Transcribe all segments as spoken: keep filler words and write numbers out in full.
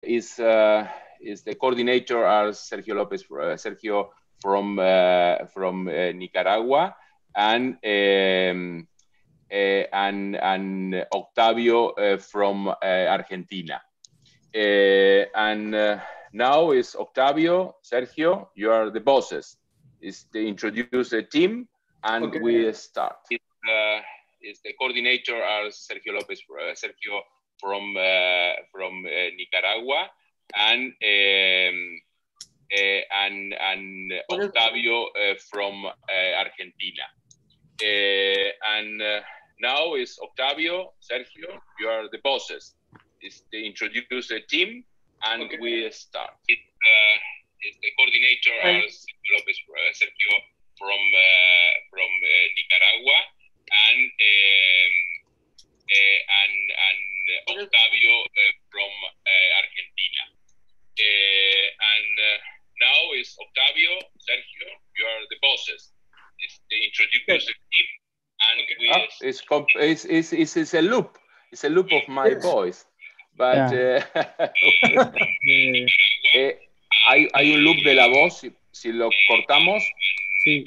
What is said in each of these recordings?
is uh, is the coordinator are Sergio Lopez, uh, Sergio from uh, from uh, Nicaragua, and um, uh, and and Octavio uh, from uh, Argentina. Uh, and uh, now is Octavio, Sergio, you are the bosses. Is to introduce the team, and okay. we start. It, uh, is the coordinator are Sergio Lopez, uh, Sergio from uh, from uh, Nicaragua, and um, uh, and and Octavio uh, from uh, Argentina. Uh, and uh, now is Octavio, Sergio, you are the bosses. Is to introduce the team, and okay. we start. It, uh, is the coordinator are Sergio Lopez, uh, Sergio from uh, from uh, Nicaragua, and um, uh, and and Octavio uh, from uh, Argentina. Uh, and uh, now is Octavio, Sergio, you are the bosses. Is to introduce the team, and we. Ah, it's, it's, it's, it's, it's a loop. It's a loop of my yes. voice. But yeah. uh, eh, hay, hay un loop de la voz, si, si lo cortamos. Sí.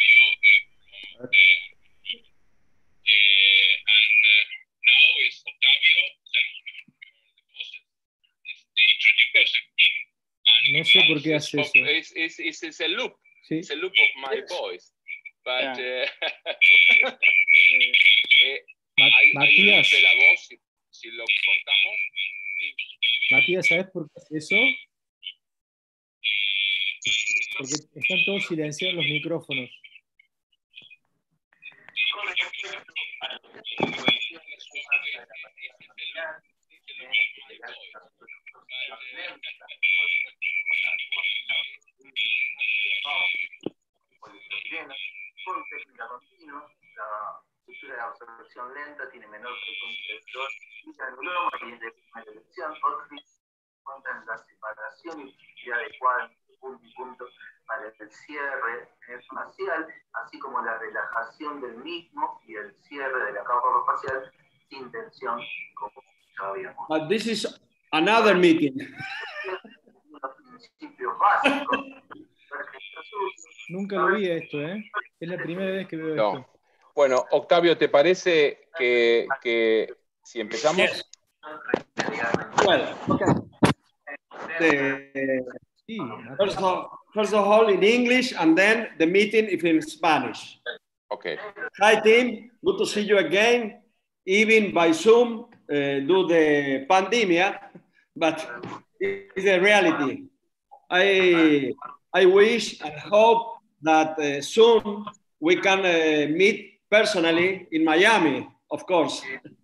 No sé por qué hace eso. It's, it's, it's, it's a loop. Sí. It's a loop of my voice. But yeah. uh, eh, hay, hay un loop de la voz, si, si lo cortamos. Matías, ¿sabes por qué hace eso? Porque están todos silenciados los micrófonos. Con técnica continua, la estructura de absorción lenta tiene menor frecuencia de flor y la neuroma y de primera elección, otros cuentan la separación y utilidad adecuada de punto y punto para el cierre facial, así como la relajación del mismo y el cierre de la capa facial sin tensión, como ya habíamos. But this is another meeting. Los principios básicos. Nunca lo vi esto, ¿eh? Es la primera vez que veo no. esto. Bueno, Octavio, ¿te parece que, que si empezamos? Yes. Well, okay. The, first, of, first of all in English, and then the meeting is in Spanish. Okay. Hi, team. Good to see you again, even by Zoom, uh, due the pandemic, but it's a reality. I, I wish and hope that uh, soon we can uh, meet personally in Miami, of course.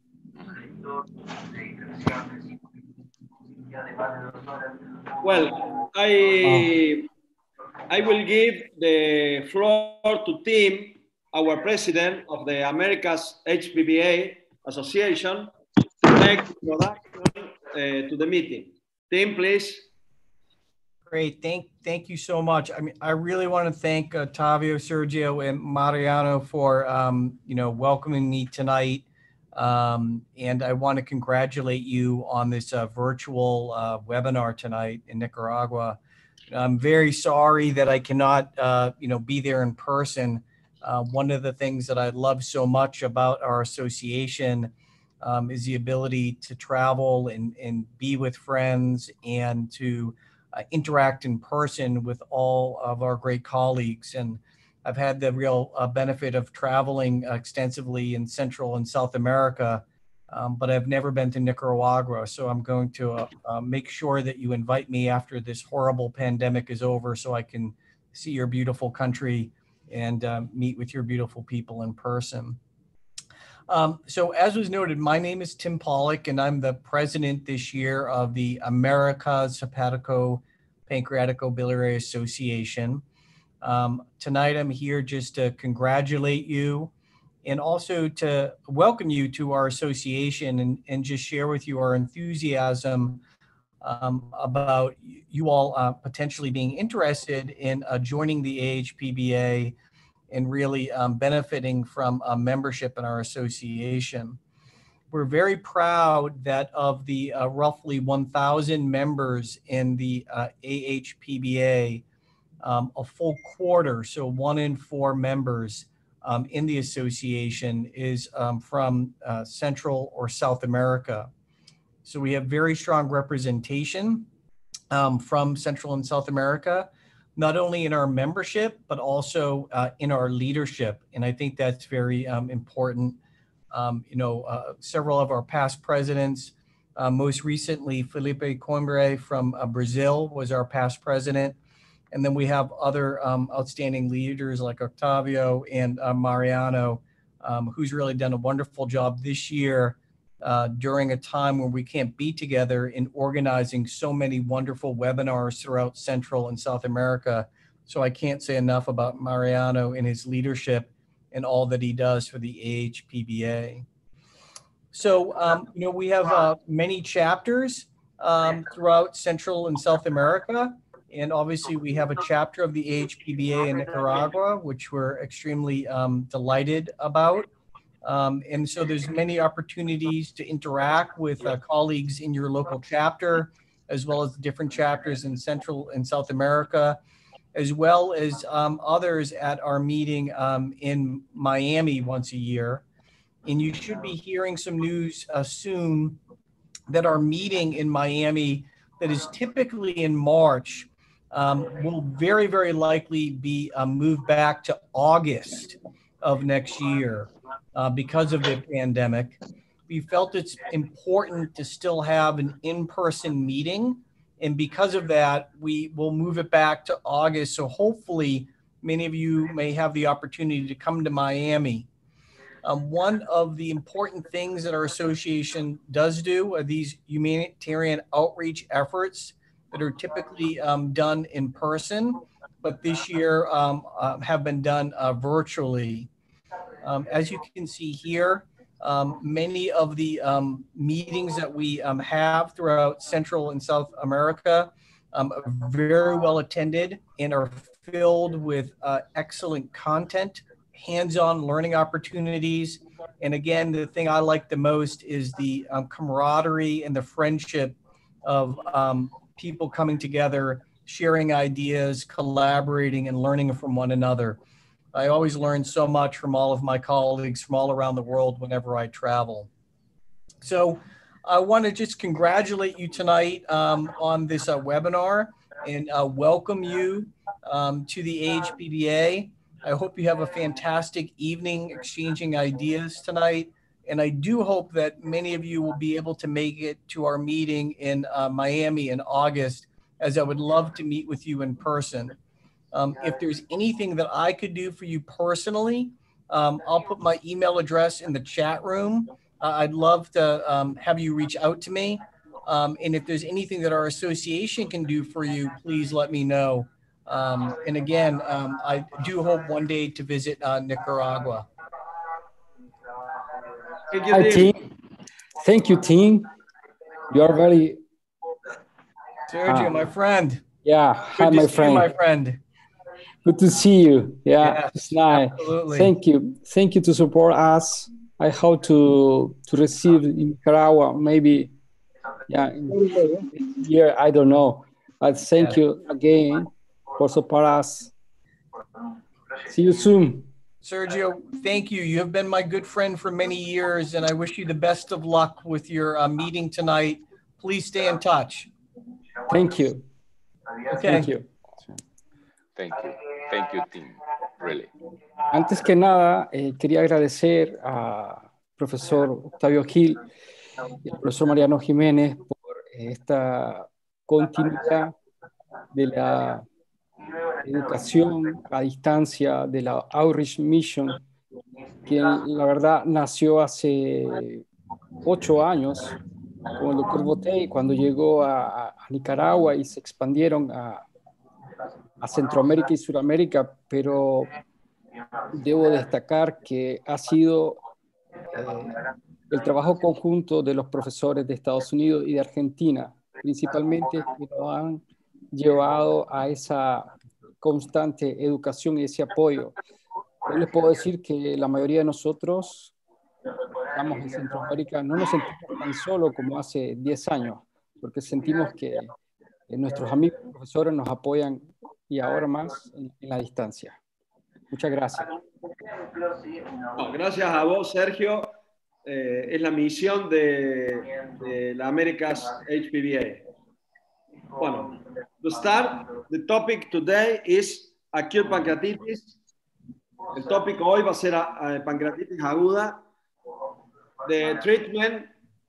Well, I, I will give the floor to Tim, our president of the Americas H P V A Association, to make introduction uh, to the meeting. Tim, please. Great. Thank, thank you so much. I mean, I really want to thank uh, Tavio, Sergio, and Mariano for, um, you know, welcoming me tonight. Um, and I want to congratulate you on this uh, virtual uh, webinar tonight in Nicaragua. I'm very sorry that I cannot, uh, you know, be there in person. Uh, one of the things that I love so much about our association um, is the ability to travel and, and be with friends and to Uh, interact in person with all of our great colleagues. And I've had the real uh, benefit of traveling uh, extensively in Central and South America, um, but I've never been to Nicaragua. So I'm going to uh, uh, make sure that you invite me after this horrible pandemic is over so I can see your beautiful country and uh, meet with your beautiful people in person. Um, so as was noted, my name is Tim Pollock, and I'm the president this year of the Americas Hepatico-Pancreatico-Biliary Association. Um, tonight, I'm here just to congratulate you and also to welcome you to our association and, and just share with you our enthusiasm um, about you all uh, potentially being interested in uh, joining the A H P B A and really um, benefiting from uh, membership in our association. we're very proud that of the uh, roughly one thousand members in the uh, A H P B A, um, a full quarter, so one in four members um, in the association is um, from uh, Central or South America. So we have very strong representation um, from Central and South America, not only in our membership, but also uh, in our leadership. And I think that's very um, important. Um, you know, uh, several of our past presidents, uh, most recently, Felipe Coimbra from uh, Brazil was our past president. And then we have other um, outstanding leaders like Octavio and uh, Mariano, um, who's really done a wonderful job this year uh, during a time when we can't be together in organizing so many wonderful webinars throughout Central and South America. So I can't say enough about Mariano and his leadership and all that he does for the A H P B A. So, um, you know, we have uh, many chapters um, throughout Central and South America. And obviously we have a chapter of the A H P B A in Nicaragua, which we're extremely um, delighted about. Um, and so there's many opportunities to interact with uh, colleagues in your local chapter, as well as different chapters in Central and South America, as well as um, others at our meeting um, in Miami once a year. And you should be hearing some news uh, soon that our meeting in Miami that is typically in March um, will very, very likely be uh, moved back to August of next year uh, because of the pandemic. We felt it's important to still have an in-person meeting. And because of that, we will move it back to August. So hopefully many of you may have the opportunity to come to Miami. Um, one of the important things that our association does do are these humanitarian outreach efforts that are typically um, done in person, but this year um, uh, have been done uh, virtually. Um, as you can see here, Um, many of the um, meetings that we um, have throughout Central and South America um, are very well attended and are filled with uh, excellent content, hands-on learning opportunities. And again, the thing I like the most is the um, camaraderie and the friendship of um, people coming together, sharing ideas, collaborating, and learning from one another. I always learn so much from all of my colleagues from all around the world whenever I travel. So I want to just congratulate you tonight um, on this uh, webinar and uh, welcome you um, to the A H P B A. I hope you have a fantastic evening exchanging ideas tonight. And I do hope that many of you will be able to make it to our meeting in uh, Miami in August, as I would love to meet with you in person. Um, if there's anything that I could do for you personally, um, I'll put my email address in the chat room. Uh, I'd love to um, have you reach out to me. Um, and if there's anything that our association can do for you, please let me know. Um, and again, um, I do hope one day to visit uh, Nicaragua. Thank you, Hi, team. team. Thank you, team. You are very... Sergio, Ah. my friend. Yeah, Good hi, to my see friend. you, my friend. Good to see you. Yeah, Yes, it's nice. absolutely. Thank you. Thank you to support us. I hope to to receive in Nicaragua, maybe, yeah, in this year, I don't know. But thank Yeah. you again for support us. See you soon. Sergio, thank you. You have been my good friend for many years, and I wish you the best of luck with your uh, meeting tonight. Please stay in touch. Thank you. Okay. Thank you. Thank you. Thank you, team. Really. Antes que nada, eh, quería agradecer al profesor Octavio Gil y al profesor Mariano Jiménez por esta continuidad de la educación a distancia de la Outreach Mission, que la verdad nació hace ocho años con el doctor Botey cuando llegó a, a Nicaragua y se expandieron a, a Centroamérica y Sudamérica, pero debo destacar que ha sido eh, el trabajo conjunto de los profesores de Estados Unidos y de Argentina, principalmente, que nos han llevado a esa constante educación y ese apoyo. Yo les puedo decir que la mayoría de nosotros estamos en Centroamérica no nos sentimos tan solos como hace diez años, porque sentimos que eh, nuestros amigos profesores nos apoyan y ahora más en, en la distancia. Muchas gracias. No, gracias a vos, Sergio. Eh, es la misión de, de la America's H P V A. Bueno, to start, the topic today is acute pancreatitis. El tópico hoy va a ser a, a pancreatitis aguda. The treatment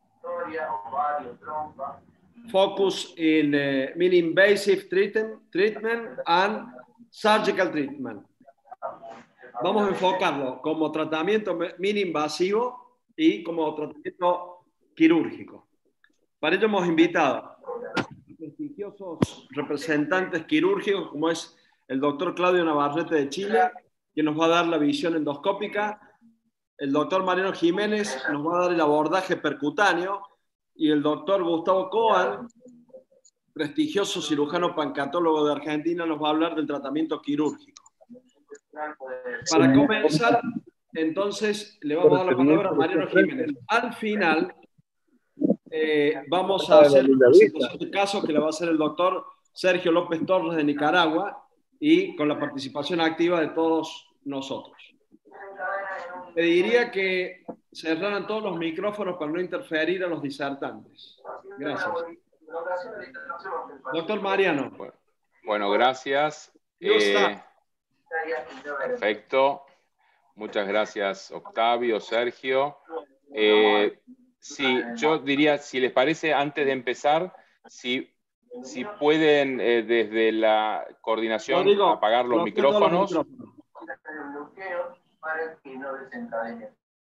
focus in uh, mini-invasive treatment, treatment and surgical treatment. Vamos a enfocarlo como tratamiento mini-invasivo y como tratamiento quirúrgico. Para ello hemos invitado a prestigiosos representantes quirúrgicos, como es el doctor Claudio Navarrete de Chile, que nos va a dar la visión endoscópica. El doctor Mariano Jiménez nos va a dar el abordaje percutáneo. Y el doctor Gustavo Coan, prestigioso cirujano pancatólogo de Argentina, nos va a hablar del tratamiento quirúrgico. Para comenzar, entonces, le vamos a dar la palabra a Mariano Jiménez. Al final, eh, vamos a hacer la presentación de casos que le va a hacer el doctor Sergio López Torres de Nicaragua y con la participación activa de todos nosotros. Pediría que cerraran todos los micrófonos para no interferir a los disertantes. Gracias. Doctor Mariano. Bueno, bueno gracias. Eh, perfecto. Muchas gracias, Octavio, Sergio. Eh, sí, yo diría, si les parece, antes de empezar, si, si pueden eh, desde la coordinación Rodrigo, apagar los micrófonos. Para que no desencadene.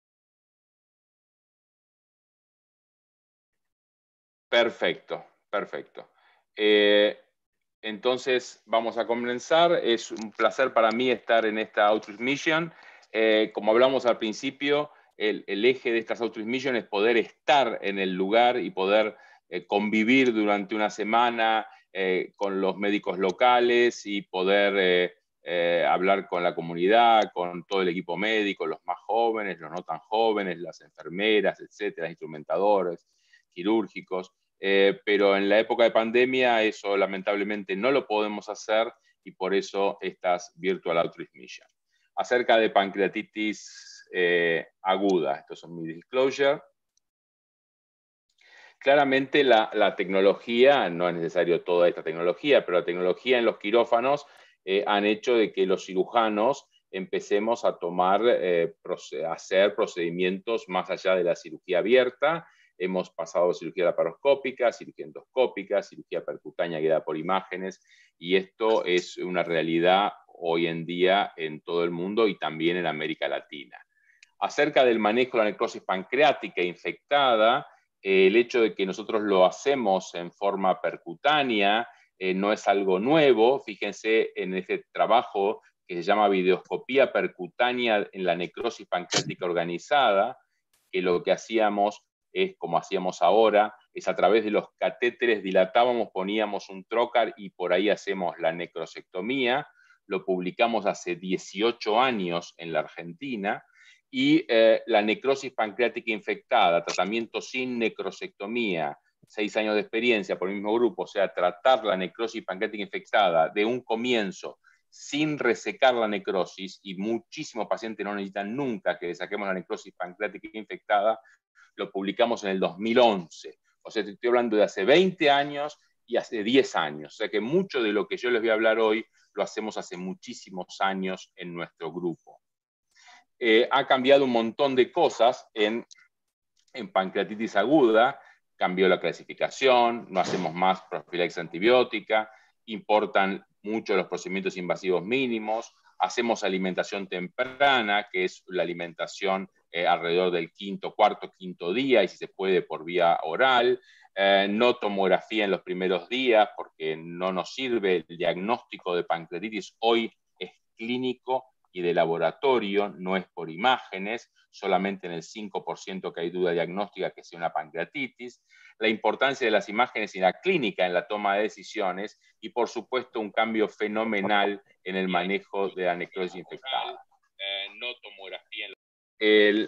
Perfecto, perfecto. Eh, entonces vamos a comenzar. Es un placer para mí estar en esta Outreach Mission. Eh, como hablamos al principio, el, el eje de estas Outreach Mission es poder estar en el lugar y poder eh, convivir durante una semana eh, con los médicos locales y poder eh, Eh, hablar con la comunidad, con todo el equipo médico, los más jóvenes, los no tan jóvenes, las enfermeras, etcétera, instrumentadores, quirúrgicos. Eh, pero en la época de pandemia eso lamentablemente no lo podemos hacer y por eso estas Virtual Outreach Mission. Acerca de pancreatitis eh, aguda, estos son mis disclosure. Claramente la, la tecnología, no es necesario toda esta tecnología, pero la tecnología en los quirófanos Eh, han hecho de que los cirujanos empecemos a tomar, eh, proce- a hacer procedimientos más allá de la cirugía abierta. Hemos pasado de cirugía laparoscópica, cirugía endoscópica, cirugía percutánea guiada por imágenes, y esto es una realidad hoy en día en todo el mundo y también en América Latina. Acerca del manejo de la necrosis pancreática infectada, eh, el hecho de que nosotros lo hacemos en forma percutánea, Eh, no es algo nuevo. Fíjense en este trabajo que se llama videoscopía percutánea en la necrosis pancreática organizada, que lo que hacíamos es, como hacíamos ahora, es a través de los catéteres dilatábamos, poníamos un trocar y por ahí hacemos la necrosectomía. Lo publicamos hace dieciocho años en la Argentina. Y eh, la necrosis pancreática infectada, tratamiento sin necrosectomía, seis años de experiencia por el mismo grupo, o sea, tratar la necrosis pancreática infectada de un comienzo sin resecar la necrosis, y muchísimos pacientes no necesitan nunca que le saquemos la necrosis pancreática infectada, lo publicamos en el dos mil once. O sea, estoy hablando de hace veinte años y hace diez años. O sea que mucho de lo que yo les voy a hablar hoy lo hacemos hace muchísimos años en nuestro grupo. Eh, ha cambiado un montón de cosas en, en pancreatitis aguda. Cambió la clasificación, no hacemos más profilaxis antibiótica, importan mucho los procedimientos invasivos mínimos, hacemos alimentación temprana, que es la alimentación eh, alrededor del quinto, cuarto, quinto día, y si se puede por vía oral, eh, no tomografía en los primeros días, porque no nos sirve. El diagnóstico de pancreatitis hoy es clínico y de laboratorio, no es por imágenes, solamente en el cinco por ciento que hay duda diagnóstica que sea una pancreatitis. La importancia de las imágenes y la clínica en la toma de decisiones, y por supuesto un cambio fenomenal en el manejo de la necrosis infectada. Eh, no tomografía en el,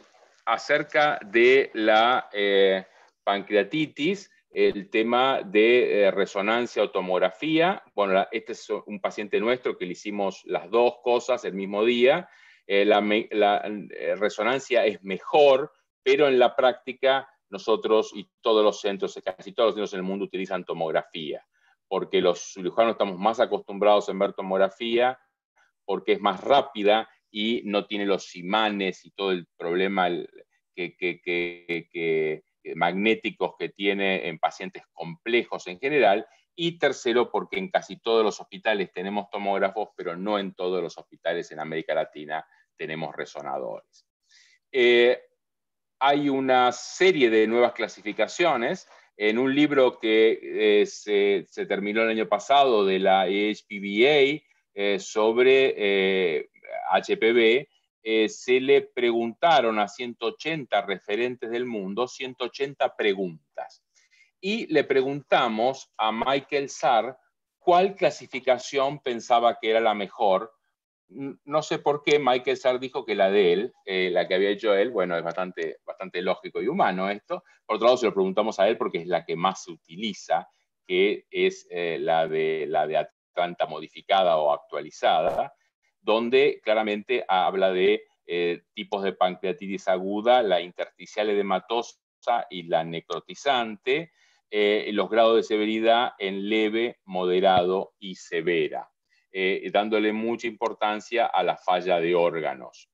acerca de la eh, pancreatitis, el tema de eh, resonancia o tomografía. Bueno, la, este es un paciente nuestro que le hicimos las dos cosas el mismo día. Eh, la, la eh, resonancia es mejor, pero en la práctica nosotros y todos los centros, casi todos los centros en el mundo utilizan tomografía, porque los cirujanos estamos más acostumbrados en ver tomografía, porque es más rápida y no tiene los imanes y todo el problema que, que, que, que, que magnéticos que tiene en pacientes complejos en general. Y tercero, porque en casi todos los hospitales tenemos tomógrafos, pero no en todos los hospitales en América Latina tenemos resonadores. Eh, hay una serie de nuevas clasificaciones. En un libro que eh, se, se terminó el año pasado de la E H P V A eh, sobre eh, H P V, eh, se le preguntaron a ciento ochenta referentes del mundo ciento ochenta preguntas. Y le preguntamos a Michael Sarr cuál clasificación pensaba que era la mejor. No sé por qué Michael Sarr dijo que la de él, eh, la que había hecho él, bueno, es bastante, bastante lógico y humano esto. Por otro lado, se lo preguntamos a él porque es la que más se utiliza, que es eh, la, de, la de Atlanta modificada o actualizada, donde claramente habla de eh, tipos de pancreatitis aguda, la intersticial edematosa y la necrotizante, eh, los grados de severidad en leve, moderado y severa. Eh, dándole mucha importancia a la falla de órganos.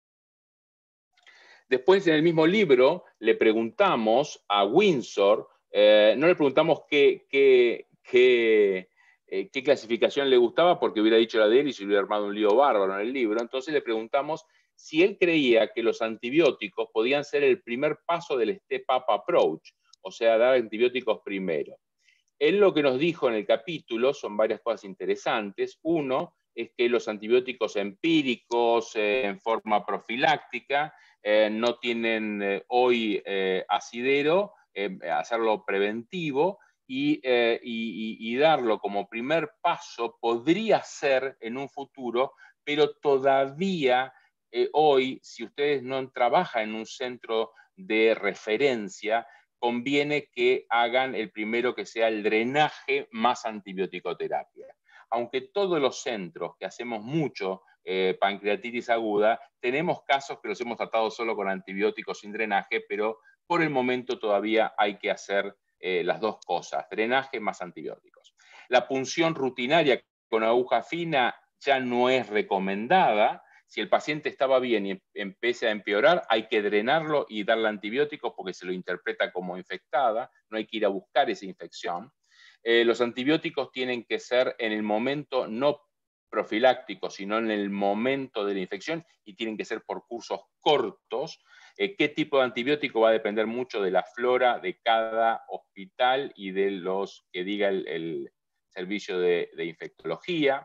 Después, en el mismo libro, le preguntamos a Windsor, eh, no le preguntamos qué, qué, qué, eh, qué clasificación le gustaba, porque hubiera dicho la de él y se hubiera armado un lío bárbaro en el libro. Entonces le preguntamos si él creía que los antibióticos podían ser el primer paso del step-up approach, o sea, dar antibióticos primero. Él lo que nos dijo en el capítulo son varias cosas interesantes. Uno es que los antibióticos empíricos eh, en forma profiláctica eh, no tienen eh, hoy eh, asidero, eh, hacerlo preventivo y, eh, y, y darlo como primer paso podría ser en un futuro, pero todavía eh, hoy, si ustedes no trabajan en un centro de referencia, conviene que hagan el primero que sea el drenaje más antibiótico-terapia. Aunque todos los centros que hacemos mucho eh, pancreatitis aguda, tenemos casos que los hemos tratado solo con antibióticos sin drenaje, pero por el momento todavía hay que hacer eh, las dos cosas, drenaje más antibióticos. La punción rutinaria con aguja fina ya no es recomendada. Si el paciente estaba bien y empieza a empeorar, hay que drenarlo y darle antibióticos porque se lo interpreta como infectada, no hay que ir a buscar esa infección. Eh, los antibióticos tienen que ser en el momento no profiláctico, sino en el momento de la infección y tienen que ser por cursos cortos. Eh, ¿Qué tipo de antibiótico? Va a depender mucho de la flora de cada hospital y de los que diga el, el servicio de, de infectología.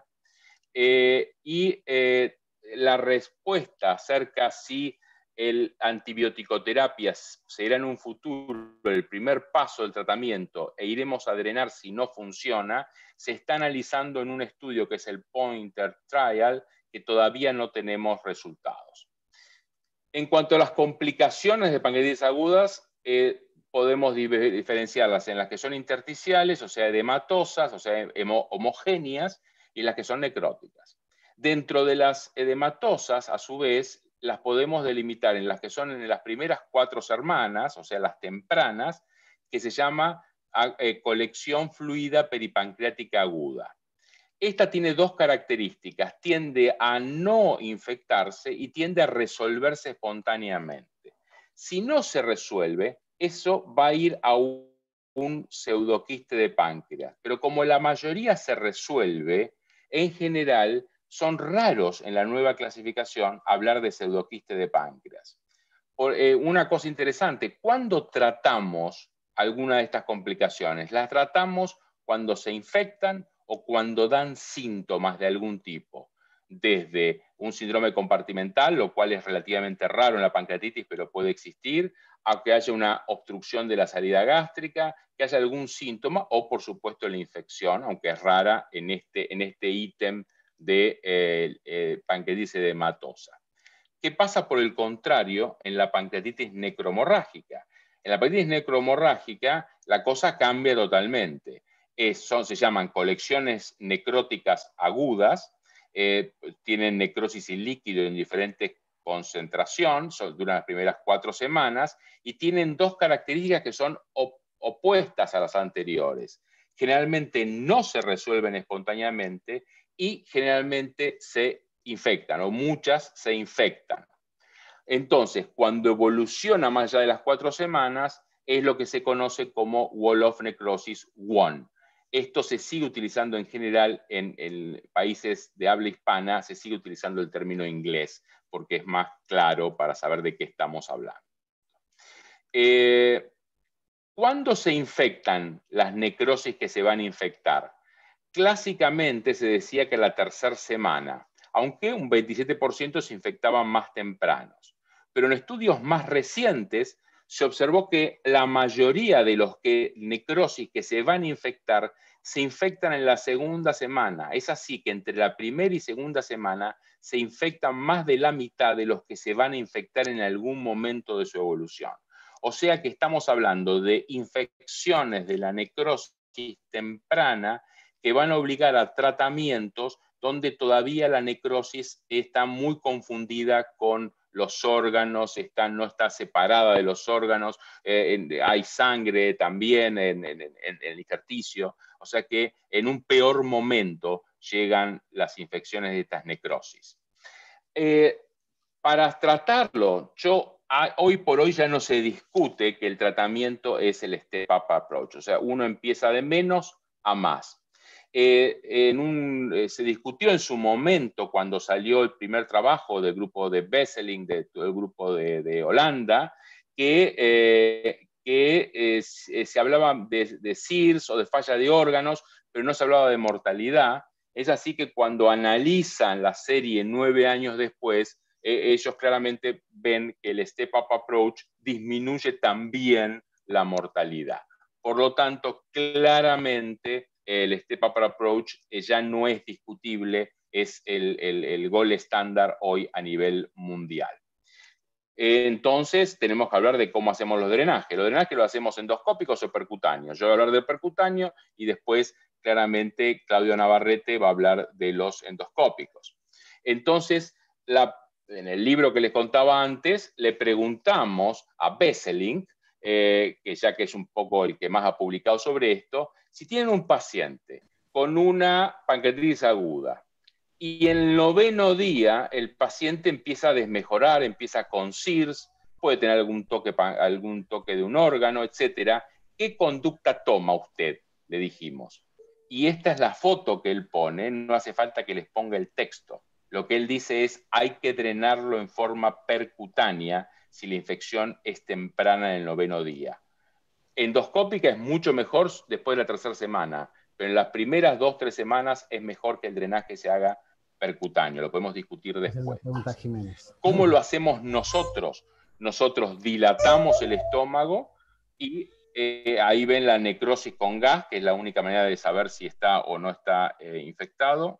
Eh, y eh, la respuesta acerca si el antibiótico-terapia será en un futuro el primer paso del tratamiento e iremos a drenar si no funciona, se está analizando en un estudio que es el Pointer Trial, que todavía no tenemos resultados. En cuanto a las complicaciones de pancreatitis agudas, eh, podemos diferenciarlas en las que son intersticiales, o sea, edematosas, o sea, homogéneas, y las que son necróticas. Dentro de las edematosas, a su vez, las podemos delimitar en las que son en las primeras cuatro hermanas, o sea, las tempranas, que se llama eh, colección fluida peripancreática aguda. Esta tiene dos características, tiende a no infectarse y tiende a resolverse espontáneamente. Si no se resuelve, eso va a ir a un, un pseudoquiste de páncreas, pero como la mayoría se resuelve, en general, son raros en la nueva clasificación hablar de pseudoquiste de páncreas. Por, eh, una cosa interesante, ¿cuándo tratamos alguna de estas complicaciones? Las tratamos cuando se infectan o cuando dan síntomas de algún tipo, desde un síndrome compartimental, lo cual es relativamente raro en la pancreatitis, pero puede existir, a que haya una obstrucción de la salida gástrica, que haya algún síntoma, o por supuesto la infección, aunque es rara en este, en este ítem de eh, eh, pancreatitis edematosa. ¿Qué pasa por el contrario en la pancreatitis necromorrágica? En la pancreatitis necromorrágica la cosa cambia totalmente. Es, son, se llaman colecciones necróticas agudas, eh, tienen necrosis y líquido en diferentes concentraciones, duran las primeras cuatro semanas, y tienen dos características que son op opuestas a las anteriores. Generalmente no se resuelven espontáneamente y generalmente se infectan, o muchas se infectan. Entonces, cuando evoluciona más allá de las cuatro semanas, es lo que se conoce como wall-off necrosis uno. Esto se sigue utilizando en general en, en países de habla hispana, se sigue utilizando el término inglés, porque es más claro para saber de qué estamos hablando. Eh, ¿Cuándo se infectan las necrosis que se van a infectar? Clásicamente se decía que la tercera semana, aunque un veintisiete por ciento se infectaban más tempranos. Pero en estudios más recientes se observó que la mayoría de los que, necrosis que se van a infectar se infectan en la segunda semana. Es así que entre la primera y segunda semana se infectan más de la mitad de los que se van a infectar en algún momento de su evolución. O sea que estamos hablando de infecciones de la necrosis temprana que van a obligar a tratamientos donde todavía la necrosis está muy confundida con los órganos, está, no está separada de los órganos, eh, en, hay sangre también en, en, en, en el ejercicio, o sea que en un peor momento llegan las infecciones de estas necrosis. Eh, para tratarlo, yo hoy por hoy ya no se discute que el tratamiento es el step-up approach, o sea, uno empieza de menos a más. Eh, en un, eh, se discutió en su momento cuando salió el primer trabajo del grupo de Besseling, de, del grupo de, de Holanda, que, eh, que eh, se hablaba de, de S I R S o de falla de órganos, pero no se hablaba de mortalidad. Es así que cuando analizan la serie nueve años después, eh, ellos claramente ven que el step-up approach disminuye también la mortalidad. Por lo tanto, claramente el step-up approach ya no es discutible, es el, el, el gold estándar hoy a nivel mundial. Entonces, tenemos que hablar de cómo hacemos los drenajes. Los drenajes los hacemos endoscópicos o percutáneos. Yo voy a hablar del percutáneo y después, claramente, Claudio Navarrete va a hablar de los endoscópicos. Entonces, la, en el libro que les contaba antes, le preguntamos a Besseling, eh, que ya que es un poco el que más ha publicado sobre esto, si tienen un paciente con una pancreatitis aguda, y en el noveno día el paciente empieza a desmejorar, empieza con S I R S, puede tener algún toque, algún toque de un órgano, etcétera. ¿Qué conducta toma usted? Le dijimos. Y esta es la foto que él pone, no hace falta que les ponga el texto. Lo que él dice es, hay que drenarlo en forma percutánea si la infección es temprana en el noveno día. Endoscópica es mucho mejor después de la tercera semana, pero en las primeras dos, tres semanas es mejor que el drenaje se haga percutáneo, lo podemos discutir después. ¿Cómo lo hacemos nosotros? Nosotros dilatamos el estómago y eh, ahí ven la necrosis con gas, que es la única manera de saber si está o no está eh, infectado.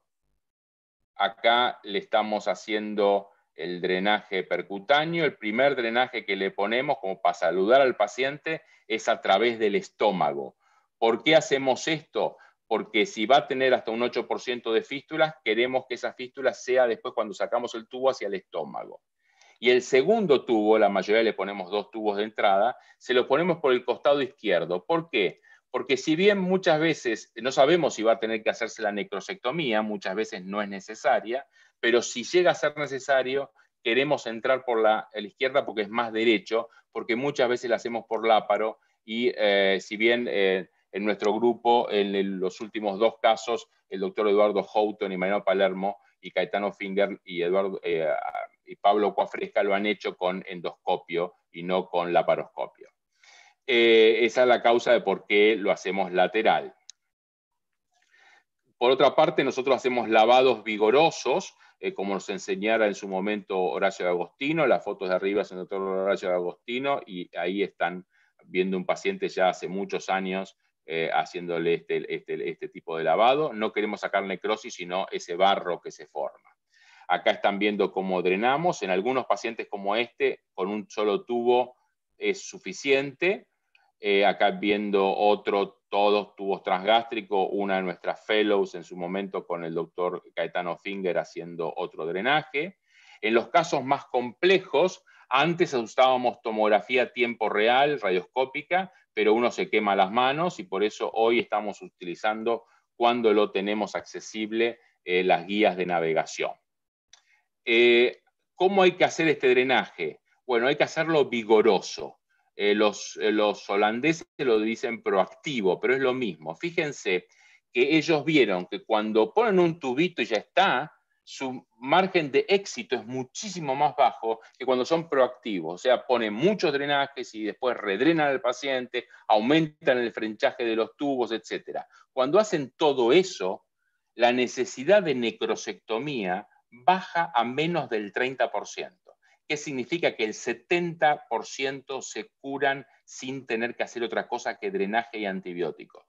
Acá le estamos haciendo el drenaje percutáneo. El primer drenaje que le ponemos, como para saludar al paciente, es a través del estómago. ¿Por qué hacemos esto? Porque si va a tener hasta un ocho por ciento de fístulas, queremos que esa fístula sea después cuando sacamos el tubo hacia el estómago. Y el segundo tubo, la mayoría le ponemos dos tubos de entrada, se lo ponemos por el costado izquierdo. ¿Por qué? Porque si bien muchas veces no sabemos si va a tener que hacerse la necrosectomía, muchas veces no es necesaria, pero si llega a ser necesario, queremos entrar por la, la izquierda porque es más derecho, porque muchas veces la hacemos por láparo y eh, si bien eh, en nuestro grupo, en el, los últimos dos casos, el doctor Eduardo Houghton y Mariano Palermo y Caetano Finger y, Eduardo, eh, y Pablo Cuafresca lo han hecho con endoscopio y no con laparoscopio. Eh, esa es la causa de por qué lo hacemos lateral. Por otra parte, nosotros hacemos lavados vigorosos, eh, como nos enseñara en su momento Horacio de Agostino. Las fotos de arriba son del doctor Horacio de Agostino y ahí están viendo un paciente ya hace muchos años eh, haciéndole este, este, este tipo de lavado. No queremos sacar necrosis, sino ese barro que se forma. Acá están viendo cómo drenamos. En algunos pacientes como este, con un solo tubo es suficiente. Eh, acá viendo otro, todos tubos transgástricos, una de nuestras fellows en su momento con el doctor Caetano Finger haciendo otro drenaje. En los casos más complejos, antes usábamos tomografía a tiempo real, radioscópica, pero uno se quema las manos y por eso hoy estamos utilizando, cuando lo tenemos accesible, eh, las guías de navegación. Eh, ¿Cómo hay que hacer este drenaje? Bueno, hay que hacerlo vigoroso. Eh, los, eh, los holandeses lo dicen proactivo, pero es lo mismo. Fíjense que ellos vieron que cuando ponen un tubito y ya está, su margen de éxito es muchísimo más bajo que cuando son proactivos. O sea, ponen muchos drenajes y después redrenan al paciente, aumentan el frenchaje de los tubos, etcétera. Cuando hacen todo eso, la necesidad de necrosectomía baja a menos del treinta por ciento. ¿Qué significa? Que el setenta por ciento se curan sin tener que hacer otra cosa que drenaje y antibióticos.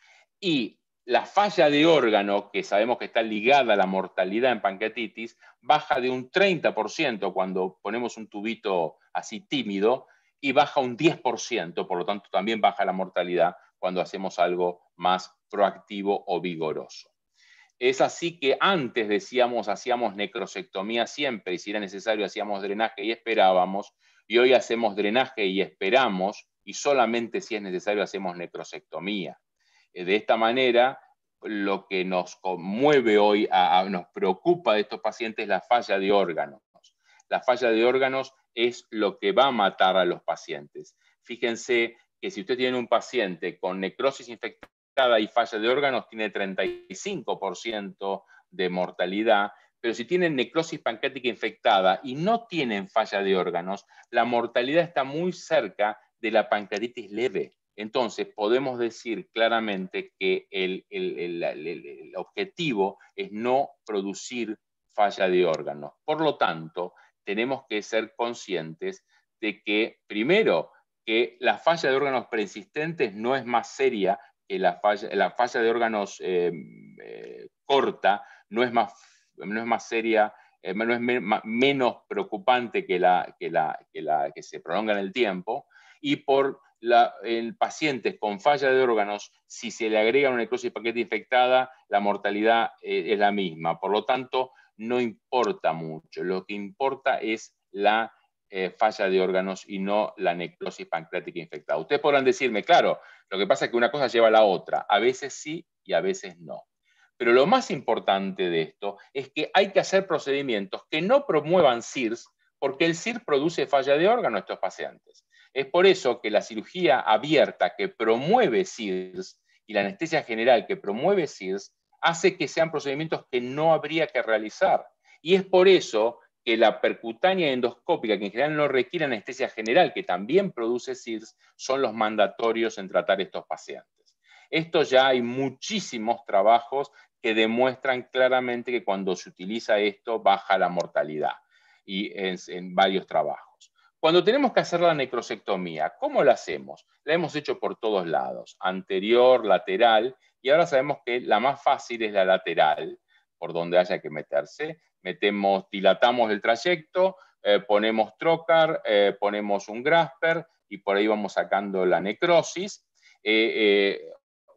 Y la falla de órgano, que sabemos que está ligada a la mortalidad en pancreatitis, baja de un treinta por ciento cuando ponemos un tubito así tímido y baja un diez por ciento, por lo tanto también baja la mortalidad cuando hacemos algo más proactivo o vigoroso. Es así que antes decíamos, hacíamos necrosectomía siempre, y si era necesario hacíamos drenaje y esperábamos, y hoy hacemos drenaje y esperamos, y solamente si es necesario hacemos necrosectomía. De esta manera, lo que nos conmueve hoy, a, a, nos preocupa de estos pacientes es la falla de órganos. La falla de órganos es lo que va a matar a los pacientes. Fíjense que si usted tiene un paciente con necrosis infectada y falla de órganos, tiene treinta y cinco por ciento de mortalidad, pero si tienen necrosis pancreática infectada y no tienen falla de órganos, la mortalidad está muy cerca de la pancreatitis leve. Entonces, podemos decir claramente que el, el, el, el, el objetivo es no producir falla de órganos. Por lo tanto, tenemos que ser conscientes de que, primero, que la falla de órganos persistentes no es más seria que la falla, la falla de órganos eh, eh, corta, no es más, no es más seria, eh, no es me, ma, menos preocupante que la, que, la, que la que se prolonga en el tiempo, y por la, en pacientes con falla de órganos, si se le agrega una necrosis pancreática infectada, la mortalidad eh, es la misma. Por lo tanto, no importa mucho. Lo que importa es la eh, falla de órganos y no la necrosis pancreática infectada. Ustedes podrán decirme, claro, lo que pasa es que una cosa lleva a la otra. A veces sí y a veces no. Pero lo más importante de esto es que hay que hacer procedimientos que no promuevan S I R S, porque el S I R S produce falla de órgano a estos pacientes. Es por eso que la cirugía abierta que promueve S I R S y la anestesia general que promueve S I R S hace que sean procedimientos que no habría que realizar. Y es por eso que la percutánea endoscópica, que en general no requiere anestesia general, que también produce S I R S, son los mandatorios en tratar estos pacientes. Esto ya hay muchísimos trabajos que demuestran claramente que cuando se utiliza esto baja la mortalidad, y en, en varios trabajos. Cuando tenemos que hacer la necrosectomía, ¿cómo la hacemos? La hemos hecho por todos lados, anterior, lateral, y ahora sabemos que la más fácil es la lateral, por donde haya que meterse. Metemos, dilatamos el trayecto, eh, ponemos trocar, eh, ponemos un grasper, y por ahí vamos sacando la necrosis. Eh, eh,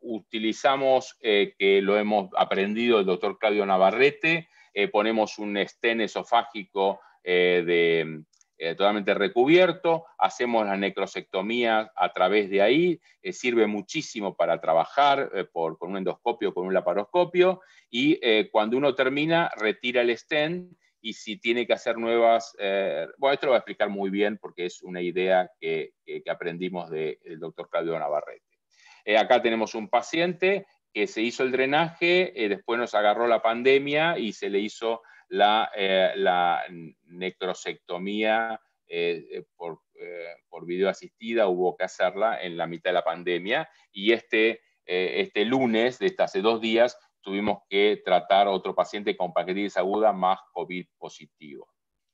utilizamos, eh, que lo hemos aprendido el doctor Claudio Navarrete, eh, ponemos un stent esofágico eh, de... Eh, totalmente recubierto, hacemos la necrosectomía a través de ahí, eh, sirve muchísimo para trabajar eh, por, con un endoscopio, con un laparoscopio, y eh, cuando uno termina, retira el stent, y si tiene que hacer nuevas, eh, bueno, esto lo va a explicar muy bien porque es una idea que, que, que aprendimos del doctor Claudio Navarrete. Eh, acá tenemos un paciente que se hizo el drenaje, eh, después nos agarró la pandemia y se le hizo La, eh, la necrosectomía eh, por, eh, por video asistida, hubo que hacerla en la mitad de la pandemia, y este, eh, este lunes, desde hace dos días, tuvimos que tratar a otro paciente con pancreatitis aguda más COVID positivo.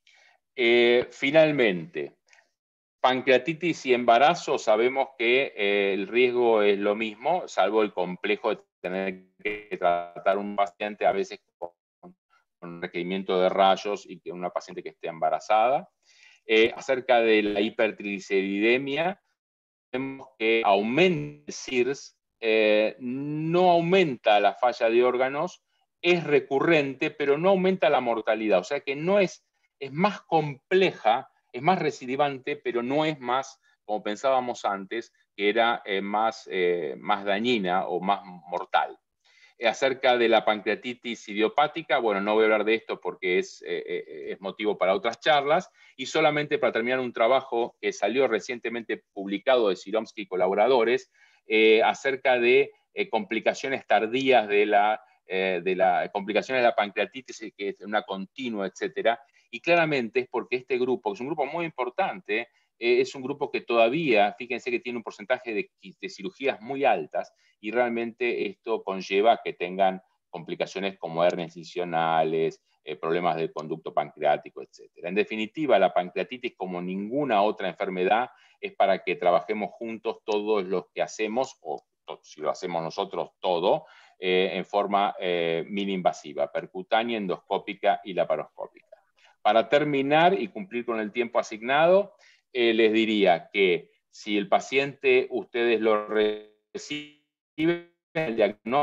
Eh, finalmente, pancreatitis y embarazo, sabemos que eh, el riesgo es lo mismo, salvo el complejo de tener que tratar a un paciente a veces con con requerimiento de rayos y que una paciente que esté embarazada. Eh, acerca de la hipertrigliceridemia, vemos que aumenta el C I R S, eh, no aumenta la falla de órganos, es recurrente, pero no aumenta la mortalidad. O sea que no es, es más compleja, es más recidivante, pero no es más, como pensábamos antes, que era eh, más, eh, más dañina o más mortal. Eh, acerca de la pancreatitis idiopática, bueno, no voy a hablar de esto porque es, eh, es motivo para otras charlas, y solamente para terminar un trabajo que salió recientemente publicado de Siromsky y colaboradores, eh, acerca de eh, complicaciones tardías de la, eh, de la complicaciones de la pancreatitis, que es una continua, etcétera, y claramente es porque este grupo, que es un grupo muy importante, eh, es un grupo que todavía, fíjense que tiene un porcentaje de, de cirugías muy altas, y realmente esto conlleva que tengan complicaciones como hernias incisionales, eh, problemas del conducto pancreático, etcétera. En definitiva, la pancreatitis, como ninguna otra enfermedad, es para que trabajemos juntos todos los que hacemos, o si lo hacemos nosotros todo, eh, en forma eh, mini-invasiva, percutánea, endoscópica y laparoscópica. Para terminar y cumplir con el tiempo asignado, eh, les diría que si el paciente ustedes lo reciben, el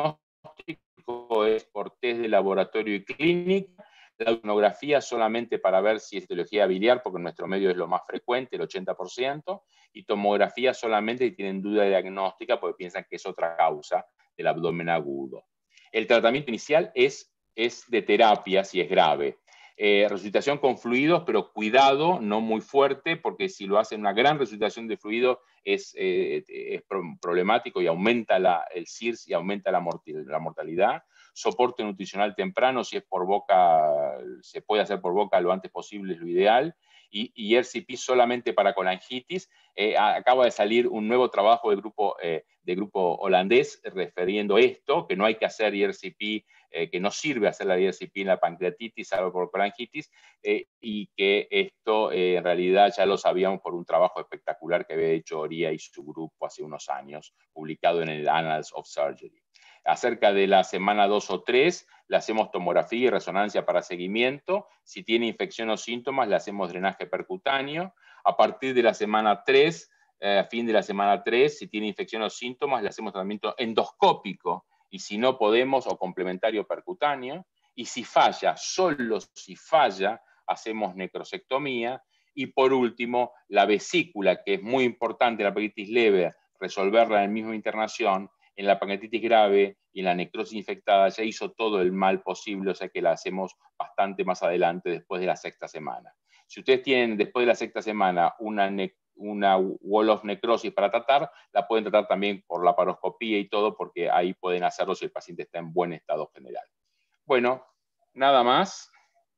diagnóstico es por test de laboratorio y clínica, la sonografía solamente para ver si es etiología biliar, porque en nuestro medio es lo más frecuente, el ochenta por ciento, y tomografía solamente si tienen duda diagnóstica porque piensan que es otra causa del abdomen agudo. El tratamiento inicial es, es de terapia si es grave. Eh, resucitación con fluidos, pero cuidado, no muy fuerte, porque si lo hacen una gran resucitación de fluido es, eh, es problemático y aumenta la, el C I R S y aumenta la, mortal, la mortalidad. Soporte nutricional temprano, si es por boca, se puede hacer por boca lo antes posible, es lo ideal. Y, y R C P solamente para colangitis. Eh, acaba de salir un nuevo trabajo de grupo, eh, de grupo holandés refiriendo esto, que no hay que hacer I R C P, eh, que no sirve hacer la I R C P en la pancreatitis, salvo por colangitis, eh, y que esto eh, en realidad ya lo sabíamos por un trabajo espectacular que había hecho Oria y su grupo hace unos años, publicado en el Annals of Surgery. Acerca de la semana dos o tres, le hacemos tomografía y resonancia para seguimiento. Si tiene infección o síntomas, le hacemos drenaje percutáneo. A partir de la semana tres, a eh, fin de la semana tres, si tiene infección o síntomas, le hacemos tratamiento endoscópico, y si no podemos, o complementario percutáneo. Y si falla, solo si falla, hacemos necrosectomía. Y por último, la vesícula, que es muy importante en la pancreatitis leve, resolverla en la misma internación. En la pancreatitis grave y en la necrosis infectada ya hizo todo el mal posible, o sea que la hacemos bastante más adelante, después de la sexta semana. Si ustedes tienen después de la sexta semana una, una wall of necrosis para tratar, la pueden tratar también por la laparoscopía y todo, porque ahí pueden hacerlo si el paciente está en buen estado general. Bueno, nada más.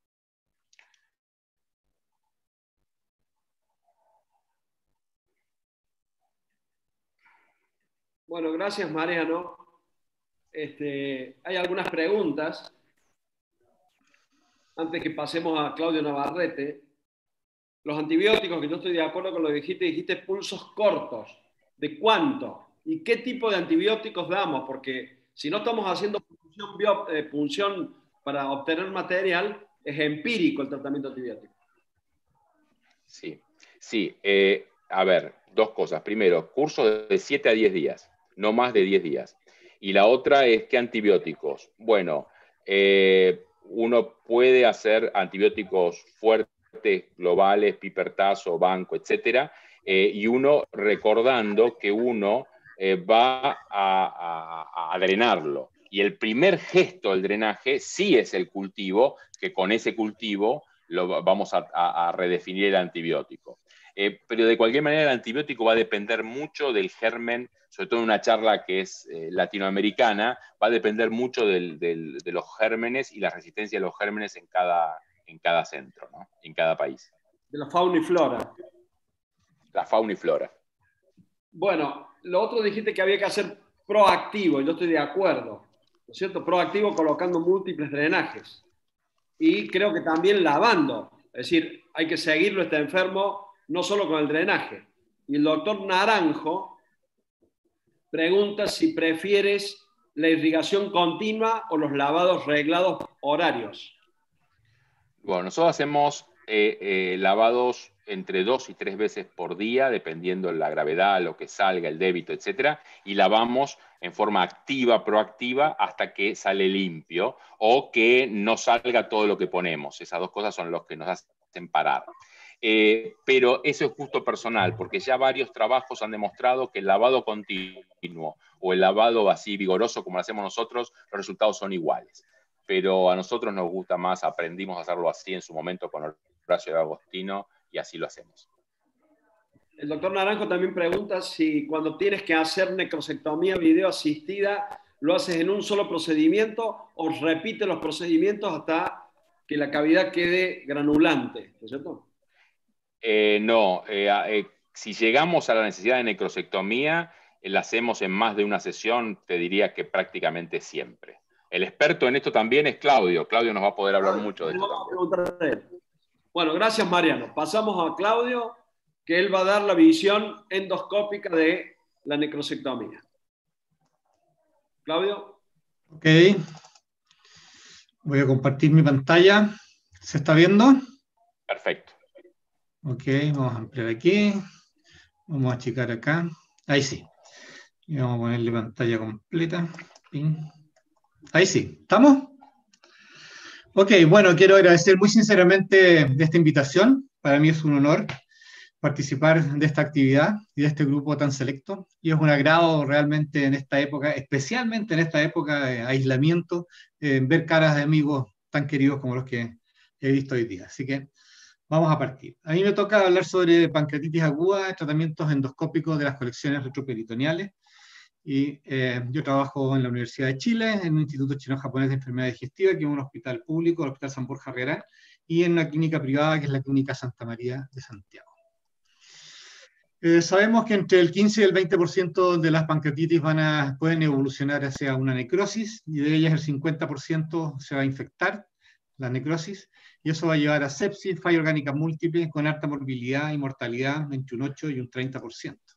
Bueno, gracias, Mariano. Este, hay algunas preguntas. Antes que pasemos a Claudio Navarrete. Los antibióticos, que yo estoy de acuerdo con lo que dijiste, dijiste pulsos cortos. ¿De cuánto? ¿Y qué tipo de antibióticos damos? Porque si no estamos haciendo punción, bio, eh, punción para obtener material, es empírico el tratamiento antibiótico. Sí, sí. Eh, a ver, dos cosas. Primero, curso de siete a diez días. No más de diez días. Y la otra es, ¿qué antibióticos? Bueno, eh, uno puede hacer antibióticos fuertes, globales, pipertazo, banco, etcétera, eh, y uno recordando que uno eh, va a, a, a drenarlo. Y el primer gesto del drenaje sí es el cultivo, que con ese cultivo lo, vamos a, a, a redefinir el antibiótico. Eh, pero de cualquier manera el antibiótico va a depender mucho del germen, sobre todo en una charla que es eh, latinoamericana, va a depender mucho del, del, de los gérmenes y la resistencia de los gérmenes en cada, en cada centro, ¿no? En cada país. De la fauna y flora. La fauna y flora. Bueno, lo otro dijiste que había que hacer proactivo, y yo estoy de acuerdo, ¿no es cierto? Proactivo colocando múltiples drenajes. Y creo que también lavando, es decir, hay que seguirlo este enfermo no solo con el drenaje. Y el doctor Naranjo pregunta si prefieres la irrigación continua o los lavados reglados horarios. Bueno, nosotros hacemos eh, eh, lavados entre dos y tres veces por día, dependiendo de la gravedad, lo que salga, el débito, etcétera, y lavamos en forma activa, proactiva, hasta que sale limpio o que no salga todo lo que ponemos. Esas dos cosas son los que nos hacen parar. Eh, pero eso es gusto personal, porque ya varios trabajos han demostrado que el lavado continuo o el lavado así vigoroso como lo hacemos nosotros, los resultados son iguales. Pero a nosotros nos gusta más, aprendimos a hacerlo así en su momento con Horacio D'Agostino y así lo hacemos. El doctor Naranjo también pregunta si cuando tienes que hacer necrosectomía video asistida, lo haces en un solo procedimiento o repites los procedimientos hasta que la cavidad quede granulante, ¿no es cierto? Eh, no, eh, eh, si llegamos a la necesidad de necrosectomía, eh, la hacemos en más de una sesión, te diría que prácticamente siempre. El experto en esto también es Claudio. Claudio nos va a poder hablar mucho de esto también. Bueno, gracias Mariano. Pasamos a Claudio, que él va a dar la visión endoscópica de la necrosectomía. Claudio. Ok. Voy a compartir mi pantalla. ¿Se está viendo? Perfecto. Ok, vamos a ampliar aquí. Vamos a achicar acá. Ahí sí. Y vamos a ponerle pantalla completa. Ping. Ahí sí, ¿estamos? Ok, bueno, quiero agradecer muy sinceramente de esta invitación. Para mí es un honor participar de esta actividad y de este grupo tan selecto. Y es un agrado realmente en esta época, especialmente en esta época de aislamiento, eh, ver caras de amigos tan queridos como los que he visto hoy día. Así que vamos a partir. A mí me toca hablar sobre pancreatitis aguda, tratamientos endoscópicos de las colecciones retroperitoneales. Y eh, yo trabajo en la Universidad de Chile, en un Instituto Chino-Japonés de Enfermedad Digestiva, que es un hospital público, el Hospital San Borja Herrera, y en una clínica privada, que es la Clínica Santa María de Santiago. Eh, sabemos que entre el quince y el veinte por ciento de las pancreatitis van a, pueden evolucionar hacia una necrosis, y de ellas el cincuenta por ciento se va a infectar, la necrosis, y eso va a llevar a sepsis, falla orgánica múltiple, con alta morbilidad y mortalidad entre un ocho y un treinta por ciento.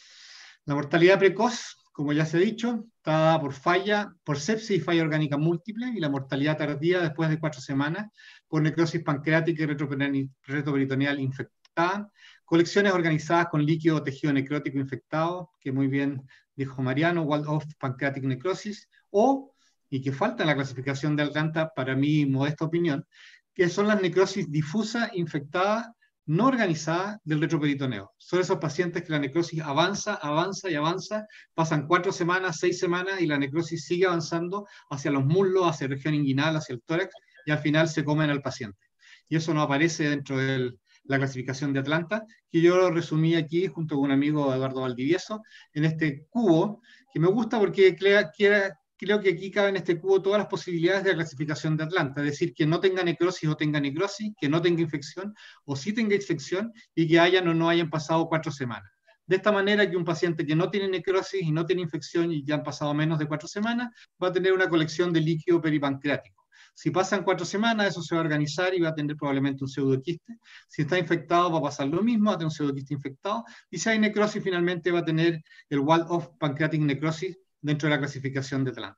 La mortalidad precoz, como ya se ha dicho, está dada por falla, por sepsis y falla orgánica múltiple, y la mortalidad tardía después de cuatro semanas por necrosis pancreática y retroperitoneal infectada, colecciones organizadas con líquido o tejido necrótico infectado, que muy bien dijo Mariano, walled-off pancreatic necrosis, o, y que falta en la clasificación de Atlanta, para mi modesta opinión, que son las necrosis difusa infectada no organizada del retroperitoneo. Son esos pacientes que la necrosis avanza, avanza y avanza, pasan cuatro semanas, seis semanas, y la necrosis sigue avanzando hacia los muslos, hacia la región inguinal, hacia el tórax, y al final se comen al paciente. Y eso no aparece dentro de la clasificación de Atlanta, que yo lo resumí aquí junto con un amigo, Eduardo Valdivieso, en este cubo, que me gusta porque crea, crea, creo que aquí cabe en este cubo todas las posibilidades de la clasificación de Atlanta, es decir, que no tenga necrosis o tenga necrosis, que no tenga infección o sí tenga infección, y que hayan o no hayan pasado cuatro semanas. De esta manera que un paciente que no tiene necrosis y no tiene infección y ya han pasado menos de cuatro semanas, va a tener una colección de líquido peripancreático. Si pasan cuatro semanas, eso se va a organizar y va a tener probablemente un pseudoquiste. Si está infectado, va a pasar lo mismo, va a tener un pseudoquiste infectado. Y si hay necrosis, finalmente va a tener el walled-off pancreatic necrosis dentro de la clasificación de Atlanta.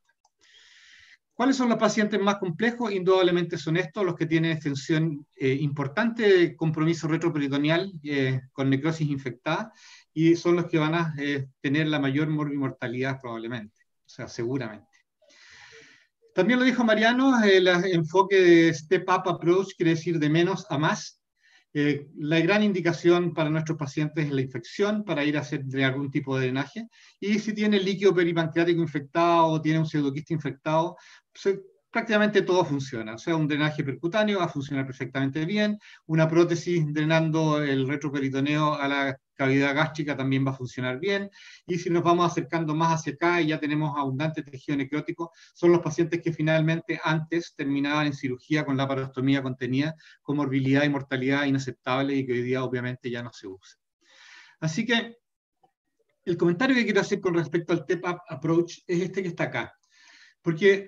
¿Cuáles son los pacientes más complejos? Indudablemente son estos, los que tienen extensión eh, importante de compromiso retroperitoneal eh, con necrosis infectada, y son los que van a eh, tener la mayor mortalidad probablemente, o sea, seguramente. También lo dijo Mariano, el enfoque de Step Up Approach quiere decir de menos a más. Eh, la gran indicación para nuestros pacientes es la infección, para ir a hacer de algún tipo de drenaje, y si tiene líquido peripancreático infectado o tiene un pseudoquiste infectado, pues, prácticamente todo funciona. O sea, un drenaje percutáneo va a funcionar perfectamente bien, una prótesis drenando el retroperitoneo a la cavidad gástrica también va a funcionar bien, y si nos vamos acercando más hacia acá y ya tenemos abundante tejido necrótico, son los pacientes que finalmente antes terminaban en cirugía con laparostomía contenida, con morbilidad y mortalidad inaceptable y que hoy día obviamente ya no se usa. Así que el comentario que quiero hacer con respecto al Step Up Approach es este que está acá, porque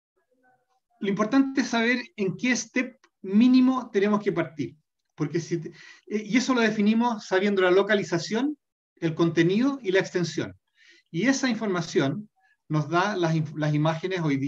lo importante es saber en qué step mínimo tenemos que partir. Porque si, y eso lo definimos sabiendo la localización, el contenido y la extensión. Y esa información nos da las, las imágenes hoy día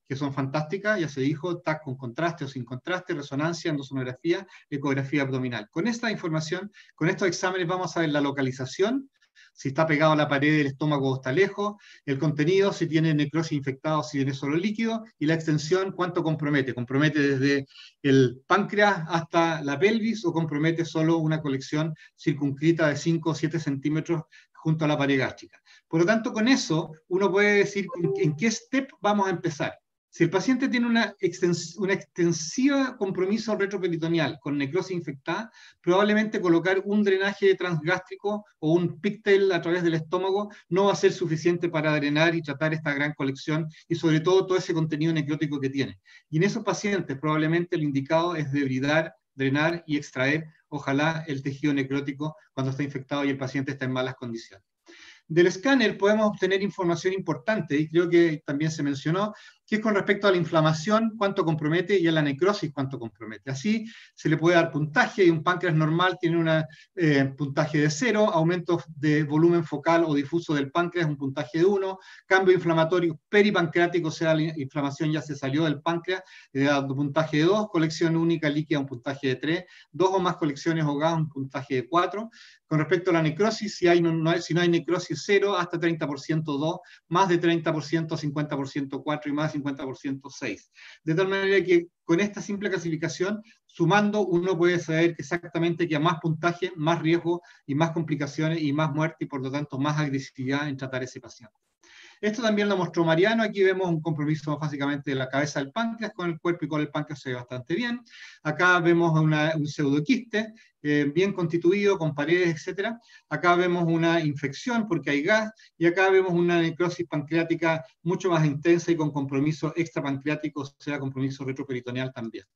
que son fantásticas, ya se dijo, T A C con contraste o sin contraste, resonancia, endosonografía, ecografía abdominal. Con esta información, con estos exámenes vamos a ver la localización, si está pegado a la pared del estómago o está lejos, el contenido, si tiene necrosis infectada o si tiene solo líquido, y la extensión, cuánto compromete. Compromete desde el páncreas hasta la pelvis o compromete solo una colección circunscrita de cinco o siete centímetros junto a la pared gástrica. Por lo tanto, con eso uno puede decir en qué step vamos a empezar. Si el paciente tiene una, extens una extensiva compromiso retroperitoneal con necrosis infectada, probablemente colocar un drenaje transgástrico o un pigtail a través del estómago no va a ser suficiente para drenar y tratar esta gran colección y sobre todo todo ese contenido necrótico que tiene. Y en esos pacientes probablemente lo indicado es debridar, drenar y extraer, ojalá, el tejido necrótico cuando está infectado y el paciente está en malas condiciones. Del escáner podemos obtener información importante, y creo que también se mencionó, que es con respecto a la inflamación, cuánto compromete, y a la necrosis, cuánto compromete. Así se le puede dar puntaje, y un páncreas normal tiene un eh, puntaje de cero, aumento de volumen focal o difuso del páncreas, un puntaje de uno, cambio inflamatorio peripancreático, o sea, la inflamación ya se salió del páncreas, le da un puntaje de dos, colección única líquida, un puntaje de tres, dos o más colecciones o gas, un puntaje de cuatro. Con respecto a la necrosis, si, hay, no, no hay, si no hay necrosis cero, hasta treinta por ciento dos, más de treinta por ciento, cincuenta por ciento cuatro y más de cincuenta por ciento seis. De tal manera que con esta simple clasificación, sumando, uno puede saber exactamente que a más puntaje, más riesgo y más complicaciones y más muerte y por lo tanto más agresividad en tratar a ese paciente. Esto también lo mostró Mariano. Aquí vemos un compromiso básicamente de la cabeza del páncreas con el cuerpo, y con el páncreas se ve bastante bien. Acá vemos una, un pseudoquiste eh, bien constituido, con paredes, etcétera. Acá vemos una infección porque hay gas, y acá vemos una necrosis pancreática mucho más intensa y con compromiso extrapancreático, o sea, compromiso retroperitoneal también.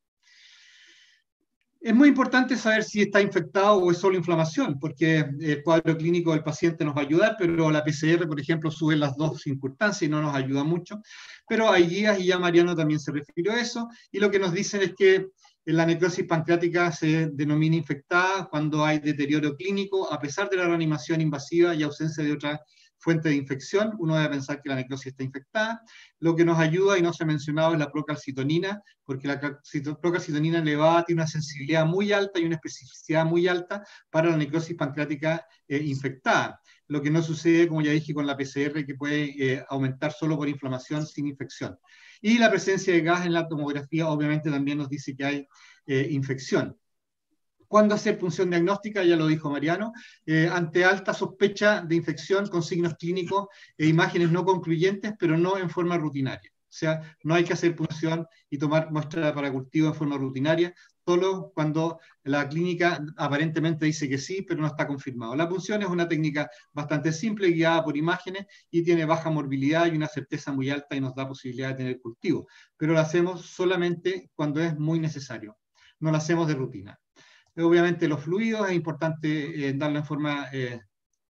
Es muy importante saber si está infectado o es solo inflamación, porque el cuadro clínico del paciente nos va a ayudar, pero la P C R, por ejemplo, sube las dos circunstancias y no nos ayuda mucho. Pero hay guías, y ya Mariano también se refirió a eso, y lo que nos dicen es que la necrosis pancreática se denomina infectada cuando hay deterioro clínico, a pesar de la reanimación invasiva y ausencia de otra fuente de infección. Uno debe pensar que la necrosis está infectada. Lo que nos ayuda, y no se ha mencionado, es la procalcitonina, porque la procalcitonina elevada tiene una sensibilidad muy alta y una especificidad muy alta para la necrosis pancreática eh, infectada. Lo que no sucede, como ya dije, con la P C R, que puede eh, aumentar solo por inflamación sin infección. Y la presencia de gas en la tomografía obviamente también nos dice que hay eh, infección. ¿Cuándo hacer punción diagnóstica? Ya lo dijo Mariano. Eh, ante alta sospecha de infección con signos clínicos e imágenes no concluyentes, pero no en forma rutinaria. O sea, no hay que hacer punción y tomar muestra para cultivo en forma rutinaria, solo cuando la clínica aparentemente dice que sí, pero no está confirmado. La punción es una técnica bastante simple, guiada por imágenes, y tiene baja morbilidad y una certeza muy alta y nos da posibilidad de tener cultivo. Pero la hacemos solamente cuando es muy necesario. No la hacemos de rutina. Obviamente los fluidos es importante eh, darlo en forma eh,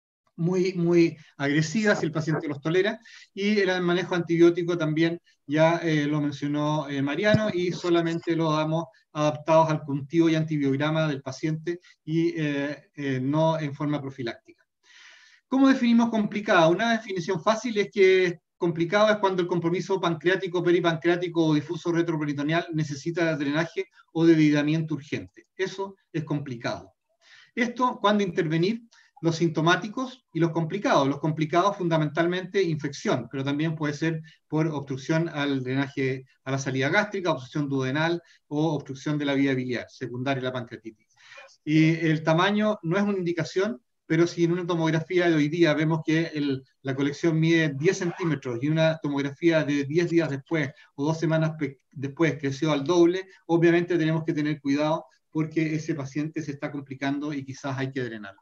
muy, muy agresiva si el paciente los tolera, y el manejo antibiótico también ya eh, lo mencionó eh, Mariano, y solamente lo damos adaptados al cultivo y antibiograma del paciente y eh, eh, no en forma profiláctica. ¿Cómo definimos complicada? Una definición fácil es que complicado es cuando el compromiso pancreático, peripancreático o difuso retroperitoneal necesita drenaje o debridamiento urgente. Eso es complicado. Esto, ¿cuándo intervenir? Los sintomáticos y los complicados. Los complicados fundamentalmente infección, pero también puede ser por obstrucción al drenaje, a la salida gástrica, obstrucción duodenal o obstrucción de la vía biliar, secundaria a la pancreatitis. Y el tamaño no es una indicación, pero si en una tomografía de hoy día vemos que el, la colección mide diez centímetros y una tomografía de diez días después o dos semanas después creció al doble, obviamente tenemos que tener cuidado porque ese paciente se está complicando y quizás hay que drenarlo.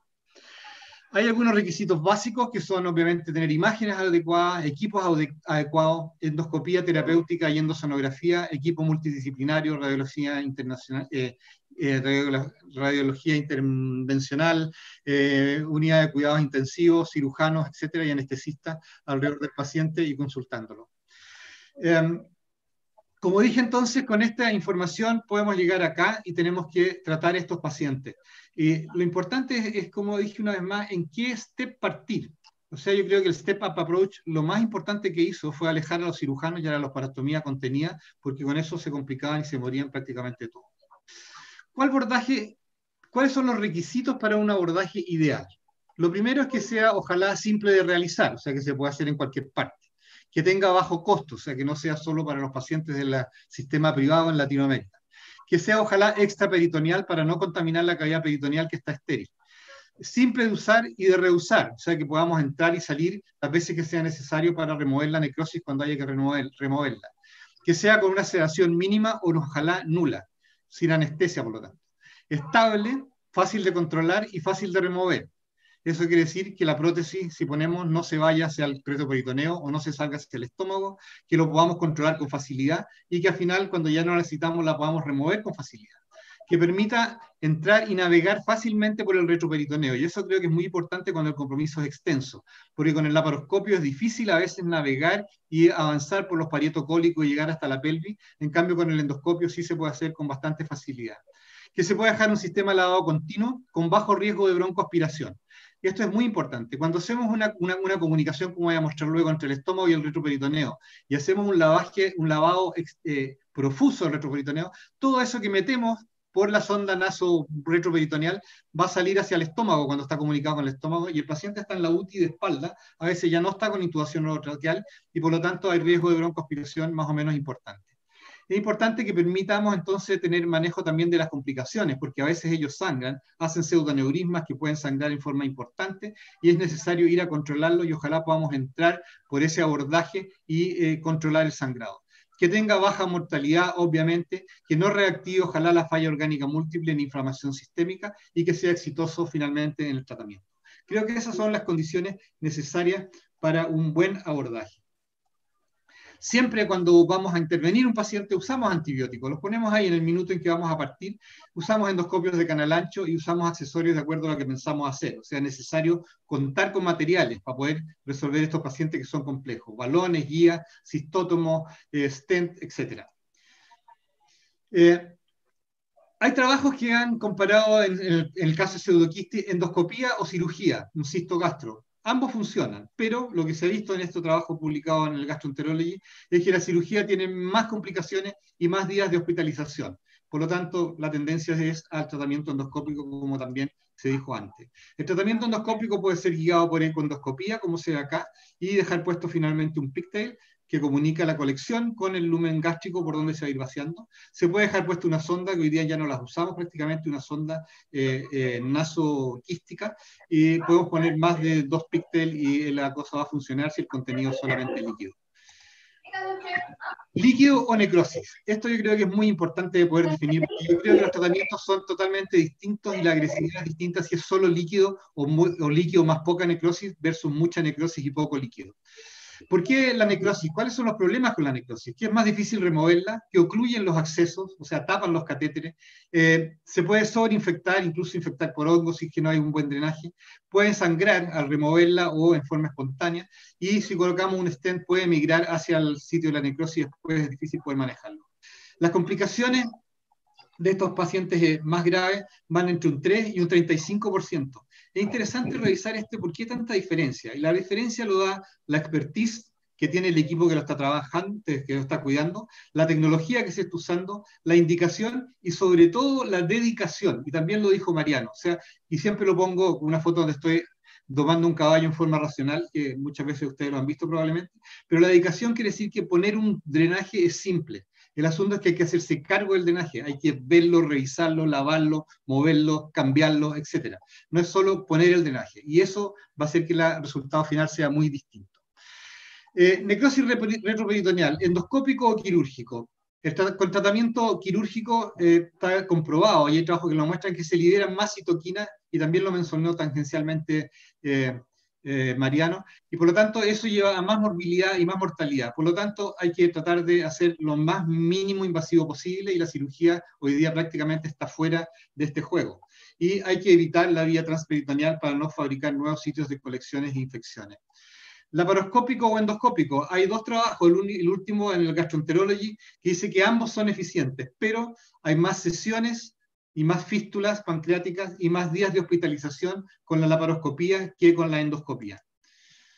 Hay algunos requisitos básicos que son obviamente tener imágenes adecuadas, equipos adecuados, endoscopía terapéutica y endosonografía, equipo multidisciplinario, radiología internacional, eh, eh, radiología intervencional, eh, unidad de cuidados intensivos, cirujanos, etcétera, y anestesistas alrededor del paciente y consultándolo. Eh, Como dije entonces, con esta información podemos llegar acá y tenemos que tratar a estos pacientes. Y lo importante es, es, como dije una vez más, en qué step partir. O O sea, yo creo que el step-up approach, lo más importante que hizo fue alejar a los cirujanos y a la laparostomía contenida, porque con eso se complicaban y se morían prácticamente todos. ¿Cuál abordaje, cuáles son los requisitos para un abordaje ideal? Lo primero es que sea, ojalá, simple de realizar, o sea, que se pueda hacer en cualquier parte. Que tenga bajo costo, o sea, que no sea solo para los pacientes del sistema privado en Latinoamérica. Que sea, ojalá, extraperitoneal para no contaminar la cavidad peritoneal que está estéril. Simple de usar y de reusar, o sea, que podamos entrar y salir las veces que sea necesario para remover la necrosis cuando haya que remover, removerla. Que sea con una sedación mínima o ojalá nula, sin anestesia, por lo tanto. Estable, fácil de controlar y fácil de remover. Eso quiere decir que la prótesis, si ponemos, no se vaya hacia el retroperitoneo o no se salga hacia el estómago, que lo podamos controlar con facilidad y que al final, cuando ya no la necesitamos, la podamos remover con facilidad. Que permita entrar y navegar fácilmente por el retroperitoneo. Y eso creo que es muy importante cuando el compromiso es extenso, porque con el laparoscopio es difícil a veces navegar y avanzar por los parietocólicos y llegar hasta la pelvis. En cambio, con el endoscopio sí se puede hacer con bastante facilidad. Que se puede dejar un sistema de lavado continuo con bajo riesgo de broncoaspiración. Esto es muy importante. Cuando hacemos una, una, una comunicación, como voy a mostrar luego, entre el estómago y el retroperitoneo, y hacemos un lavaje, un lavado eh, profuso del retroperitoneo, todo eso que metemos por la sonda naso-retroperitoneal va a salir hacia el estómago cuando está comunicado con el estómago, y el paciente está en la U T I de espalda, a veces ya no está con intubación orotraqueal, y por lo tanto hay riesgo de broncoaspiración más o menos importante. Es importante que permitamos entonces tener manejo también de las complicaciones, porque a veces ellos sangran, hacen pseudoneurismas que pueden sangrar en forma importante, y es necesario ir a controlarlo, y ojalá podamos entrar por ese abordaje y eh, controlar el sangrado. Que tenga baja mortalidad, obviamente, que no reactive, ojalá, la falla orgánica múltiple en inflamación sistémica, y que sea exitoso finalmente en el tratamiento. Creo que esas son las condiciones necesarias para un buen abordaje. Siempre cuando vamos a intervenir un paciente usamos antibióticos, los ponemos ahí en el minuto en que vamos a partir, usamos endoscopios de canal ancho y usamos accesorios de acuerdo a lo que pensamos hacer. O sea, es necesario contar con materiales para poder resolver estos pacientes que son complejos, balones, guías, cistótomos, eh, stent, etcétera. Eh, hay trabajos que han comparado en, en, el, en el caso de pseudoquistis endoscopía o cirugía, un cisto gastro. Ambos funcionan, pero lo que se ha visto en este trabajo publicado en el Gastroenterology es que la cirugía tiene más complicaciones y más días de hospitalización. Por lo tanto, la tendencia es al tratamiento endoscópico, como también se dijo antes. El tratamiento endoscópico puede ser guiado por econdoscopía, como se ve acá, y dejar puesto finalmente un pigtail que comunica la colección con el lumen gástrico por donde se va a ir vaciando. Se puede dejar puesta una sonda, que hoy día ya no las usamos prácticamente, una sonda eh, eh, nasoquística, y podemos poner más de dos píxeles y la cosa va a funcionar si el contenido es solamente líquido. Líquido o necrosis. Esto yo creo que es muy importante de poder definir, porque yo creo que los tratamientos son totalmente distintos y la agresividad es distinta si es solo líquido o, muy, o líquido más poca necrosis versus mucha necrosis y poco líquido. ¿Por qué la necrosis? ¿Cuáles son los problemas con la necrosis? Que es más difícil removerla, que ocluyen los accesos, o sea, tapan los catéteres, eh, se puede sobreinfectar, incluso infectar por hongos si es que no hay un buen drenaje, pueden sangrar al removerla o en forma espontánea, y si colocamos un stent puede migrar hacia el sitio de la necrosis y después es difícil poder manejarlo. Las complicaciones de estos pacientes más graves van entre un tres y un treinta y cinco por ciento. Es interesante revisar este, ¿por qué tanta diferencia? Y la diferencia lo da la expertise que tiene el equipo que lo está trabajando, que lo está cuidando, la tecnología que se está usando, la indicación y sobre todo la dedicación. Y también lo dijo Mariano, o sea, y siempre lo pongo con una foto donde estoy domando un caballo en forma racional, que muchas veces ustedes lo han visto probablemente, pero la dedicación quiere decir que poner un drenaje es simple. El asunto es que hay que hacerse cargo del drenaje, hay que verlo, revisarlo, lavarlo, moverlo, cambiarlo, etcétera. No es solo poner el drenaje, y eso va a hacer que el resultado final sea muy distinto. Eh, necrosis retroperitoneal, endoscópico o quirúrgico. El tra con tratamiento quirúrgico eh, está comprobado, y hay trabajos que lo muestran, que se liberan más citoquinas, y también lo mencionó tangencialmente eh, Eh, Mariano, y por lo tanto eso lleva a más morbilidad y más mortalidad. Por lo tanto, hay que tratar de hacer lo más mínimo invasivo posible, y la cirugía hoy día prácticamente está fuera de este juego. Y hay que evitar la vía transperitoneal para no fabricar nuevos sitios de colecciones e infecciones. Laparoscópico o endoscópico. Hay dos trabajos, el, el último en el Gastroenterology, que dice que ambos son eficientes, pero hay más sesiones y más fístulas pancreáticas y más días de hospitalización con la laparoscopía que con la endoscopía.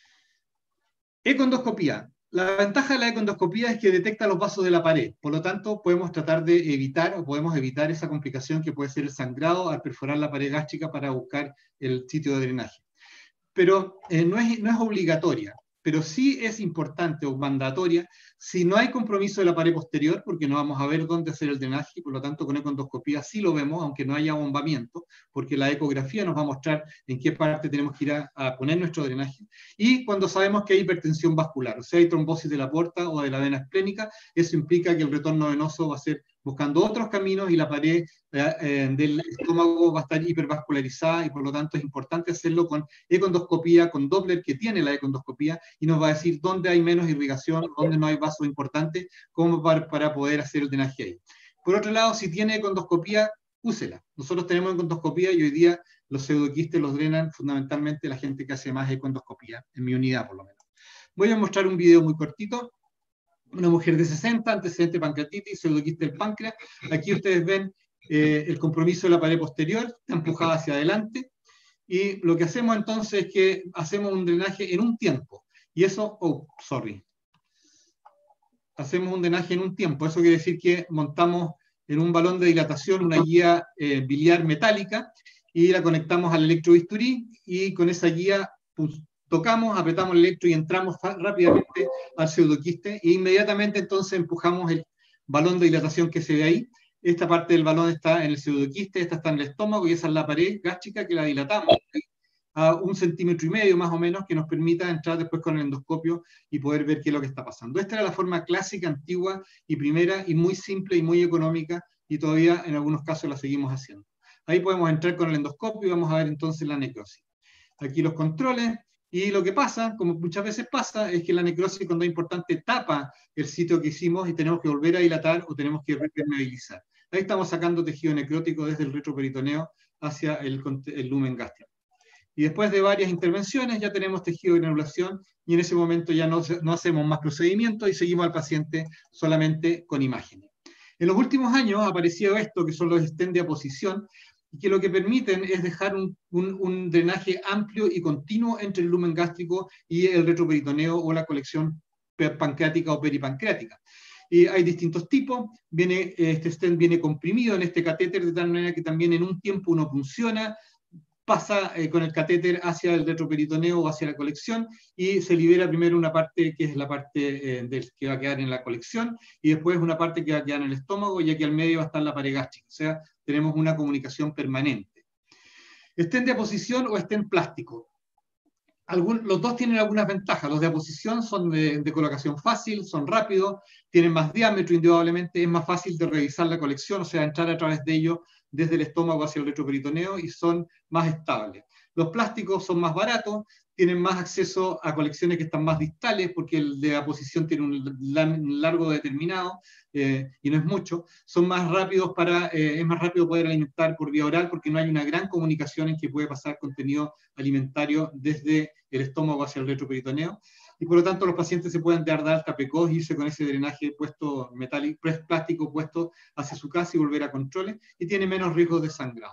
Econdoscopía. La ventaja de la econdoscopía es que detecta los vasos de la pared, por lo tanto podemos tratar de evitar o podemos evitar esa complicación que puede ser el sangrado al perforar la pared gástrica para buscar el sitio de drenaje. Pero eh, no, es, no es obligatoria, pero sí es importante o mandatoria si no hay compromiso de la pared posterior, porque no vamos a ver dónde hacer el drenaje, y por lo tanto con econdoscopía sí lo vemos, aunque no haya abombamiento, porque la ecografía nos va a mostrar en qué parte tenemos que ir a, a poner nuestro drenaje. Y cuando sabemos que hay hipertensión vascular, o sea, hay trombosis de la aorta o de la vena esplénica, eso implica que el retorno venoso va a ser buscando otros caminos y la pared eh, eh, del estómago va a estar hipervascularizada, y por lo tanto es importante hacerlo con econdoscopía, con Doppler que tiene la econdoscopía, y nos va a decir dónde hay menos irrigación, dónde no hay vasos importantes, como para, para poder hacer el drenaje ahí. Por otro lado, si tiene econdoscopía, úsela. Nosotros tenemos econdoscopía y hoy día los pseudoquistes los drenan fundamentalmente la gente que hace más econdoscopía, en mi unidad por lo menos. Voy a mostrar un video muy cortito. Una mujer de sesenta, antecedente de pancreatitis, pseudoquiste del páncreas. Aquí ustedes ven eh, el compromiso de la pared posterior, está empujada hacia adelante, y lo que hacemos entonces es que hacemos un drenaje en un tiempo, y eso, oh, sorry, hacemos un drenaje en un tiempo. Eso quiere decir que montamos en un balón de dilatación una guía eh, biliar metálica, y la conectamos al electrobisturí, y con esa guía pues, tocamos, apretamos el electro y entramos rápidamente al pseudoquiste, e inmediatamente entonces empujamos el balón de dilatación que se ve ahí. Esta parte del balón está en el pseudoquiste, esta está en el estómago, y esa es la pared gástrica que la dilatamos a un centímetro y medio más o menos, que nos permita entrar después con el endoscopio y poder ver qué es lo que está pasando. Esta era la forma clásica, antigua y primera, y muy simple y muy económica, y todavía en algunos casos la seguimos haciendo. Ahí podemos entrar con el endoscopio y vamos a ver entonces la necrosis. Aquí los controles. Y lo que pasa, como muchas veces pasa, es que la necrosis, cuando es importante, tapa el sitio que hicimos y tenemos que volver a dilatar o tenemos que repermeabilizar. Ahí estamos sacando tejido necrótico desde el retroperitoneo hacia el, el lumen gástrico. Y después de varias intervenciones ya tenemos tejido de granulación, y en ese momento ya no, no hacemos más procedimientos y seguimos al paciente solamente con imágenes. En los últimos años ha aparecido esto, que son los stents de aposición, y que lo que permiten es dejar un, un, un drenaje amplio y continuo entre el lumen gástrico y el retroperitoneo o la colección pancreática o peripancreática. Y hay distintos tipos. Viene, este stent viene comprimido en este catéter de tal manera que también en un tiempo uno funciona, pasa eh, con el catéter hacia el retroperitoneo o hacia la colección, y se libera primero una parte que es la parte eh, del, que va a quedar en la colección, y después una parte que va a quedar en el estómago, y aquí al medio va a estar la pared gástrica. O sea, tenemos una comunicación permanente. Stent de aposición o stent plástico. Algún, los dos tienen algunas ventajas. Los de aposición son de, de colocación fácil, son rápidos, tienen más diámetro indudablemente, es más fácil de revisar la colección, o sea, entrar a través de ellos desde el estómago hacia el retroperitoneo, y son más estables. Los plásticos son más baratos, tienen más acceso a colecciones que están más distales, porque el de aposición tiene un largo determinado, eh, y no es mucho. Son más rápidos para, eh, es más rápido poder alimentar por vía oral, porque no hay una gran comunicación en que puede pasar contenido alimentario desde el estómago hacia el retroperitoneo, y por lo tanto los pacientes se pueden dar de alta precoz, irse con ese drenaje puesto metálico, plástico puesto hacia su casa y volver a controles, y tiene menos riesgos de sangrado.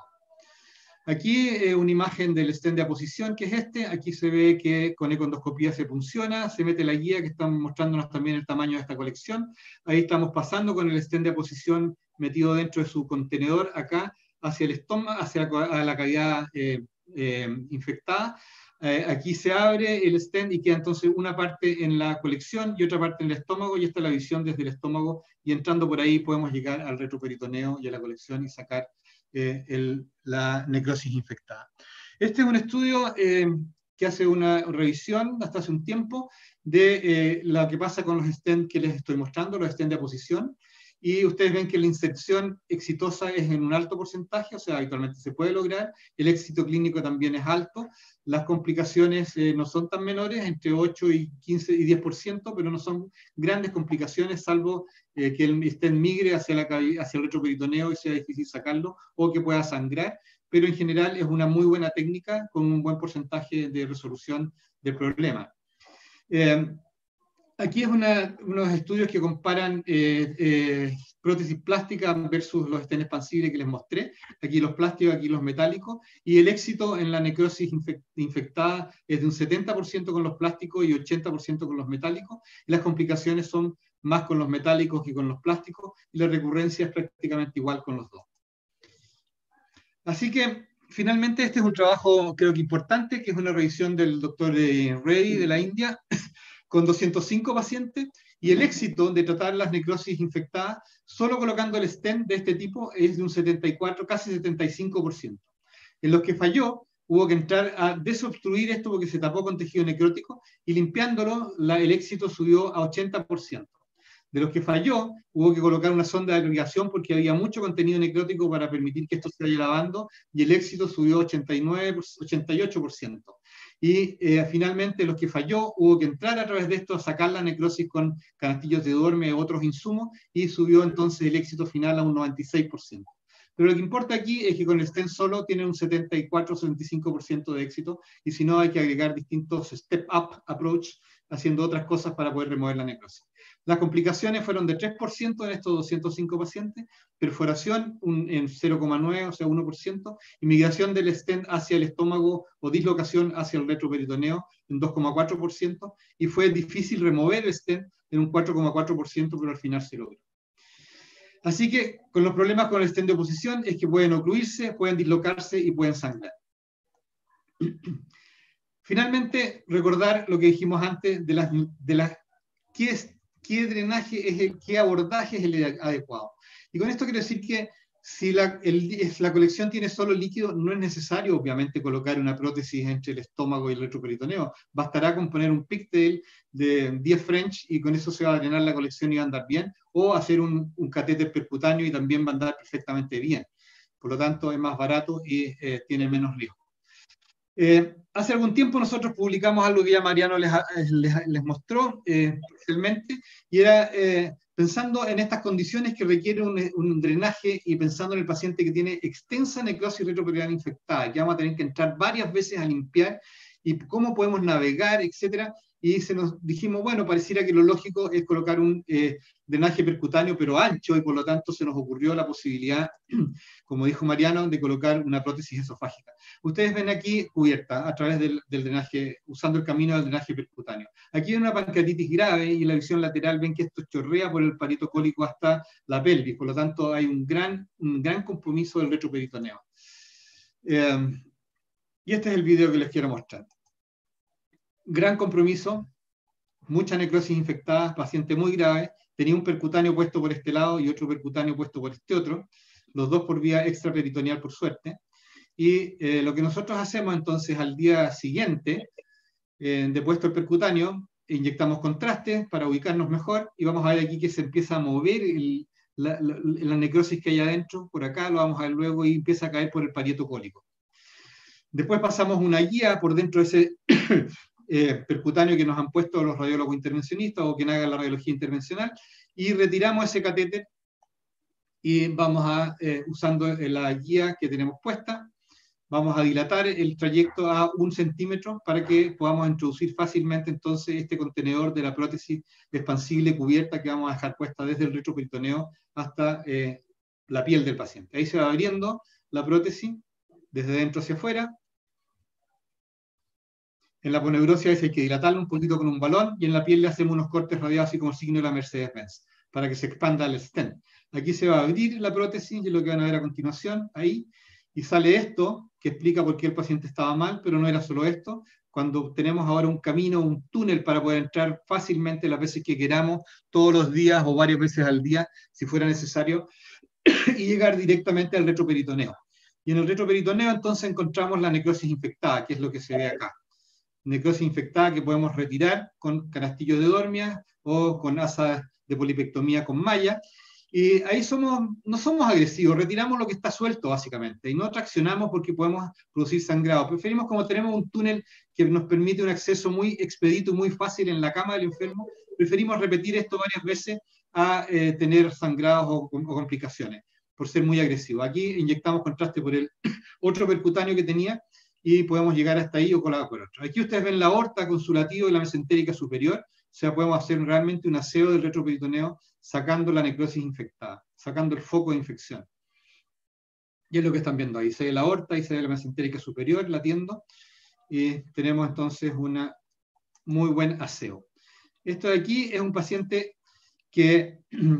Aquí eh, una imagen del stent de aposición, que es este. Aquí se ve que con econdoscopía se funciona, se mete la guía que están mostrándonos también el tamaño de esta colección. Ahí estamos pasando con el stent de aposición metido dentro de su contenedor, acá hacia el estómago, hacia la, la cavidad eh, eh, infectada. Eh, aquí se abre el stent y queda entonces una parte en la colección y otra parte en el estómago, y esta es la visión desde el estómago, y entrando por ahí podemos llegar al retroperitoneo y a la colección y sacar eh, el, la necrosis infectada. Este es un estudio eh, que hace una revisión hasta hace un tiempo de eh, lo que pasa con los stents que les estoy mostrando, los stents de aposición. Y ustedes ven que la inserción exitosa es en un alto porcentaje, o sea, habitualmente se puede lograr. El éxito clínico también es alto. Las complicaciones eh, no son tan menores, entre ocho y quince y diez por ciento, pero no son grandes complicaciones, salvo eh, que el stent migre hacia, la, hacia el retroperitoneo y sea difícil sacarlo, o que pueda sangrar. Pero en general es una muy buena técnica con un buen porcentaje de resolución del problema. Eh, aquí es una, unos estudios que comparan eh, eh, prótesis plástica versus los stents expansibles que les mostré. Aquí los plásticos, aquí los metálicos. Y el éxito en la necrosis infectada es de un setenta por ciento con los plásticos y ochenta por ciento con los metálicos. Y las complicaciones son más con los metálicos que con los plásticos. Y la recurrencia es prácticamente igual con los dos. Así que, finalmente, este es un trabajo, creo que importante, que es una revisión del doctor Reddy de la India, con doscientos cinco pacientes, y el éxito de tratar las necrosis infectadas, solo colocando el stent de este tipo, es de un setenta y cuatro, casi setenta y cinco por ciento. En los que falló, hubo que entrar a desobstruir esto porque se tapó con tejido necrótico, y limpiándolo, la, el éxito subió a ochenta por ciento. De los que falló, hubo que colocar una sonda de agregación porque había mucho contenido necrótico para permitir que esto se vaya lavando, y el éxito subió a ochenta y nueve, ochenta y ocho por ciento. Y eh, finalmente, los que falló, hubo que entrar a través de esto a sacar la necrosis con canastillos de Dorme u otros insumos, y subió entonces el éxito final a un noventa y seis por ciento. Pero lo que importa aquí es que con el stent solo tiene un setenta y cuatro a setenta y cinco por ciento de éxito, y si no hay que agregar distintos step-up approach, haciendo otras cosas para poder remover la necrosis. Las complicaciones fueron de tres por ciento en estos doscientos cinco pacientes, perforación un, en cero coma nueve, o sea, uno por ciento, y migración del stent hacia el estómago o dislocación hacia el retroperitoneo en dos coma cuatro por ciento, y fue difícil remover el stent en un cuatro coma cuatro por ciento, pero al final se logró. Así que, con los problemas con el stent de oposición es que pueden ocluirse, pueden dislocarse y pueden sangrar. Finalmente, recordar lo que dijimos antes de las, de las qué, es, qué drenaje es el, qué abordaje es el adecuado. Y con esto quiero decir que si la, el, la colección tiene solo líquido, no es necesario, obviamente, colocar una prótesis entre el estómago y el retroperitoneo. Bastará con poner un pigtail de diez French y con eso se va a drenar la colección y va a andar bien, o hacer un, un catéter percutáneo y también va a andar perfectamente bien. Por lo tanto, es más barato y eh, tiene menos riesgo. Eh, hace algún tiempo nosotros publicamos algo que ya Mariano les, les, les mostró eh, parcialmente, y era eh, pensando en estas condiciones que requiere un, un drenaje y pensando en el paciente que tiene extensa necrosis retroperitonal infectada, que vamos a tener que entrar varias veces a limpiar, y cómo podemos navegar, etcétera. Y se nos dijimos, bueno, pareciera que lo lógico es colocar un eh, drenaje percutáneo, pero ancho, y por lo tanto se nos ocurrió la posibilidad, como dijo Mariano, de colocar una prótesis esofágica. Ustedes ven aquí cubierta a través del, del drenaje, usando el camino del drenaje percutáneo. Aquí hay una pancreatitis grave, y en la visión lateral ven que esto chorrea por el parieto cólico hasta la pelvis, por lo tanto hay un gran, un gran compromiso del retroperitoneo. Eh, y este es el video que les quiero mostrar. Gran compromiso, mucha necrosis infectada, paciente muy grave, tenía un percutáneo puesto por este lado y otro percutáneo puesto por este otro, los dos por vía extraperitoneal por suerte. Y eh, lo que nosotros hacemos entonces al día siguiente, eh, de puesto el percutáneo, inyectamos contraste para ubicarnos mejor, y vamos a ver aquí que se empieza a mover el, la, la, la necrosis que hay adentro, por acá lo vamos a ver luego, y empieza a caer por el parieto cólico. Después pasamos una guía por dentro de ese Eh, percutáneo que nos han puesto los radiólogos intervencionistas o quien haga la radiología intervencional, y retiramos ese catéter y vamos a, eh, usando la guía que tenemos puesta, vamos a dilatar el trayecto a un centímetro para que podamos introducir fácilmente entonces este contenedor de la prótesis expansible cubierta que vamos a dejar puesta desde el retroperitoneo hasta eh, la piel del paciente. Ahí se va abriendo la prótesis desde dentro hacia afuera. En la poneurosis hay que dilatarlo un poquito con un balón, y en la piel le hacemos unos cortes radiados así como el signo de la Mercedes-Benz, para que se expanda el stent. Aquí se va a abrir la prótesis, y es lo que van a ver a continuación, ahí, y sale esto, que explica por qué el paciente estaba mal, pero no era solo esto. Cuando tenemos ahora un camino, un túnel para poder entrar fácilmente las veces que queramos, todos los días o varias veces al día, si fuera necesario, y llegar directamente al retroperitoneo. Y en el retroperitoneo entonces encontramos la necrosis infectada, que es lo que se ve acá. Necrosis infectada que podemos retirar con canastillos de Dormia o con asas de polipectomía con malla. Y ahí somos, no somos agresivos, retiramos lo que está suelto básicamente, y no traccionamos porque podemos producir sangrado. Preferimos, como tenemos un túnel que nos permite un acceso muy expedito y muy fácil en la cama del enfermo, preferimos repetir esto varias veces a eh, tener sangrados o, o complicaciones, por ser muy agresivo. Aquí inyectamos contraste por el otro percutáneo que tenía, y podemos llegar hasta ahí o colado por otro. Aquí ustedes ven la aorta con su latido y la mesentérica superior, sea, podemos hacer realmente un aseo del retroperitoneo sacando la necrosis infectada, sacando el foco de infección. Y es lo que están viendo ahí. Se ve la aorta y se ve la mesentérica superior latiendo. Y tenemos entonces un muy buen aseo. Esto de aquí es un paciente que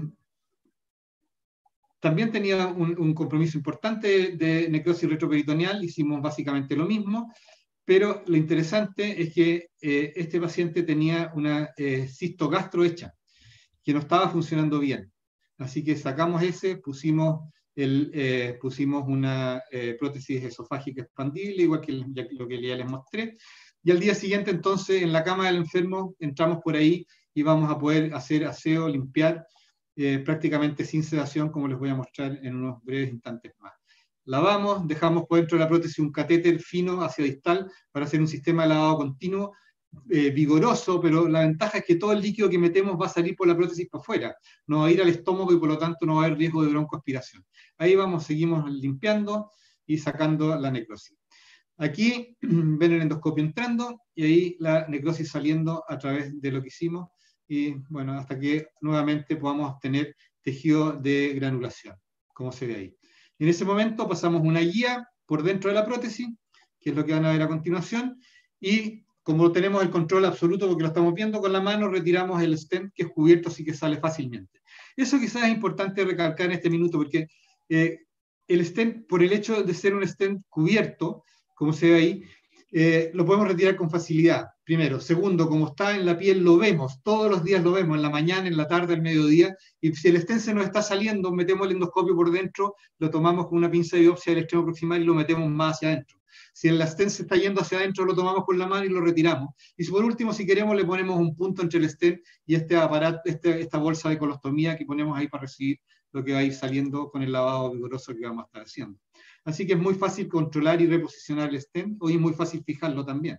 también tenía un, un compromiso importante de necrosis retroperitoneal. Hicimos básicamente lo mismo, pero lo interesante es que eh, este paciente tenía una eh, cistogastro hecha, que no estaba funcionando bien. Así que sacamos ese, pusimos, el, eh, pusimos una eh, prótesis esofágica expandible, igual que el, ya, lo que ya les mostré. Y al día siguiente, entonces, en la cama del enfermo, entramos por ahí y vamos a poder hacer aseo, limpiar, eh, prácticamente sin sedación, como les voy a mostrar en unos breves instantes más. Lavamos, dejamos por dentro de la prótesis un catéter fino hacia distal para hacer un sistema de lavado continuo, Eh, vigoroso, pero la ventaja es que todo el líquido que metemos va a salir por la prótesis para afuera, no va a ir al estómago y por lo tanto no va a haber riesgo de broncoaspiración. Ahí vamos, seguimos limpiando y sacando la necrosis. Aquí ven el endoscopio entrando y ahí la necrosis saliendo a través de lo que hicimos y bueno, hasta que nuevamente podamos tener tejido de granulación, como se ve ahí. En ese momento pasamos una guía por dentro de la prótesis, que es lo que van a ver a continuación, y como tenemos el control absoluto porque lo estamos viendo con la mano, retiramos el stent que es cubierto, así que sale fácilmente. Eso quizás es importante recalcar en este minuto, porque eh, el stent, por el hecho de ser un stent cubierto, como se ve ahí, eh, lo podemos retirar con facilidad, primero. Segundo, como está en la piel, lo vemos, todos los días lo vemos, en la mañana, en la tarde, al mediodía, y si el stent se nos está saliendo, metemos el endoscopio por dentro, lo tomamos con una pinza de biopsia del extremo proximal y lo metemos más hacia adentro. Si el stent se está yendo hacia adentro, lo tomamos con la mano y lo retiramos. Y si por último, si queremos, le ponemos un punto entre el stent y este aparato, este, esta bolsa de colostomía que ponemos ahí para recibir lo que va a ir saliendo con el lavado vigoroso que vamos a estar haciendo. Así que es muy fácil controlar y reposicionar el stent, o es muy fácil fijarlo también.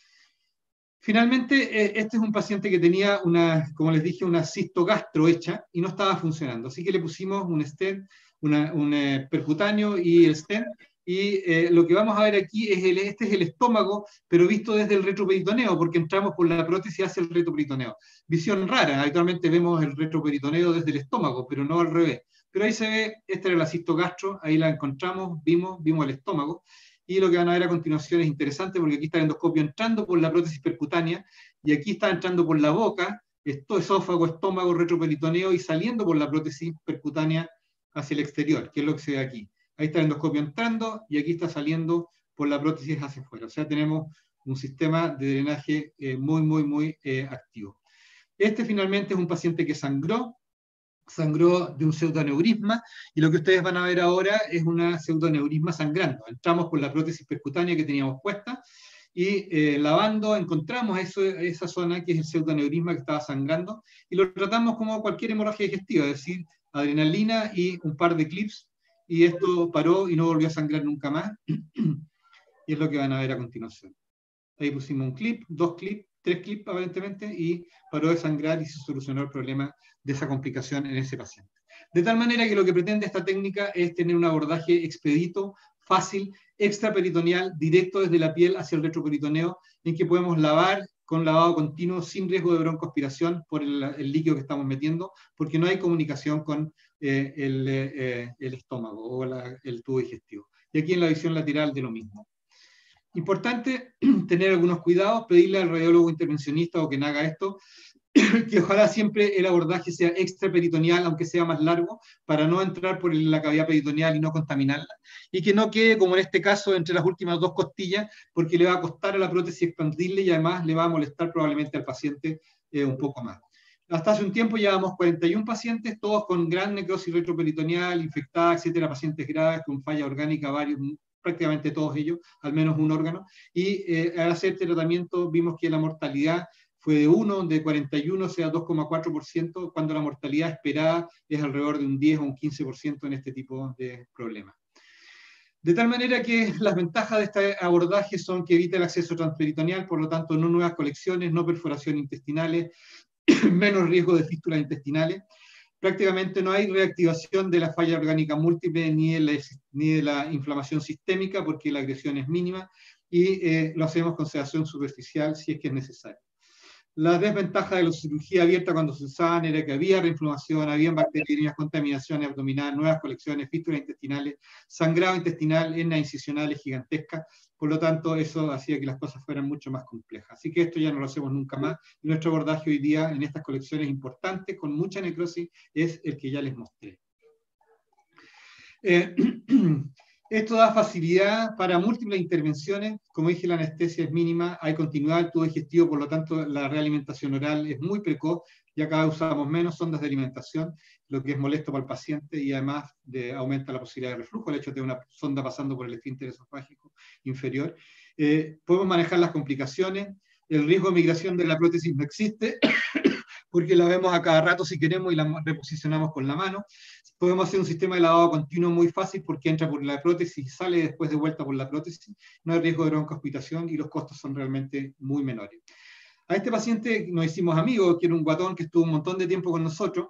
Finalmente, este es un paciente que tenía una, como les dije, una cistogastro hecha y no estaba funcionando. Así que le pusimos un stent, una, un eh, percutáneo y el stent. Y eh, lo que vamos a ver aquí es el, este es el estómago, pero visto desde el retroperitoneo, porque entramos por la prótesis hacia el retroperitoneo. Visión rara, habitualmente vemos el retroperitoneo desde el estómago, pero no al revés. Pero ahí se ve, esta era la cistogastro, ahí la encontramos, vimos, vimos el estómago. Y lo que van a ver a continuación es interesante, porque aquí está el endoscopio entrando por la prótesis percutánea, y aquí está entrando por la boca, esto, esófago, estómago, retroperitoneo, y saliendo por la prótesis percutánea hacia el exterior, que es lo que se ve aquí. Ahí está el endoscopio entrando y aquí está saliendo por la prótesis hacia afuera. O sea, tenemos un sistema de drenaje eh, muy, muy, muy eh, activo. Este finalmente es un paciente que sangró, sangró de un pseudoneurisma, y lo que ustedes van a ver ahora es una pseudoneurisma sangrando. Entramos por la prótesis percutánea que teníamos puesta y eh, lavando encontramos eso, esa zona que es el pseudoneurisma que estaba sangrando y lo tratamos como cualquier hemorragia digestiva, es decir, adrenalina y un par de clips, y esto paró y no volvió a sangrar nunca más, y es lo que van a ver a continuación. Ahí pusimos un clip, dos clips, tres clips aparentemente, y paró de sangrar y se solucionó el problema de esa complicación en ese paciente. De tal manera que lo que pretende esta técnica es tener un abordaje expedito, fácil, extraperitoneal, directo desde la piel hacia el retroperitoneo, en que podemos lavar con lavado continuo sin riesgo de broncoaspiración por el, el líquido que estamos metiendo, porque no hay comunicación con eh, el, eh, el estómago o la, el tubo digestivo. Y aquí en la visión lateral de lo mismo. Importante tener algunos cuidados, pedirle al radiólogo intervencionista o quien haga esto, que ojalá siempre el abordaje sea extraperitoneal, aunque sea más largo, para no entrar por la cavidad peritoneal y no contaminarla, y que no quede, como en este caso, entre las últimas dos costillas, porque le va a costar a la prótesis expandirle y además le va a molestar probablemente al paciente eh, un poco más. Hasta hace un tiempo llevábamos cuarenta y uno pacientes, todos con gran necrosis retroperitoneal, infectada, etcétera, pacientes graves, con falla orgánica, varios, prácticamente todos ellos, al menos un órgano, y eh, al hacer este tratamiento vimos que la mortalidad fue de uno, de cuarenta y uno, o sea, dos coma cuatro por ciento, cuando la mortalidad esperada es alrededor de un diez o un quince por ciento en este tipo de problemas. De tal manera que las ventajas de este abordaje son que evita el acceso transperitoneal, por lo tanto, no nuevas colecciones, no perforaciones intestinales, menos riesgo de fístulas intestinales. Prácticamente no hay reactivación de la falla orgánica múltiple ni de la, ni de la inflamación sistémica, porque la agresión es mínima, y eh, lo hacemos con sedación superficial si es que es necesario. La desventaja de la cirugía abierta cuando se usaban era que había reinflamación, había bacterias, contaminaciones abdominales, nuevas colecciones, fístulas intestinales, sangrado intestinal, hernias incisionales gigantescas. Por lo tanto, eso hacía que las cosas fueran mucho más complejas. Así que esto ya no lo hacemos nunca más. Y nuestro abordaje hoy día en estas colecciones importantes, con mucha necrosis, es el que ya les mostré. Eh, Esto da facilidad para múltiples intervenciones. Como dije, la anestesia es mínima, hay continuidad del tubo digestivo, por lo tanto la realimentación oral es muy precoz, ya cada vez usamos menos sondas de alimentación, lo que es molesto para el paciente y además de, aumenta la posibilidad de reflujo, el hecho de tener una sonda pasando por el esfínter esofágico inferior. Eh, podemos manejar las complicaciones, el riesgo de migración de la prótesis no existe, porque la vemos a cada rato si queremos y la reposicionamos con la mano. Podemos hacer un sistema de lavado continuo muy fácil porque entra por la prótesis y sale después de vuelta por la prótesis. No hay riesgo de broncoaspiración y los costos son realmente muy menores. A este paciente nos hicimos amigos, que era un guatón que estuvo un montón de tiempo con nosotros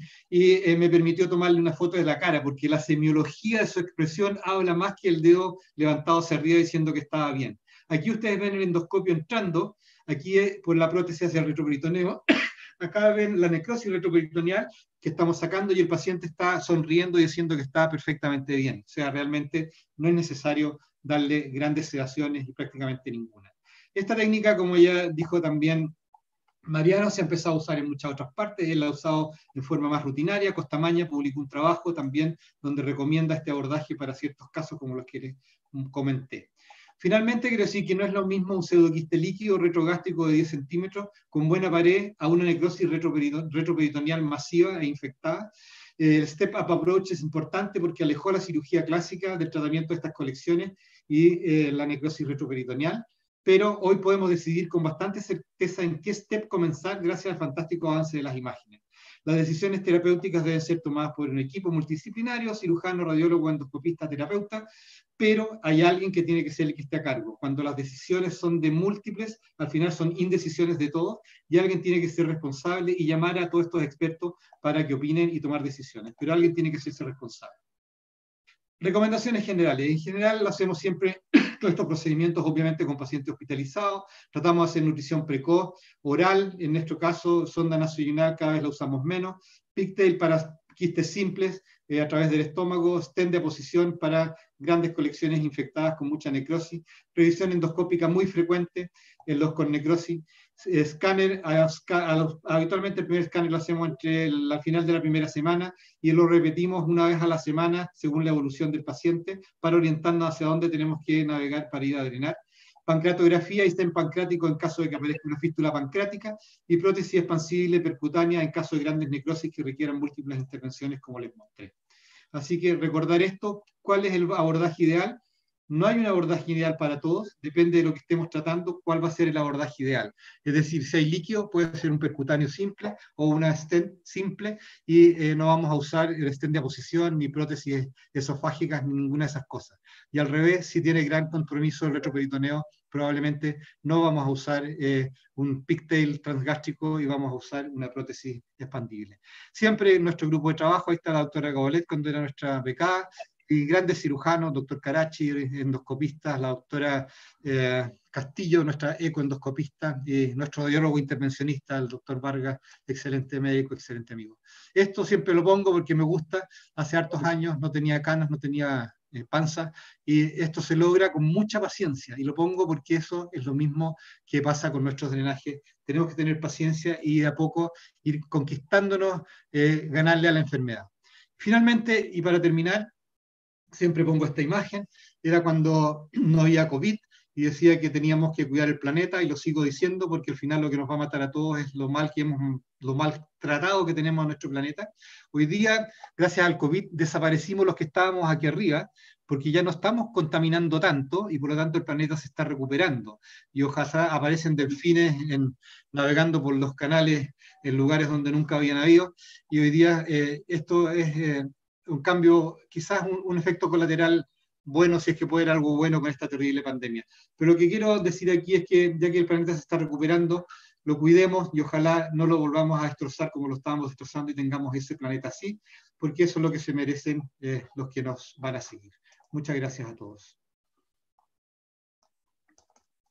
y eh, me permitió tomarle una foto de la cara porque la semiología de su expresión habla más que el dedo levantado hacia arriba diciendo que estaba bien. Aquí ustedes ven el endoscopio entrando, aquí eh, por la prótesis hacia el retroperitoneo. Acá ven la necrosis retroperitoneal que estamos sacando y el paciente está sonriendo y diciendo que está perfectamente bien. O sea, realmente no es necesario darle grandes sedaciones y prácticamente ninguna. Esta técnica, como ya dijo también Mariano, se ha empezado a usar en muchas otras partes. Él la ha usado en forma más rutinaria. Costamaña publicó un trabajo también donde recomienda este abordaje para ciertos casos como los que les comenté. Finalmente, quiero decir que no es lo mismo un pseudoquiste líquido retrogástrico de diez centímetros con buena pared a una necrosis retroperitoneal masiva e infectada. El step-up approach es importante porque alejó la cirugía clásica del tratamiento de estas colecciones y eh, la necrosis retroperitoneal, pero hoy podemos decidir con bastante certeza en qué step comenzar gracias al fantástico avance de las imágenes. Las decisiones terapéuticas deben ser tomadas por un equipo multidisciplinario, cirujano, radiólogo, endoscopista, terapeuta, pero hay alguien que tiene que ser el que esté a cargo. Cuando las decisiones son de múltiples, al final son indecisiones de todos, y alguien tiene que ser responsable y llamar a todos estos expertos para que opinen y tomar decisiones, pero alguien tiene que ser responsable. Recomendaciones generales. En general, lo hacemos siempre, todos estos procedimientos, obviamente, con pacientes hospitalizados. Tratamos de hacer nutrición precoz, oral, en nuestro caso, sonda nasoinguinal, cada vez la usamos menos. Pigtail para quistes simples, eh, a través del estómago. Stent de posición para grandes colecciones infectadas con mucha necrosis. Revisión endoscópica muy frecuente en los con necrosis. Escáner, habitualmente el primer escáner lo hacemos entre el, al final de la primera semana y lo repetimos una vez a la semana según la evolución del paciente para orientarnos hacia dónde tenemos que navegar para ir a drenar. Pancreatografía y stent pancreático en caso de que aparezca una fístula pancreática y prótesis expansible percutánea en caso de grandes necrosis que requieran múltiples intervenciones como les mostré. Así que recordar esto, ¿cuál es el abordaje ideal? No hay un abordaje ideal para todos, depende de lo que estemos tratando, cuál va a ser el abordaje ideal. Es decir, si hay líquido, puede ser un percutáneo simple o una stent simple y eh, no vamos a usar el stent de aposición, ni prótesis esofágicas, ni ninguna de esas cosas. Y al revés, si tiene gran compromiso el retroperitoneo, probablemente no vamos a usar eh, un pigtail transgástrico y vamos a usar una prótesis expandible. Siempre en nuestro grupo de trabajo, ahí está la doctora Gabolet, cuando era nuestra becada, y grandes cirujanos, doctor Carachi, endoscopistas, la doctora eh, Castillo, nuestra ecoendoscopista, y nuestro radiólogo intervencionista, el doctor Vargas, excelente médico, excelente amigo. Esto siempre lo pongo porque me gusta, hace hartos años no tenía canas, no tenía eh, panza, y esto se logra con mucha paciencia, y lo pongo porque eso es lo mismo que pasa con nuestros drenajes. Tenemos que tener paciencia y de a poco ir conquistándonos, eh, ganarle a la enfermedad. Finalmente, y para terminar, siempre pongo esta imagen, era cuando no había COVID y decía que teníamos que cuidar el planeta, y lo sigo diciendo porque al final lo que nos va a matar a todos es lo mal que hemos, lo mal tratado que tenemos a nuestro planeta. Hoy día, gracias al COVID, desaparecimos los que estábamos aquí arriba, porque ya no estamos contaminando tanto y por lo tanto el planeta se está recuperando. Y ojalá aparecen delfines en, navegando por los canales en lugares donde nunca habían habido, y hoy día eh, esto es... Eh, un cambio, quizás un, un efecto colateral bueno, si es que puede haber algo bueno con esta terrible pandemia. Pero lo que quiero decir aquí es que ya que el planeta se está recuperando, lo cuidemos y ojalá no lo volvamos a destrozar como lo estábamos destrozando y tengamos ese planeta así, porque eso es lo que se merecen eh, los que nos van a seguir. Muchas gracias a todos.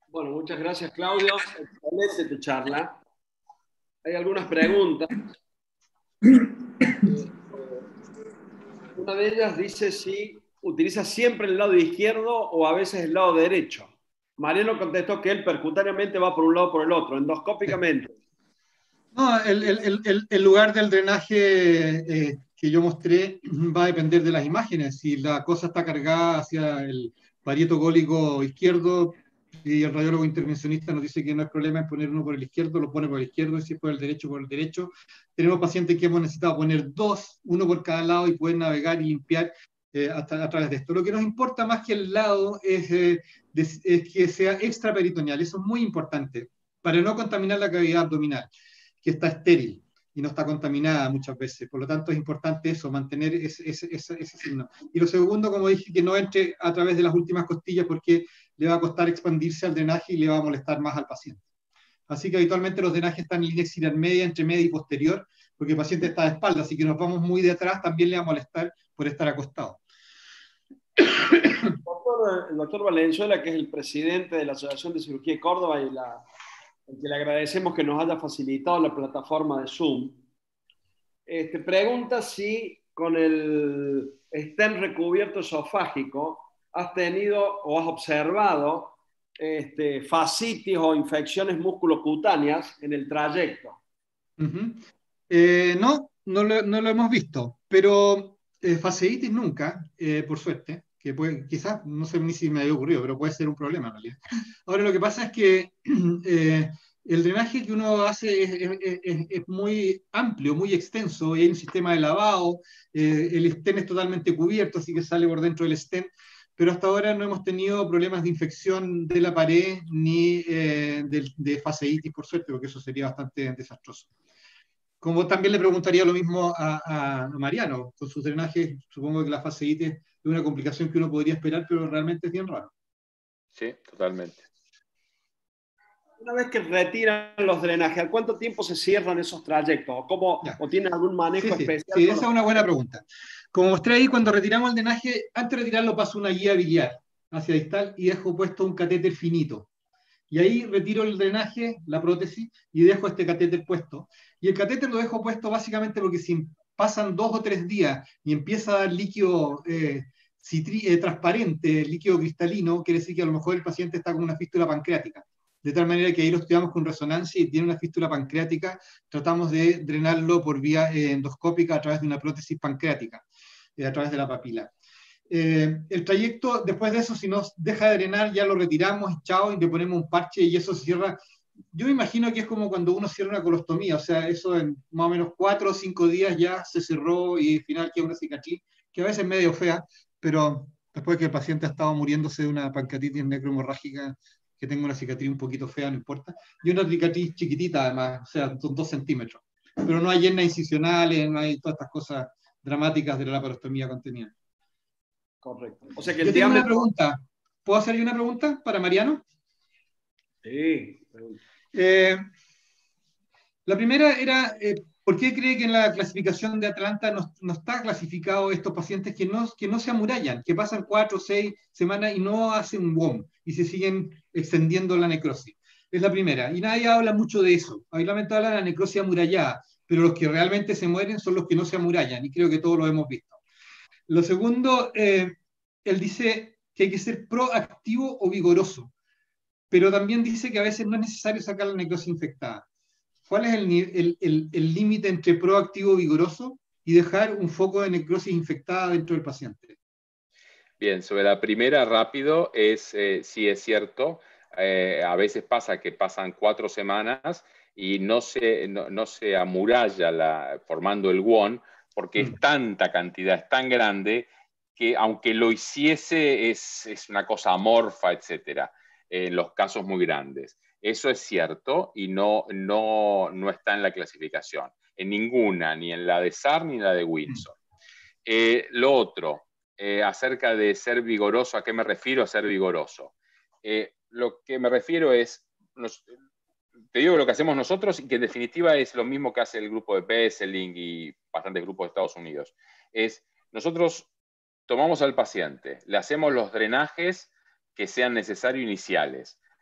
Bueno, muchas gracias, Claudio. Excelente tu charla. Hay algunas preguntas. Eh, una de ellas dice si utiliza siempre el lado izquierdo o a veces el lado derecho. Mariano contestó que él percutánеamente va por un lado o por el otro, endoscópicamente. No, el, el, el, el lugar del drenaje eh, que yo mostré va a depender de las imágenes. Si la cosa está cargada hacia el parieto gólico izquierdo y el radiólogo intervencionista nos dice que no hay problema en poner uno por el izquierdo, lo pone por el izquierdo, y si es por el derecho, por el derecho. Tenemos pacientes que hemos necesitado poner dos, uno por cada lado, y poder navegar y limpiar eh, hasta, a través de esto. Lo que nos importa más que el lado es, eh, de, es que sea extraperitoneal. Eso es muy importante para no contaminar la cavidad abdominal, que está estéril y no está contaminada muchas veces. Por lo tanto, es importante eso, mantener ese, ese, ese, ese signo. Y lo segundo, como dije, que no entre a través de las últimas costillas, porque le va a costar expandirse al drenaje y le va a molestar más al paciente. Así que habitualmente los drenajes están en línea axilar media, entre media y posterior, porque el paciente está de espalda, así que nos vamos muy de atrás, también le va a molestar por estar acostado. El doctor, el doctor Valenzuela, que es el presidente de la Asociación de Cirugía de Córdoba y la que le agradecemos que nos haya facilitado la plataforma de Zoom, este, pregunta si con el stent recubierto esofágico has tenido o has observado este, fascitis o infecciones musculocutáneas en el trayecto. Uh-huh. eh, no, no lo, no lo hemos visto, pero eh, fasciitis nunca, eh, por suerte, que puede, quizás, no sé ni si me había ocurrido, pero puede ser un problema en realidad. Ahora, lo que pasa es que eh, el drenaje que uno hace es, es, es, es muy amplio, muy extenso, y hay un sistema de lavado, eh, el stent es totalmente cubierto, así que sale por dentro del stent, pero hasta ahora no hemos tenido problemas de infección de la pared ni eh, de, de fasciitis, por suerte, porque eso sería bastante desastroso. Como también le preguntaría lo mismo a, a Mariano, con sus drenajes, supongo que la fasciitis es una complicación que uno podría esperar, pero realmente es bien raro. Sí, totalmente. Una vez que retiran los drenajes, ¿al cuánto tiempo se cierran esos trayectos? ¿O, cómo, ¿o tienen algún manejo sí, sí, especial? Sí, esa es una buena pregunta. Como mostré ahí, cuando retiramos el drenaje, antes de retirarlo paso una guía biliar hacia distal y dejo puesto un catéter finito. Y ahí retiro el drenaje, la prótesis, y dejo este catéter puesto. Y el catéter lo dejo puesto básicamente porque si pasan dos o tres días y empieza a dar líquido eh, citri, eh, transparente, líquido cristalino, quiere decir que a lo mejor el paciente está con una fístula pancreática. De tal manera que ahí lo estudiamos con resonancia y tiene una fístula pancreática, tratamos de drenarlo por vía eh, endoscópica a través de una prótesis pancreática, eh, a través de la papila. Eh, el trayecto, después de eso, si nos deja de drenar, ya lo retiramos, chao, y le ponemos un parche y eso se cierra. Yo me imagino que es como cuando uno cierra una colostomía, o sea, eso en más o menos cuatro o cinco días ya se cerró y al final queda una cicatriz, que a veces es medio fea, pero después que el paciente ha estado muriéndose de una pancreatitis necrohemorrágica, que tenga una cicatriz un poquito fea, no importa, y una cicatriz chiquitita además, o sea, son dos centímetros, pero no hay hernias incisionales, no hay todas estas cosas dramáticas de la laparostomía contenida. Correcto. O sea que el Yo tengo diámetro... una pregunta. ¿Puedo hacerle una pregunta para Mariano? Sí. Eh, la primera era, eh, ¿por qué cree que en la clasificación de Atlanta no, no está clasificado estos pacientes que no, que no se amurallan, que pasan cuatro o seis semanas y no hacen un W O M y se siguen extendiendo la necrosis? Es la primera. Y nadie habla mucho de eso. Habitualmente habla de la necrosis amurallada, pero los que realmente se mueren son los que no se amurallan, y creo que todos lo hemos visto. Lo segundo, eh, él dice que hay que ser proactivo o vigoroso, pero también dice que a veces no es necesario sacar la necrosis infectada. ¿Cuál es el límite el, el, el entre proactivo o vigoroso y dejar un foco de necrosis infectada dentro del paciente? Bien, sobre la primera, rápido, es eh, sí es cierto, eh, a veces pasa que pasan cuatro semanas y no se, no, no se amuralla la, formando el W O N, porque es tanta cantidad, es tan grande, que aunque lo hiciese es, es una cosa amorfa, etcétera, en los casos muy grandes. Eso es cierto y no, no, no está en la clasificación, en ninguna, ni en la de S A R ni en la de Windsor. Eh, lo otro, eh, acerca de ser vigoroso, ¿a qué me refiero a ser vigoroso? Eh, lo que me refiero es... Nos, te digo lo que hacemos nosotros y que en definitiva es lo mismo que hace el grupo de Besseling y bastantes grupos de Estados Unidos. Es, nosotros tomamos al paciente, le hacemos los drenajes que sean necesarios iniciales,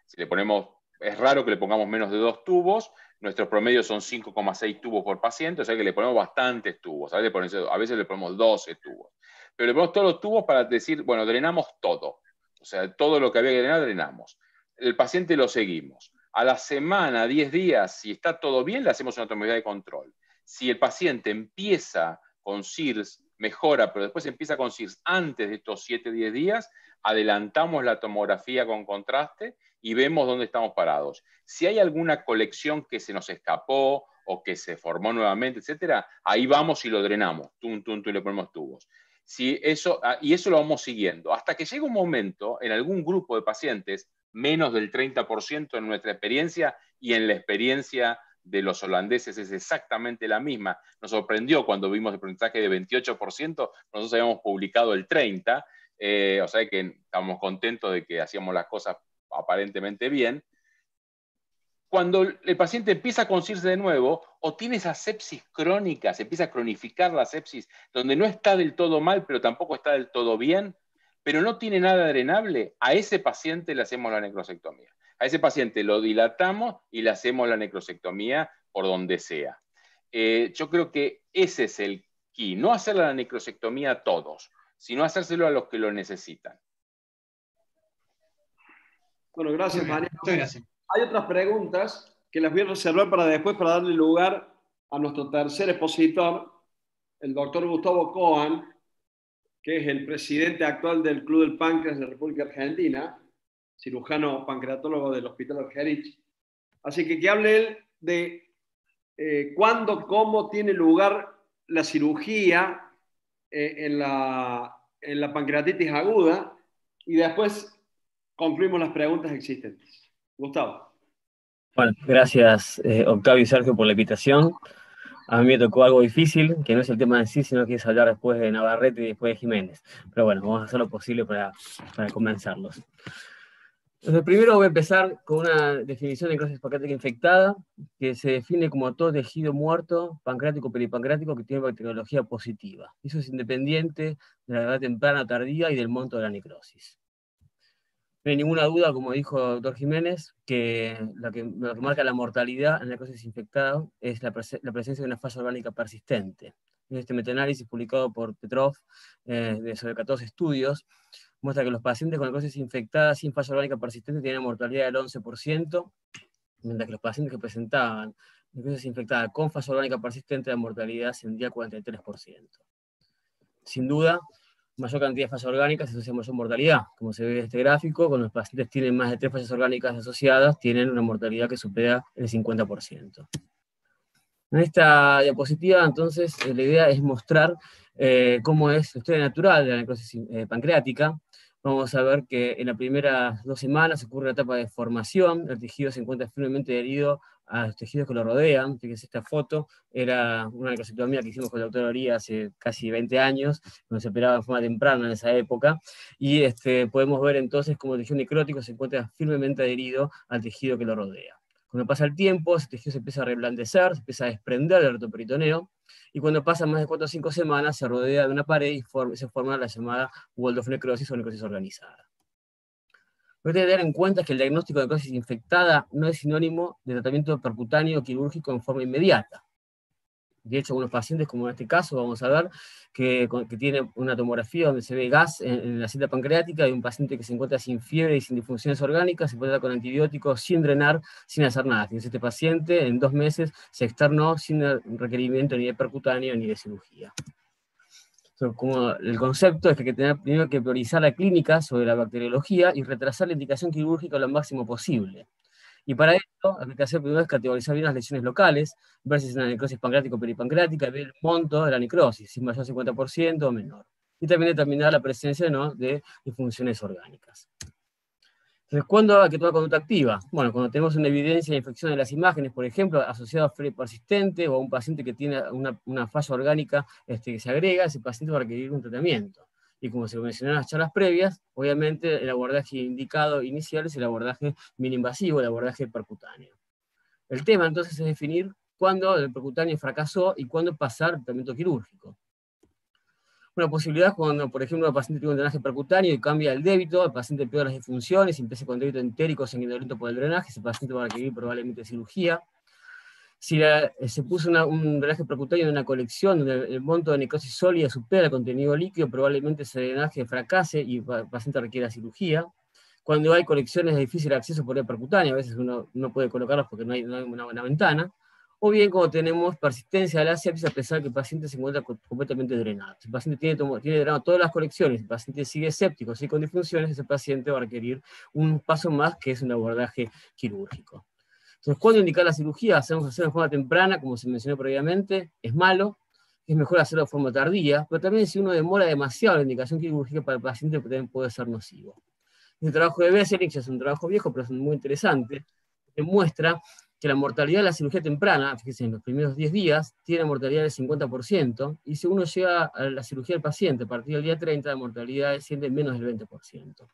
Si le ponemos, es raro que le pongamos menos de dos tubos, nuestros promedios son cinco coma seis tubos por paciente, o sea que le ponemos bastantes tubos, a veces, le ponemos, a veces le ponemos doce tubos. Pero le ponemos todos los tubos para decir, bueno, drenamos todo. O sea, todo lo que había que drenar, drenamos. El paciente lo seguimos. A la semana, diez días, si está todo bien, le hacemos una tomografía de control. Si el paciente empieza con S I R S, mejora, pero después empieza con S I R S antes de estos siete a diez días, adelantamos la tomografía con contraste y vemos dónde estamos parados. Si hay alguna colección que se nos escapó o que se formó nuevamente, etcétera, ahí vamos y lo drenamos, tum, tum, tum, y le ponemos tubos. Si eso, y eso lo vamos siguiendo, hasta que llega un momento, en algún grupo de pacientes, menos del treinta por ciento en nuestra experiencia, y en la experiencia de los holandeses es exactamente la misma. Nos sorprendió cuando vimos el porcentaje de veintiocho por ciento, nosotros habíamos publicado el treinta por ciento, eh, o sea que estábamos contentos de que hacíamos las cosas aparentemente bien. Cuando el paciente empieza con S I R S de nuevo, o tiene esa sepsis crónica, se empieza a cronificar la sepsis, donde no está del todo mal, pero tampoco está del todo bien, pero no tiene nada drenable, a ese paciente le hacemos la necrosectomía. A ese paciente lo dilatamos y le hacemos la necrosectomía por donde sea. Eh, yo creo que ese es el key, no hacerle la necrosectomía a todos, sino hacérselo a los que lo necesitan. Bueno, gracias, María. Muchas gracias. Hay otras preguntas que las voy a reservar para después, para darle lugar a nuestro tercer expositor, el doctor Gustavo Coan, que es el presidente actual del Club del Páncreas de la República Argentina, cirujano pancreatólogo del Hospital Argerich. Así que que hable él de eh, cuándo, cómo tiene lugar la cirugía eh, en, la, en la pancreatitis aguda, y después concluimos las preguntas existentes. Gustavo. Bueno, gracias eh, Octavio y Sergio por la invitación. A mí me tocó algo difícil, que no es el tema en sí, sino que es hablar después de Navarrete y después de Jiménez. Pero bueno, vamos a hacer lo posible para, para convencerlos. Entonces, primero voy a empezar con una definición de necrosis pancreática infectada, que se define como todo tejido muerto, pancreático o peripancreático, que tiene bacteriología positiva. Eso es independiente de la edad temprana o tardía y del monto de la necrosis. No hay ninguna duda, como dijo el doctor Jiménez, que lo que, lo que marca la mortalidad en la necrosis infectada es la, pres la presencia de una falla orgánica persistente. En este metaanálisis publicado por Petrov, eh, de sobre catorce estudios, muestra que los pacientes con necrosis infectada sin falla orgánica persistente tienen una mortalidad del once por ciento, mientras que los pacientes que presentaban necrosis infectada con falla orgánica persistente, la mortalidad ascendía al cuarenta y tres por ciento. Sin duda, mayor cantidad de fallas orgánicas asocia mayor mortalidad. Como se ve en este gráfico, cuando los pacientes tienen más de tres fallas orgánicas asociadas, tienen una mortalidad que supera el cincuenta por ciento. En esta diapositiva, entonces, la idea es mostrar eh, cómo es la historia natural de la necrosis eh, pancreática. Vamos a ver que en las primeras dos semanas ocurre la etapa de formación, el tejido se encuentra firmemente adherido a los tejidos que lo rodean. Fíjense, esta foto era una necrosectomía que hicimos con el doctor Oría hace casi veinte años, donde se operaba en forma temprana en esa época, y este, podemos ver entonces cómo el tejido necrótico se encuentra firmemente adherido al tejido que lo rodea. Cuando pasa el tiempo, ese tejido se empieza a reblandecer, se empieza a desprender del retoperitoneo, y cuando pasan más de cuatro o cinco semanas se rodea de una pared y form se forma la llamada Waldorf necrosis o necrosis organizada. Lo que hay que tener en cuenta es que el diagnóstico de necrosis infectada no es sinónimo de tratamiento percutáneo quirúrgico en forma inmediata. De hecho, algunos pacientes, como en este caso, vamos a ver, que, que tiene una tomografía donde se ve gas en, en la cinta pancreática, de un paciente que se encuentra sin fiebre y sin disfunciones orgánicas, se puede dar con antibióticos, sin drenar, sin hacer nada. Fíjense, este paciente en dos meses se externó sin requerimiento ni de percutáneo ni de cirugía. So, como el concepto es que hay que tener primero que priorizar la clínica sobre la bacteriología y retrasar la indicación quirúrgica lo máximo posible. Y para esto, lo que hay que hacer primero es categorizar bien las lesiones locales, ver si es una necrosis pancreática o peripancreática, ver el monto de la necrosis, si es mayor al cincuenta por ciento o menor. Y también determinar la presencia, ¿no?, de disfunciones orgánicas. Entonces, ¿cuándo hay que tomar conducta activa? Bueno, cuando tenemos una evidencia de infección de las imágenes, por ejemplo, asociada a fiebre persistente, o a un paciente que tiene una, una falla orgánica este, que se agrega, ese paciente va a requerir un tratamiento. Y como se mencionó en las charlas previas, obviamente el abordaje indicado inicial es el abordaje mini-invasivo, el abordaje percutáneo. El tema entonces es definir cuándo el percutáneo fracasó y cuándo pasar al tratamiento quirúrgico. Una posibilidad cuando, por ejemplo, el paciente tiene un drenaje percutáneo y cambia el débito, el paciente empeora las disfunciones y empieza con débito entérico sanguinolento por el drenaje, ese paciente va a requerir probablemente cirugía. Si la, se puso una, un drenaje percutáneo en una colección donde el, el monto de necrosis sólida supera el contenido líquido, probablemente ese drenaje fracase y el paciente requiera cirugía. Cuando hay colecciones de difícil acceso por vía percutánea, a veces uno no puede colocarlos porque no hay, no hay una buena ventana. O bien cuando tenemos persistencia de la sepsis a pesar de que el paciente se encuentra completamente drenado. Si el paciente tiene, tiene drenado todas las colecciones, el paciente sigue séptico, sigue con disfunciones, ese paciente va a requerir un paso más que es un abordaje quirúrgico. Entonces, ¿cuándo indicar la cirugía? Hacemos hacerlo de forma temprana, como se mencionó previamente, es malo, es mejor hacerlo de forma tardía, pero también si uno demora demasiado la indicación quirúrgica para el paciente también puede ser nocivo. El trabajo de Besselink ya es un trabajo viejo, pero es muy interesante, demuestra que la mortalidad de la cirugía temprana, fíjense, en los primeros diez días, tiene mortalidad del cincuenta por ciento, y si uno llega a la cirugía del paciente a partir del día treinta, la mortalidad desciende en menos del veinte por ciento.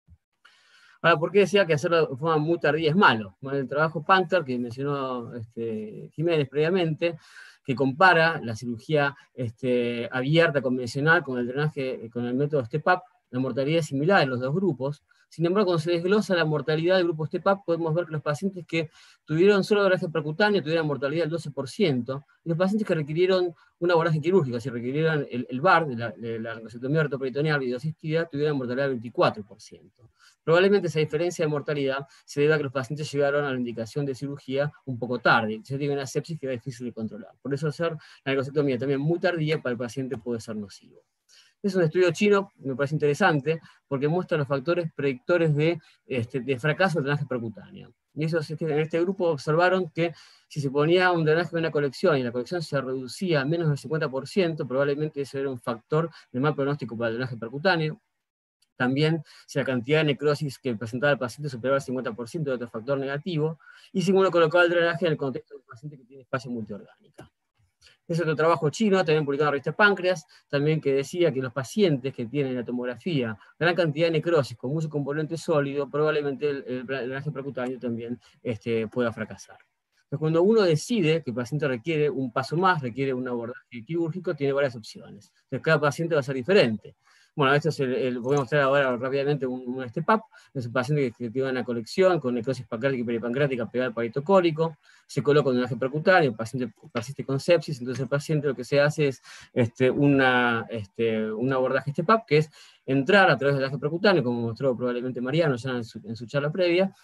Ahora, ¿por qué decía que hacerlo de forma muy tardía es malo? Bueno, el trabajo Panther, que mencionó este, Jiménez previamente, que compara la cirugía este, abierta convencional con el drenaje, con el método STEP-UP, la mortalidad es similar en los dos grupos. Sin embargo, cuando se desglosa la mortalidad del grupo STEP-UP, podemos ver que los pacientes que tuvieron solo drenaje percutáneo tuvieron mortalidad del doce por ciento, y los pacientes que requirieron un abordaje quirúrgico, si requirieron el, el B A R, de la, de la vasectomía ortoperitoneal videoasistida, tuvieron mortalidad del veinticuatro por ciento. Probablemente esa diferencia de mortalidad se deba a que los pacientes llegaron a la indicación de cirugía un poco tarde, ya tiene una sepsis que era difícil de controlar. Por eso hacer la necrosectomía también muy tardía para el paciente puede ser nocivo. Es un estudio chino, me parece interesante, porque muestra los factores predictores de, este, de fracaso del drenaje percutáneo. Y eso es que en este grupo observaron que si se ponía un drenaje en una colección y la colección se reducía a menos del cincuenta por ciento, probablemente ese era un factor de mal pronóstico para el drenaje percutáneo. También si la cantidad de necrosis que presentaba el paciente superaba el cincuenta por ciento de otro factor negativo, y si uno colocaba el drenaje en el contexto de un paciente que tiene espacio multiorgánica. Es otro trabajo chino, también publicado en la revista Páncreas, también que decía que los pacientes que tienen en la tomografía gran cantidad de necrosis con mucho componente sólido, probablemente el, el drenaje percutáneo también este, pueda fracasar. Entonces, cuando uno decide que el paciente requiere un paso más, requiere un abordaje quirúrgico, tiene varias opciones. Entonces, cada paciente va a ser diferente. Bueno, esto es el, el, voy a mostrar ahora rápidamente un, un STEP-UP. Es un paciente que, que tiene una colección con necrosis pancreática y peripancreática pegada al palito cólico, se coloca un drenaje percutáneo, el paciente persiste con sepsis, entonces el paciente lo que se hace es este, una, este, un abordaje STEP-UP, que es entrar a través del drenaje percutáneo, como mostró probablemente Mariano ya en su, en su charla previa.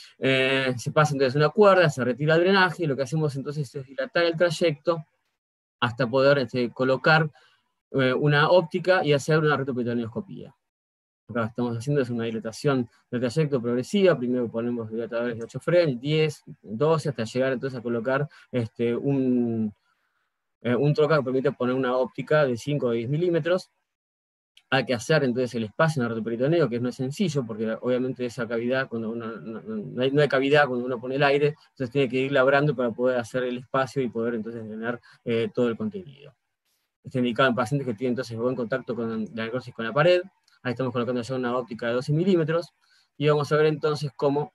Eh, se pasa entonces una cuerda, se retira el drenaje, y lo que hacemos entonces es dilatar el trayecto hasta poder este, colocar una óptica y hacer una retroperitoneoscopía. Lo que estamos haciendo es una dilatación del trayecto progresiva, primero ponemos dilatadores de ocho Fresnel, diez, doce, hasta llegar entonces a colocar este, un, eh, un troca que permite poner una óptica de cinco o diez milímetros. Hay que hacer entonces el espacio en el retroperitoneo, que no es sencillo, porque obviamente esa cavidad, cuando uno, no, no, hay, no hay cavidad cuando uno pone el aire, entonces tiene que ir labrando para poder hacer el espacio y poder entonces llenar eh, todo el contenido. Está indicado en pacientes que tienen entonces buen contacto con la necrosis con la pared. Ahí estamos colocando ya una óptica de doce milímetros, y vamos a ver entonces cómo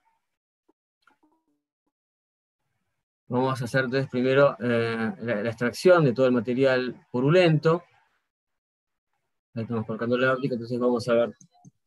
vamos a hacer entonces primero eh, la, la extracción de todo el material purulento. Ahí estamos colocando la óptica, entonces vamos a ver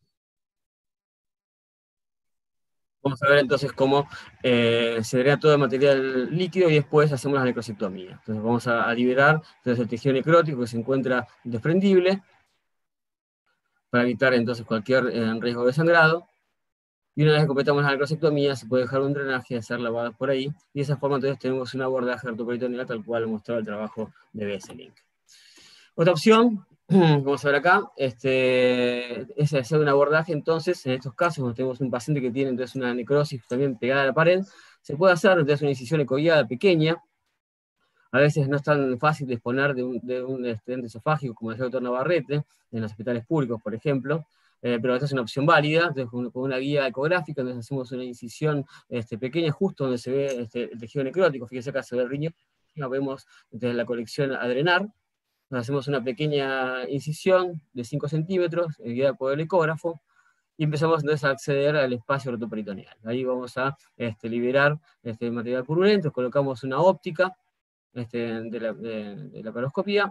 Vamos a ver entonces cómo eh, se drena todo el material líquido y después hacemos la necrosectomía. Entonces vamos a, a liberar entonces, el tejido necrótico que se encuentra desprendible, para evitar entonces cualquier eh, riesgo de sangrado. Y una vez que completamos la necrosectomía, se puede dejar un drenaje y hacer lavadas por ahí, y de esa forma entonces tenemos un abordaje ortoperitoneal tal cual mostraba el trabajo de Besselink. Otra opción, vamos a ver acá, este, es hacer un abordaje entonces, en estos casos, cuando tenemos un paciente que tiene entonces una necrosis también pegada a la pared, se puede hacer entonces una incisión ecoguiada pequeña. A veces no es tan fácil disponer de un, de un estridente esofágico como decía el doctor Navarrete, en los hospitales públicos, por ejemplo, eh, pero esta es una opción válida. Entonces, con, con una guía ecográfica, entonces hacemos una incisión este, pequeña, justo donde se ve este, el tejido necrótico. Fíjense acá se ve el riñón, vemos desde la colección a drenar. Nos hacemos una pequeña incisión de cinco centímetros, guiada por el ecógrafo, y empezamos entonces a acceder al espacio ortoperitoneal. Ahí vamos a este, liberar este, material purulento, colocamos una óptica este, de, la, de, de la paroscopía,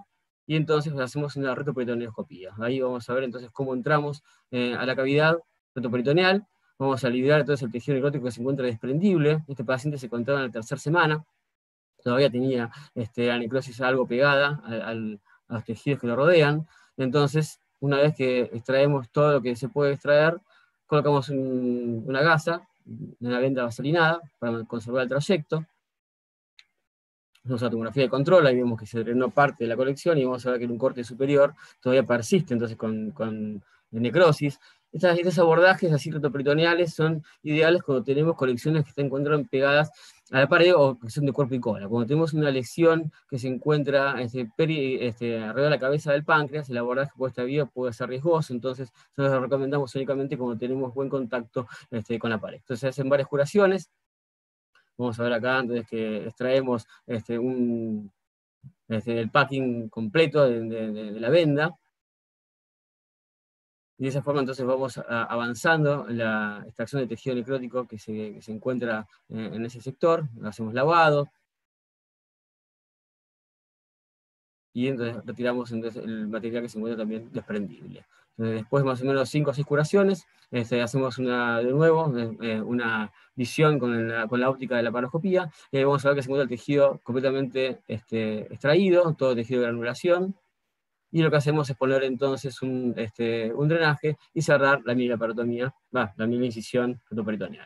y entonces hacemos una retroperitoneoscopía. Ahí vamos a ver entonces cómo entramos eh, a la cavidad retroperitoneal, vamos a liberar entonces el tejido necrótico que se encuentra desprendible. Este paciente se encontraba en la tercera semana, todavía tenía este, la necrosis algo pegada al, al, a los tejidos que lo rodean. Entonces, una vez que extraemos todo lo que se puede extraer, colocamos un, una gasa, una venda vaselinada, para conservar el trayecto. Hacemos una tomografía de control, ahí vemos que se drenó parte de la colección, y vamos a ver que en un corte superior todavía persiste, entonces con, con necrosis. Estas, estos abordajes así retroperitoneales son ideales cuando tenemos colecciones que se encuentran pegadas a la pared o que son de cuerpo y cola. Cuando tenemos una lesión que se encuentra este, peri, este, alrededor de la cabeza del páncreas, el abordaje por esta vía puede ser riesgoso, entonces nosotros lo recomendamos únicamente cuando tenemos buen contacto este, con la pared. Entonces se hacen varias curaciones. Vamos a ver acá, entonces, que extraemos este, un, este, el packing completo de, de, de la venda. Y de esa forma entonces vamos a, avanzando en la extracción de tejido necrótico que se, que se encuentra en, en ese sector. Hacemos lavado. Y entonces retiramos entonces el material que se encuentra también desprendible. Entonces, después de más o menos cinco o seis curaciones, este, hacemos una, de nuevo eh, una visión con la, con la óptica de la laparoscopía, y ahí vamos a ver que se encuentra el tejido completamente este, extraído, todo tejido de granulación, y lo que hacemos es poner entonces un, este, un drenaje y cerrar la mini laparotomía, bah, la mini incisión retroperitoneal.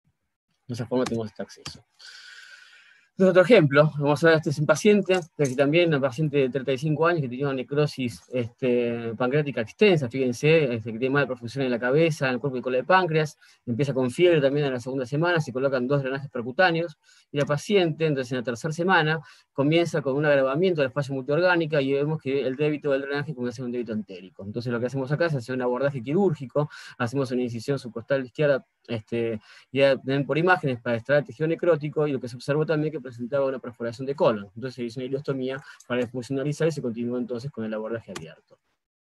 De esa forma tenemos este acceso. Entonces, otro ejemplo, vamos a ver, este es un paciente, que también un paciente de treinta y cinco años que tenía una necrosis este, pancreática extensa, fíjense, este, que tiene mala perfusión en la cabeza, en el cuerpo y cola de páncreas, empieza con fiebre también en la segunda semana, se colocan dos drenajes percutáneos, y la paciente, entonces en la tercera semana, comienza con un agravamiento de la fase multiorgánica, y vemos que el débito del drenaje comienza a ser un débito entérico. Entonces lo que hacemos acá es hacer un abordaje quirúrgico, hacemos una incisión subcostal izquierda, este, ya ven por imágenes para extraer el tejido necrótico, y lo que se observó también que presentaba una perforación de colon. Entonces se hizo una ileostomía para desfuncionalizar y se continuó entonces con el abordaje abierto.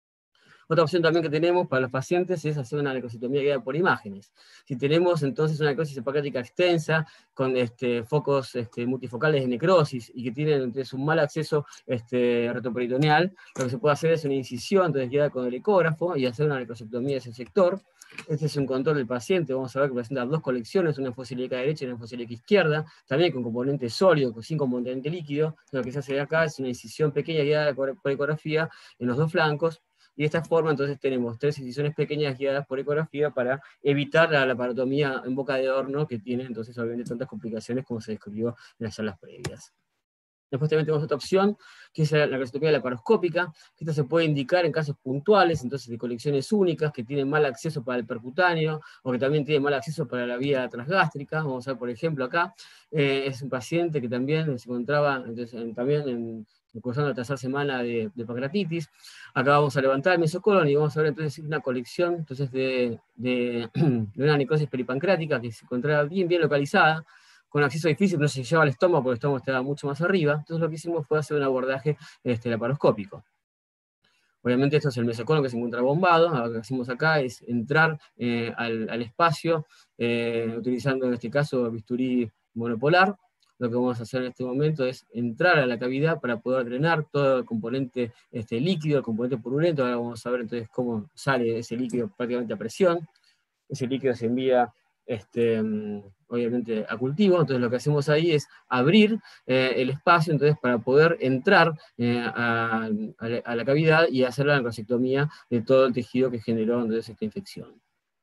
Otra opción también que tenemos para los pacientes es hacer una necrositomía guiada por imágenes. Si tenemos entonces una necrosis pancreática extensa, con este, focos este, multifocales de necrosis, y que tienen entonces un mal acceso este, retroperitoneal, lo que se puede hacer es una incisión entonces guiada con el ecógrafo, y hacer una necrosectomía de ese sector. Este es un control del paciente, vamos a ver que presenta dos colecciones, una fosílica derecha y una fosílica izquierda, también con componente sólido, sin componente líquido. Lo que se hace acá es una incisión pequeña guiada por ecografía en los dos flancos, y de esta forma entonces tenemos tres incisiones pequeñas guiadas por ecografía para evitar la laparotomía en boca de horno, que tiene entonces obviamente tantas complicaciones como se describió en las charlas previas. Después también tenemos otra opción, que es la necrosectomía laparoscópica, que esta se puede indicar en casos puntuales, entonces de colecciones únicas, que tienen mal acceso para el percutáneo, o que también tienen mal acceso para la vía transgástrica. Vamos a ver, por ejemplo, acá, eh, es un paciente que también se encontraba entonces, en, también en, cursando la tercera semana de, de pancreatitis. Acá vamos a levantar el mesocolon y vamos a ver entonces una colección entonces, de, de, de una necrosis peripancreática que se encontraba bien, bien localizada, con acceso difícil, no se lleva al estómago porque el estómago estaba mucho más arriba. Entonces lo que hicimos fue hacer un abordaje este, laparoscópico. Obviamente esto es el mesocolon que se encuentra bombado. Lo que hacemos acá es entrar eh, al, al espacio, eh, utilizando en este caso bisturí monopolar. Lo que vamos a hacer en este momento es entrar a la cavidad para poder drenar todo el componente este, líquido, el componente purulento. Ahora vamos a ver entonces cómo sale ese líquido prácticamente a presión. Ese líquido se envía Este, obviamente a cultivo. Entonces lo que hacemos ahí es abrir eh, el espacio entonces, para poder entrar eh, a, a, la, a la cavidad y hacer la necrosectomía de todo el tejido que generó entonces, esta infección.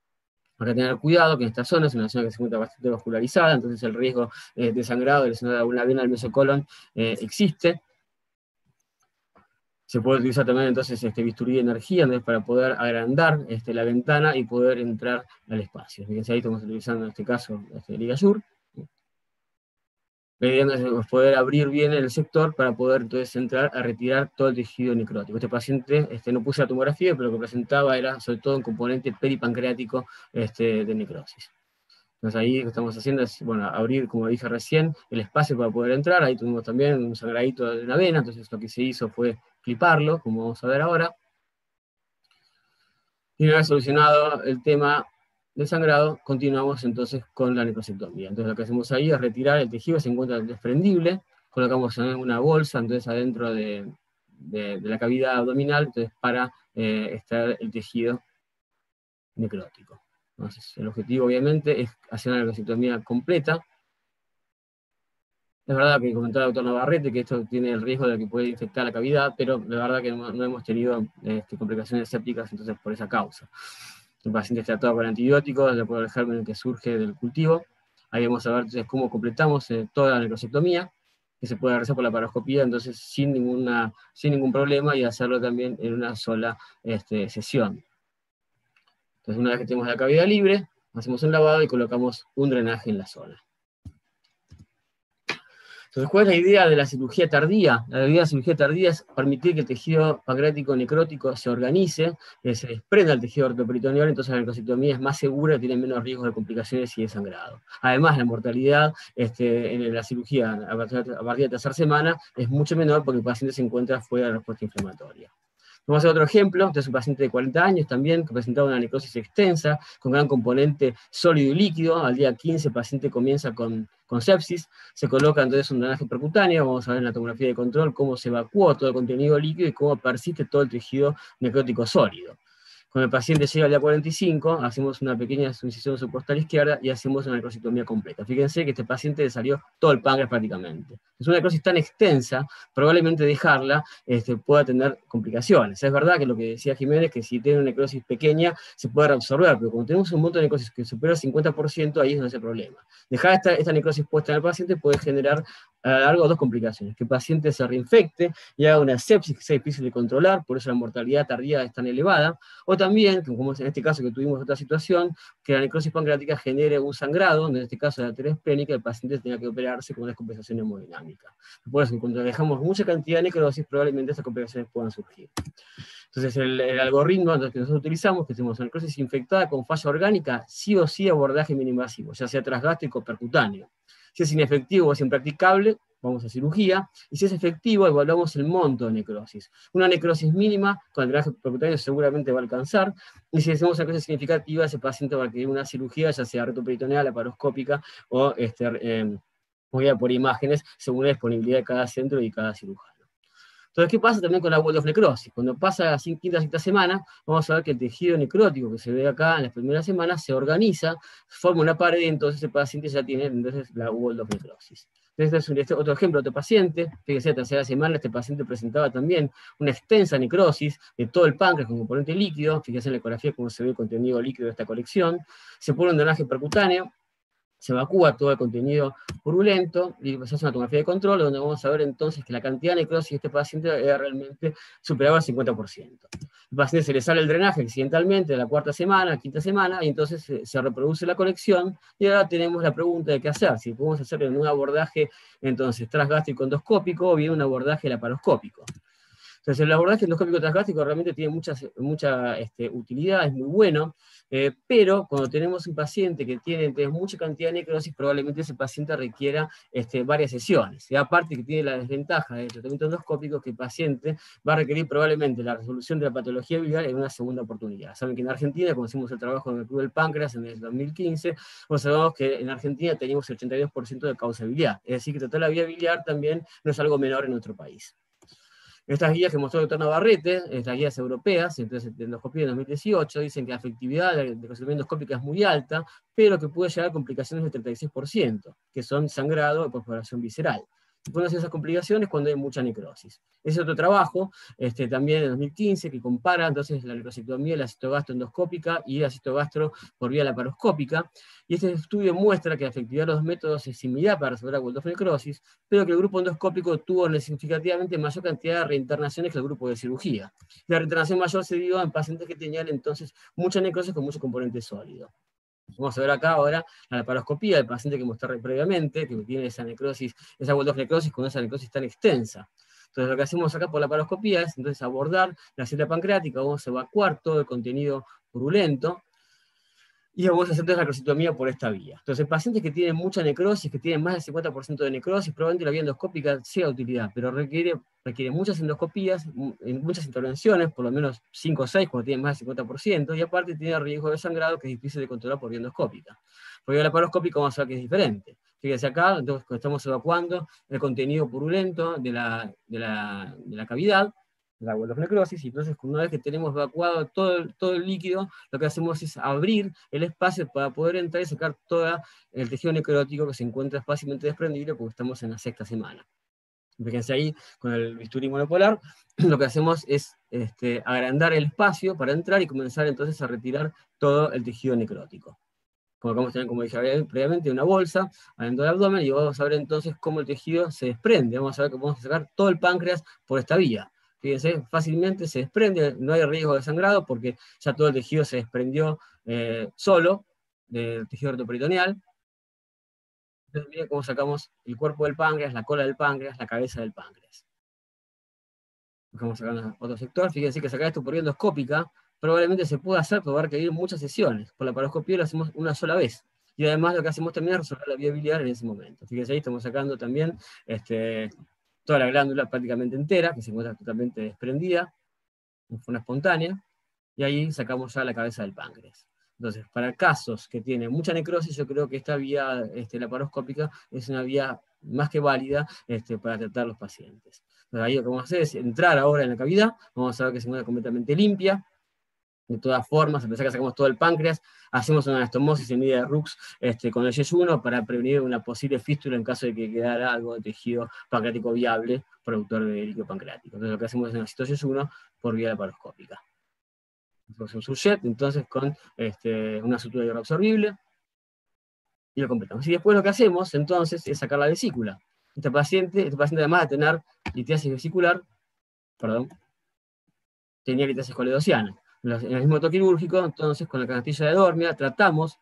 Hay que tener cuidado que en esta zona es una zona que se encuentra bastante vascularizada, entonces el riesgo eh, de sangrado de lesionar alguna vena del mesocolon eh, existe. Se puede utilizar también entonces este bisturí de energía entonces, para poder agrandar este, la ventana y poder entrar al espacio. Fíjense ahí estamos utilizando en este caso este ligazur. La idea es poder abrir bien el sector para poder entonces entrar a retirar todo el tejido necrótico. Este paciente este, no puse la tomografía, pero lo que presentaba era sobre todo un componente peripancreático este, de necrosis. Entonces ahí lo que estamos haciendo es, bueno, abrir, como dije recién, el espacio para poder entrar. Ahí tuvimos también un sangradito de una vena, entonces lo que se hizo fue cliparlo, como vamos a ver ahora. Y una vez solucionado el tema del sangrado, continuamos entonces con la necrosectomía. Entonces lo que hacemos ahí es retirar el tejido que se encuentra desprendible, colocamos en una bolsa, entonces adentro de, de, de la cavidad abdominal, entonces para eh, extraer el tejido necrótico. Entonces, el objetivo obviamente es hacer una necrosectomía completa. Es verdad que comentaba el doctor Navarrete que esto tiene el riesgo de que puede infectar la cavidad, pero la verdad que no, no hemos tenido este, complicaciones sépticas entonces por esa causa. El paciente está tratado con antibióticos, de acuerdo al germen que surge del cultivo. Ahí vamos a ver entonces cómo completamos eh, toda la necrosectomía, que se puede realizar por la paroscopía, entonces sin, ninguna, sin ningún problema, y hacerlo también en una sola este, sesión. Entonces una vez que tenemos la cavidad libre, hacemos un lavado y colocamos un drenaje en la zona. Entonces, ¿cuál es la idea de la cirugía tardía? La idea de la cirugía tardía es permitir que el tejido pancreático necrótico se organice, que se desprenda el tejido ortoperitoneal, entonces la necrosectomía es más segura, tiene menos riesgo de complicaciones y de sangrado. Además, la mortalidad este, en la cirugía a partir de la tercera semana es mucho menor porque el paciente se encuentra fuera de la respuesta inflamatoria. Vamos a hacer otro ejemplo. Este es un paciente de cuarenta años también, que presentaba una necrosis extensa, con gran componente sólido y líquido. Al día quince el paciente comienza con, con sepsis, se coloca entonces un drenaje percutáneo. Vamos a ver en la tomografía de control cómo se evacuó todo el contenido líquido y cómo persiste todo el tejido necrótico sólido. Cuando el paciente llega al día cuarenta y cinco, hacemos una pequeña incisión subcostal izquierda y hacemos una necrosectomía completa. Fíjense que este paciente le salió todo el páncreas prácticamente. Es una necrosis tan extensa, probablemente dejarla este, pueda tener complicaciones. Es verdad que lo que decía Jiménez, que si tiene una necrosis pequeña se puede reabsorber, pero cuando tenemos un monto de necrosis que supera el cincuenta por ciento, ahí es donde es el problema. Dejar esta, esta necrosis puesta en el paciente puede generar a lo largo dos complicaciones: que el paciente se reinfecte y haga una sepsis que sea difícil de controlar, por eso la mortalidad tardía es tan elevada, o también, como en este caso que tuvimos otra situación, que la necrosis pancreática genere un sangrado, en este caso la arteria esplénica, el paciente tenga que operarse con una descompensación hemodinámica. Por eso, cuando dejamos mucha cantidad de necrosis, probablemente estas complicaciones puedan surgir. Entonces, el, el algoritmo que nosotros utilizamos, que tenemos una necrosis infectada con falla orgánica, sí o sí abordaje minoinvasivo, ya sea transgástrico o percutáneo. Si es inefectivo o es impracticable, vamos a cirugía, y si es efectivo, evaluamos el monto de necrosis. Una necrosis mínima, con el drenaje percutáneo seguramente va a alcanzar, y si hacemos una necrosis significativa, ese paciente va a requerir una cirugía, ya sea retroperitoneal, laparoscópica, o este, eh, guiada por imágenes, según la disponibilidad de cada centro y cada cirujano. Entonces, ¿qué pasa también con la Waldorf necrosis? Cuando pasa la quinta sexta semana, vamos a ver que el tejido necrótico que se ve acá en las primeras semanas se organiza, forma una pared, y entonces el paciente ya tiene entonces la Waldorf necrosis. Este es un, este otro ejemplo de otro paciente. Fíjense, la tercera semana este paciente presentaba también una extensa necrosis de todo el páncreas con componente líquido. Fíjense en la ecografía cómo se ve el contenido líquido de esta colección. Se pone un drenaje percutáneo, se evacúa todo el contenido purulento y se hace una tomografía de control, donde vamos a ver entonces que la cantidad de necrosis de este paciente era realmente superaba el cincuenta por ciento. El paciente se le sale el drenaje accidentalmente en la cuarta semana, quinta semana, y entonces se, se reproduce la colección, y ahora tenemos la pregunta de qué hacer, si podemos hacer en un abordaje entonces transgástrico endoscópico o bien un abordaje laparoscópico. Entonces el abordaje endoscópico transgástrico realmente tiene mucha, mucha este, utilidad, es muy bueno, eh, pero cuando tenemos un paciente que tiene, tiene mucha cantidad de necrosis, probablemente ese paciente requiera este, varias sesiones. Y aparte que tiene la desventaja del tratamiento endoscópico, que el paciente va a requerir probablemente la resolución de la patología biliar en una segunda oportunidad. Saben que en Argentina, como hicimos el trabajo en el Club del Páncreas en el dos mil quince, observamos que en Argentina teníamos el ochenta y dos por ciento de causa biliar. Es decir, que tratar la vía biliar también no es algo menor en nuestro país. Estas guías que mostró el doctor Navarrete, estas guías europeas, entonces de endoscopía de dos mil dieciocho, dicen que la efectividad de la endoscopía endoscópica es muy alta, pero que puede llegar a complicaciones del treinta y seis por ciento, que son sangrado y perforación visceral. Se pueden hacer esas complicaciones cuando hay mucha necrosis. Ese es otro trabajo, este, también en dos mil quince, que compara entonces la necrosectomía, la citogastro-endoscópica y la citogastro por vía laparoscópica, y este estudio muestra que la efectividad de los métodos es similar para resolver la Waldorf necrosis, pero que el grupo endoscópico tuvo significativamente mayor cantidad de reinternaciones que el grupo de cirugía. La reinternación mayor se dio en pacientes que tenían entonces mucha necrosis con mucho componente sólido. Vamos a ver acá ahora la laparoscopía del paciente que mostré previamente, que tiene esa necrosis, esa Waldorf necrosis con esa necrosis tan extensa. Entonces lo que hacemos acá por la laparoscopía es entonces abordar la célula pancreática, vamos a evacuar todo el contenido purulento, y vamos a hacer la necrosectomía por esta vía. Entonces, pacientes que tienen mucha necrosis, que tienen más del cincuenta por ciento de necrosis, probablemente la vía endoscópica sea de utilidad, pero requiere, requiere muchas endoscopías, muchas intervenciones, por lo menos cinco o seis, cuando tienen más del cincuenta por ciento, y aparte tiene riesgo de sangrado que es difícil de controlar por vía endoscópica. Por vía laparoscópica vamos a ver que es diferente. Fíjense acá, entonces estamos evacuando el contenido purulento de la, de la, de la cavidad, la wall of necrosis, y entonces una vez que tenemos evacuado todo el, todo el líquido, lo que hacemos es abrir el espacio para poder entrar y sacar todo el tejido necrótico que se encuentra fácilmente desprendible porque estamos en la sexta semana. Fíjense ahí, con el bisturí monopolar, lo que hacemos es este, agrandar el espacio para entrar y comenzar entonces a retirar todo el tejido necrótico. Colocamos también, como dije previamente, una bolsa adentro del abdomen y vamos a ver entonces cómo el tejido se desprende. Vamos a ver que podemos sacar todo el páncreas por esta vía. Fíjense, fácilmente se desprende, no hay riesgo de sangrado porque ya todo el tejido se desprendió eh, solo del tejido retroperitoneal. Entonces miren cómo sacamos el cuerpo del páncreas, la cola del páncreas, la cabeza del páncreas. Vamos a sacar otro sector. Fíjense que sacar esto por vía endoscópica probablemente se pueda hacer, pero va a requerir muchas sesiones. Por la laparoscopía lo hacemos una sola vez. Y además lo que hacemos también es resolver la vía biliar en ese momento. Fíjense ahí estamos sacando también este, toda la glándula prácticamente entera, que se encuentra totalmente desprendida, en forma espontánea, y ahí sacamos ya la cabeza del páncreas. Entonces, para casos que tienen mucha necrosis, yo creo que esta vía este, laparoscópica es una vía más que válida este, para tratar a los pacientes. Entonces, ahí lo que vamos a hacer es entrar ahora en la cavidad, vamos a ver que se encuentra completamente limpia. De todas formas, a pesar que sacamos todo el páncreas, hacemos una anastomosis en medida de Rux este, con el yeyuno para prevenir una posible fístula en caso de que quedara algo de tejido pancreático viable, productor de líquido pancreático. Entonces lo que hacemos es una citoyeyuno por vía laparoscópica. Hacemos un surjet, entonces con este, una sutura hidroabsorbible, y lo completamos. Y después lo que hacemos, entonces, es sacar la vesícula. Este paciente, este paciente además de tener litiasis vesicular, perdón, tenía litiasis coledociana. En el mismo acto quirúrgico, entonces, con la canastilla de Dormia, tratamos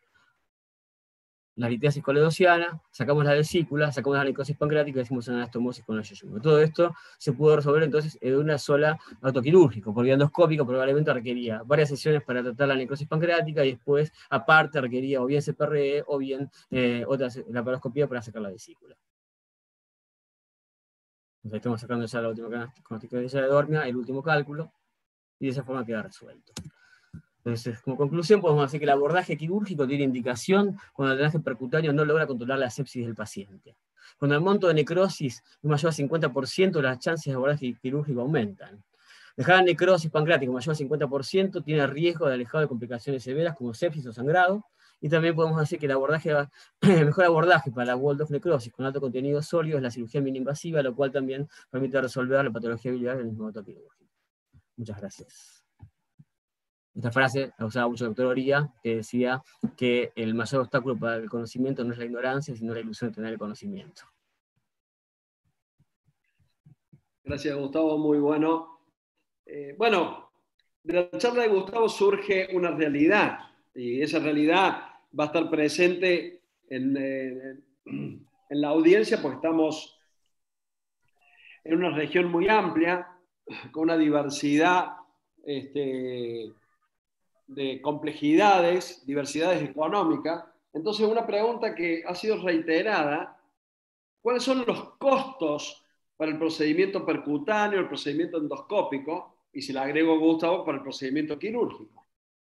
la litiasis coledociana, sacamos la vesícula, sacamos la necrosis pancreática y hicimos una anastomosis con el yeyuno. Todo esto se pudo resolver entonces en una sola acto quirúrgico, porque endoscópico probablemente requería varias sesiones para tratar la necrosis pancreática y después, aparte, requería o bien C P R E o bien eh, otra laparoscopía para sacar la vesícula. Entonces estamos sacando ya la última canastilla de Dormia, el último cálculo, y de esa forma queda resuelto. Entonces, como conclusión, podemos decir que el abordaje quirúrgico tiene indicación cuando el drenaje percutáneo no logra controlar la sepsis del paciente. Cuando el monto de necrosis es mayor al cincuenta por ciento, las chances de abordaje quirúrgico aumentan. Dejar la necrosis pancreática mayor al cincuenta por ciento tiene riesgo de alejado de complicaciones severas como sepsis o sangrado. Y también podemos decir que el, abordaje, el mejor abordaje para la wall of necrosis con alto contenido sólido es la cirugía mini-invasiva, lo cual también permite resolver la patología biliar en el mismo acto quirúrgico. Muchas gracias. Esta frase la usaba mucho el doctor Oría, que decía que el mayor obstáculo para el conocimiento no es la ignorancia, sino la ilusión de tener el conocimiento. Gracias, Gustavo, muy bueno. Eh, bueno, de la charla de Gustavo surge una realidad, y esa realidad va a estar presente en, eh, en la audiencia porque estamos en una región muy amplia, con una diversidad este, de complejidades, diversidades económicas. Entonces, una pregunta que ha sido reiterada: ¿cuáles son los costos para el procedimiento percutáneo, el procedimiento endoscópico? Y si le agrego a Gustavo, para el procedimiento quirúrgico.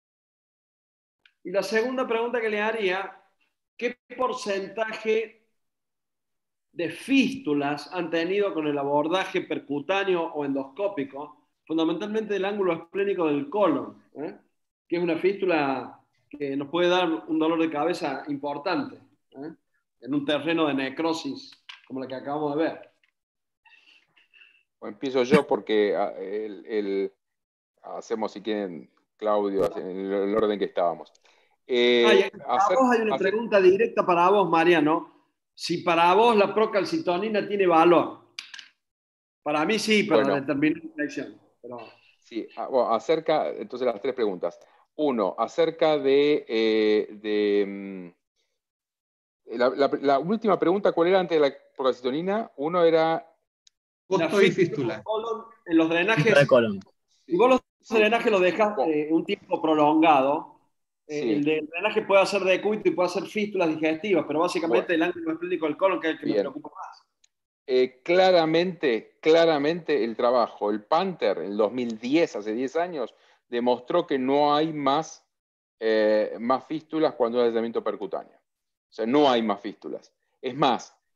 Y la segunda pregunta que le haría: ¿qué porcentaje de fístulas han tenido con el abordaje percutáneo o endoscópico, fundamentalmente del ángulo esplénico del colon, ¿eh? que es una fístula que nos puede dar un dolor de cabeza importante, ¿eh? en un terreno de necrosis como la que acabamos de ver? Bueno, empiezo yo porque el, el, hacemos, si quieren, Claudio, en el orden que estábamos. Eh, ah, para hacer, vos hay una hacer... pregunta directa para vos, Mariano. Si para vos la procalcitonina tiene valor. Para mí sí, para bueno, determinar la infección. Pero... Sí, bueno, acerca, entonces las tres preguntas. Uno, acerca de... Eh, de la, la, la última pregunta, ¿cuál era antes de la procalcitonina? Uno era... Costo y fístula. En los drenajes... Si vos los sí. drenajes los dejas eh, un tiempo prolongado, eh, sí. el, de, el drenaje puede hacer decúbito y puede hacer fístulas digestivas, pero básicamente bueno. el ángulo esplénico del colon que es el que Bien. me preocupa más. Eh, claramente, claramente el trabajo, el Panther, en el dos mil diez, hace diez años, demostró que no hay más, eh, más fístulas cuando hay aislamiento percutáneo. O sea, no hay más fístulas. Es más,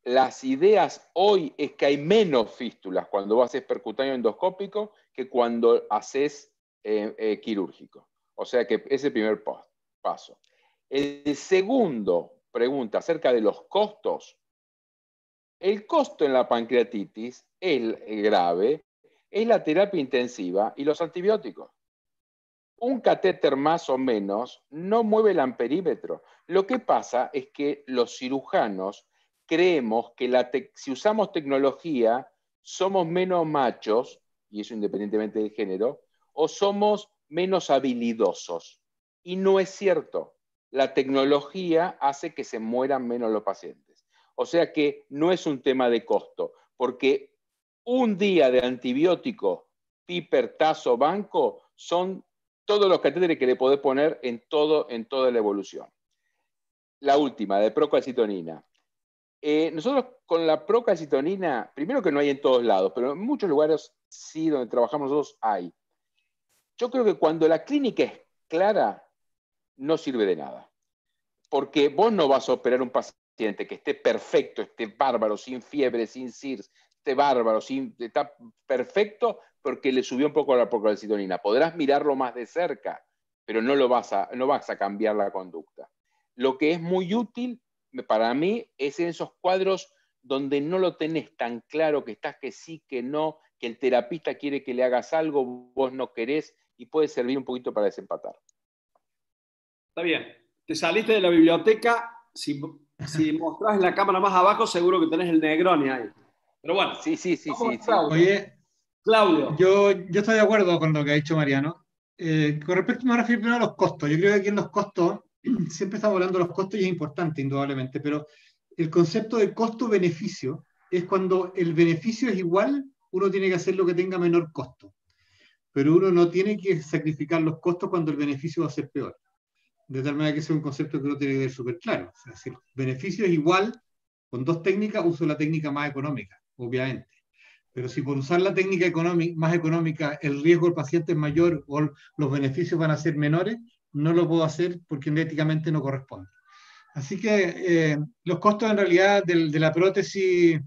las ideas hoy es que hay menos fístulas cuando vos haces percutáneo endoscópico que cuando haces eh, eh, quirúrgico. O sea que ese es el primer paso. El segundo, pregunta acerca de los costos. El costo en la pancreatitis, el grave, es la terapia intensiva y los antibióticos. Un catéter más o menos no mueve el amperímetro. Lo que pasa es que los cirujanos creemos que la si usamos tecnología somos menos machos, y eso independientemente del género, o somos menos habilidosos. Y no es cierto. La tecnología hace que se mueran menos los pacientes. O sea que no es un tema de costo, porque un día de antibiótico, Piper, Tazo, Banco, son todos los catéteres que le podés poner en, todo, en toda la evolución. La última, de procalcitonina. Eh, nosotros con la procalcitonina, primero que no hay en todos lados, pero en muchos lugares sí, donde trabajamos nosotros hay. Yo creo que cuando la clínica es clara, no sirve de nada. Porque vos no vas a operar un paciente que esté perfecto, esté bárbaro, sin fiebre, sin C I R S, esté bárbaro, sin, está perfecto porque le subió un poco la procalcitonina. Podrás mirarlo más de cerca, pero no, lo vas a, no vas a cambiar la conducta. Lo que es muy útil para mí es en esos cuadros donde no lo tenés tan claro, que estás que sí, que no, que el terapista quiere que le hagas algo, vos no querés, y puede servir un poquito para desempatar. Está bien. Te saliste de la biblioteca, si, si mostrás en la cámara más abajo, seguro que tenés el Negroni ahí. Pero bueno. Sí, sí, sí, sí, sí. Oye, Claudio. Yo, yo estoy de acuerdo con lo que ha dicho Mariano. Eh, con respecto, me refiero primero a los costos. Yo creo que aquí en los costos, siempre estamos hablando de los costos y es importante, indudablemente, pero el concepto de costo-beneficio es cuando el beneficio es igual, uno tiene que hacer lo que tenga menor costo. Pero uno no tiene que sacrificar los costos cuando el beneficio va a ser peor. De tal manera que ese es un concepto que uno tiene que ver súper claro. O sea, si el beneficio es igual, con dos técnicas, uso la técnica más económica, obviamente. Pero si por usar la técnica económica, más económica el riesgo del paciente es mayor o los beneficios van a ser menores, no lo puedo hacer porque éticamente no corresponde. Así que eh, los costos en realidad del, de la prótesis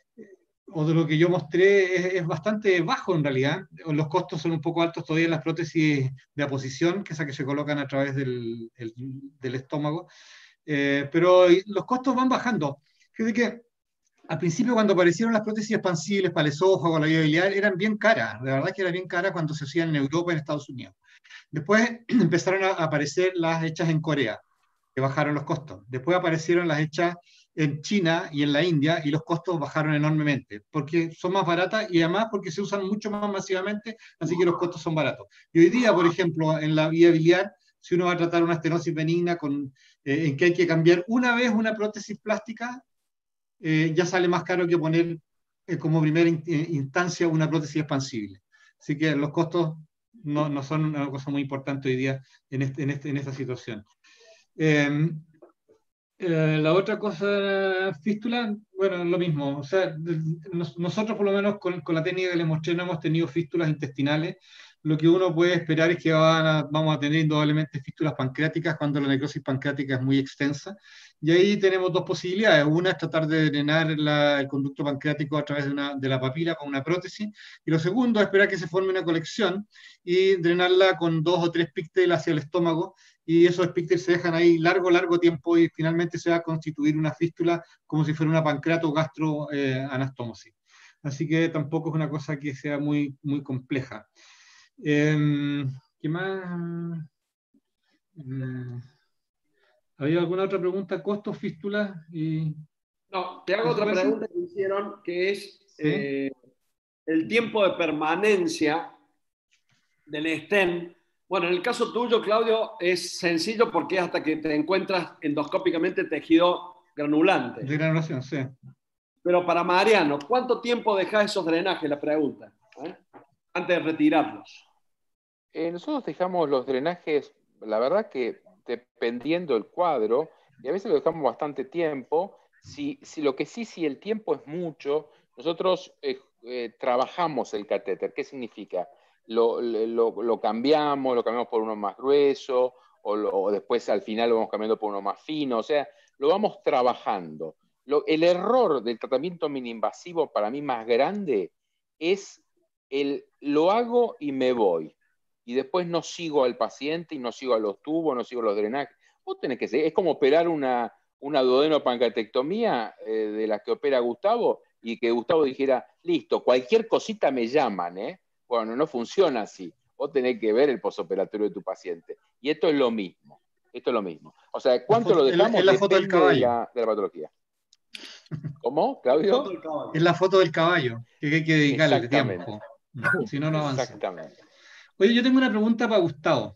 o de lo que yo mostré es, es bastante bajo en realidad. Los costos son un poco altos todavía en las prótesis de aposición, que es esa que se colocan a través del, el, del estómago. Eh, pero los costos van bajando. Fíjate que al principio, cuando aparecieron las prótesis expansibles para el esófago, la vía biliar, eran bien caras. De verdad que eran bien caras cuando se hacían en Europa y en Estados Unidos. Después empezaron a aparecer las hechas en Corea, que bajaron los costos. Después aparecieron las hechas en China y en la India, y los costos bajaron enormemente, porque son más baratas y además porque se usan mucho más masivamente, así que los costos son baratos. Y hoy día, por ejemplo, en la vía biliar, si uno va a tratar una estenosis benigna con, eh, en que hay que cambiar una vez una prótesis plástica, Eh, ya sale más caro que poner eh, como primera in, eh, instancia una prótesis expansible. Así que los costos no, no son una cosa muy importante hoy día en, este, en, este, en esta situación. Eh, eh, la otra cosa, fístula, bueno, lo mismo. O sea, nos, nosotros por lo menos con, con la técnica que les mostré no hemos tenido fístulas intestinales. Lo que uno puede esperar es que van a, vamos a tener indudablemente fístulas pancreáticas cuando la necrosis pancreática es muy extensa. Y ahí tenemos dos posibilidades. Una es tratar de drenar la, el conducto pancreático a través de, una, de la papila con una prótesis. Y lo segundo es esperar que se forme una colección y drenarla con dos o tres pícteles hacia el estómago. Y esos pícteles se dejan ahí largo, largo tiempo y finalmente se va a constituir una fístula como si fuera una pancreato gastro eh, anastomosis. Así que tampoco es una cosa que sea muy, muy compleja. Eh, ¿Qué más? Eh, ¿Había alguna otra pregunta? ¿Costos, fístulas? Y... No, te hago otra pregunta que hicieron, que es ¿sí? eh, el tiempo de permanencia del stent. Bueno, en el caso tuyo, Claudio, es sencillo porque es hasta que te encuentras endoscópicamente tejido granulante. De granulación, sí. Pero para Mariano, ¿cuánto tiempo dejas esos drenajes? La pregunta, ¿eh? Antes de retirarlos. Eh, nosotros dejamos los drenajes, la verdad que dependiendo del cuadro, y a veces lo dejamos bastante tiempo. Si, si lo que sí, si el tiempo es mucho, nosotros eh, eh, trabajamos el catéter. ¿Qué significa? Lo, lo, lo cambiamos, lo cambiamos por uno más grueso, o, lo, o después al final lo vamos cambiando por uno más fino, o sea, lo vamos trabajando. lo, el error del tratamiento mini-invasivo para mí más grande es el lo hago y me voy. Y después no sigo al paciente y no sigo a los tubos, no sigo los drenajes. Vos tenés que seguir. Es como operar una, una duodenopancreatectomía eh, de la que opera Gustavo y que Gustavo dijera, listo, cualquier cosita me llaman, ¿eh? Bueno, no funciona así. Vos tenés que ver el posoperatorio de tu paciente. Y esto es lo mismo. Esto es lo mismo. O sea, ¿cuánto foto, lo dejamos? Es la, la foto del caballo. De la, de la patología. ¿Cómo, Claudio? Es la foto del caballo, que hay que dedicarle tiempo. Si no, no avanza. Exactamente. Oye, yo tengo una pregunta para Gustavo.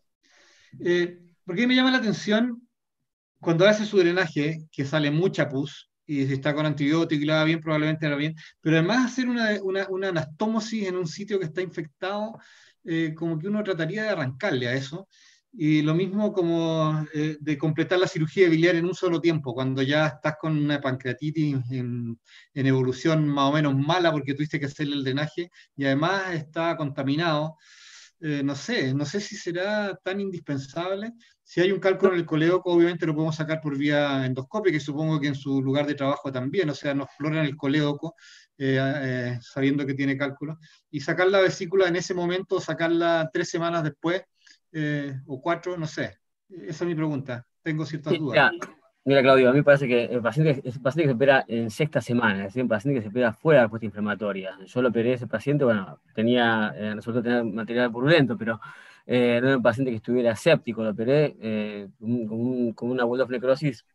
Eh, porque me llama la atención cuando hace su drenaje, que sale mucha pus, y si está con antibiótico y lo va bien, probablemente lo va bien, pero además hacer una, una, una anastomosis en un sitio que está infectado, eh, como que uno trataría de arrancarle a eso. Y lo mismo como eh, de completar la cirugía biliar en un solo tiempo, cuando ya estás con una pancreatitis en, en evolución más o menos mala porque tuviste que hacerle el drenaje y además está contaminado. Eh, no sé, no sé si será tan indispensable. Si hay un cálculo en el colédoco, obviamente lo podemos sacar por vía endoscópica y supongo que en su lugar de trabajo también, o sea, nos exploran el colédoco eh, eh, sabiendo que tiene cálculo y sacar la vesícula en ese momento, sacarla tres semanas después eh, o cuatro, no sé. Esa es mi pregunta. Tengo ciertas Sí, dudas. mira, mira, Claudio, a mí me parece que el paciente, el paciente que se opera en sexta semana, es decir, un paciente que se opera fuera de la respuesta inflamatoria. Yo lo operé a ese paciente, bueno, tenía, eh, resultó tener material purulento, pero eh, no era un paciente que estuviera séptico, lo operé eh, con, un, con una wall of necrosis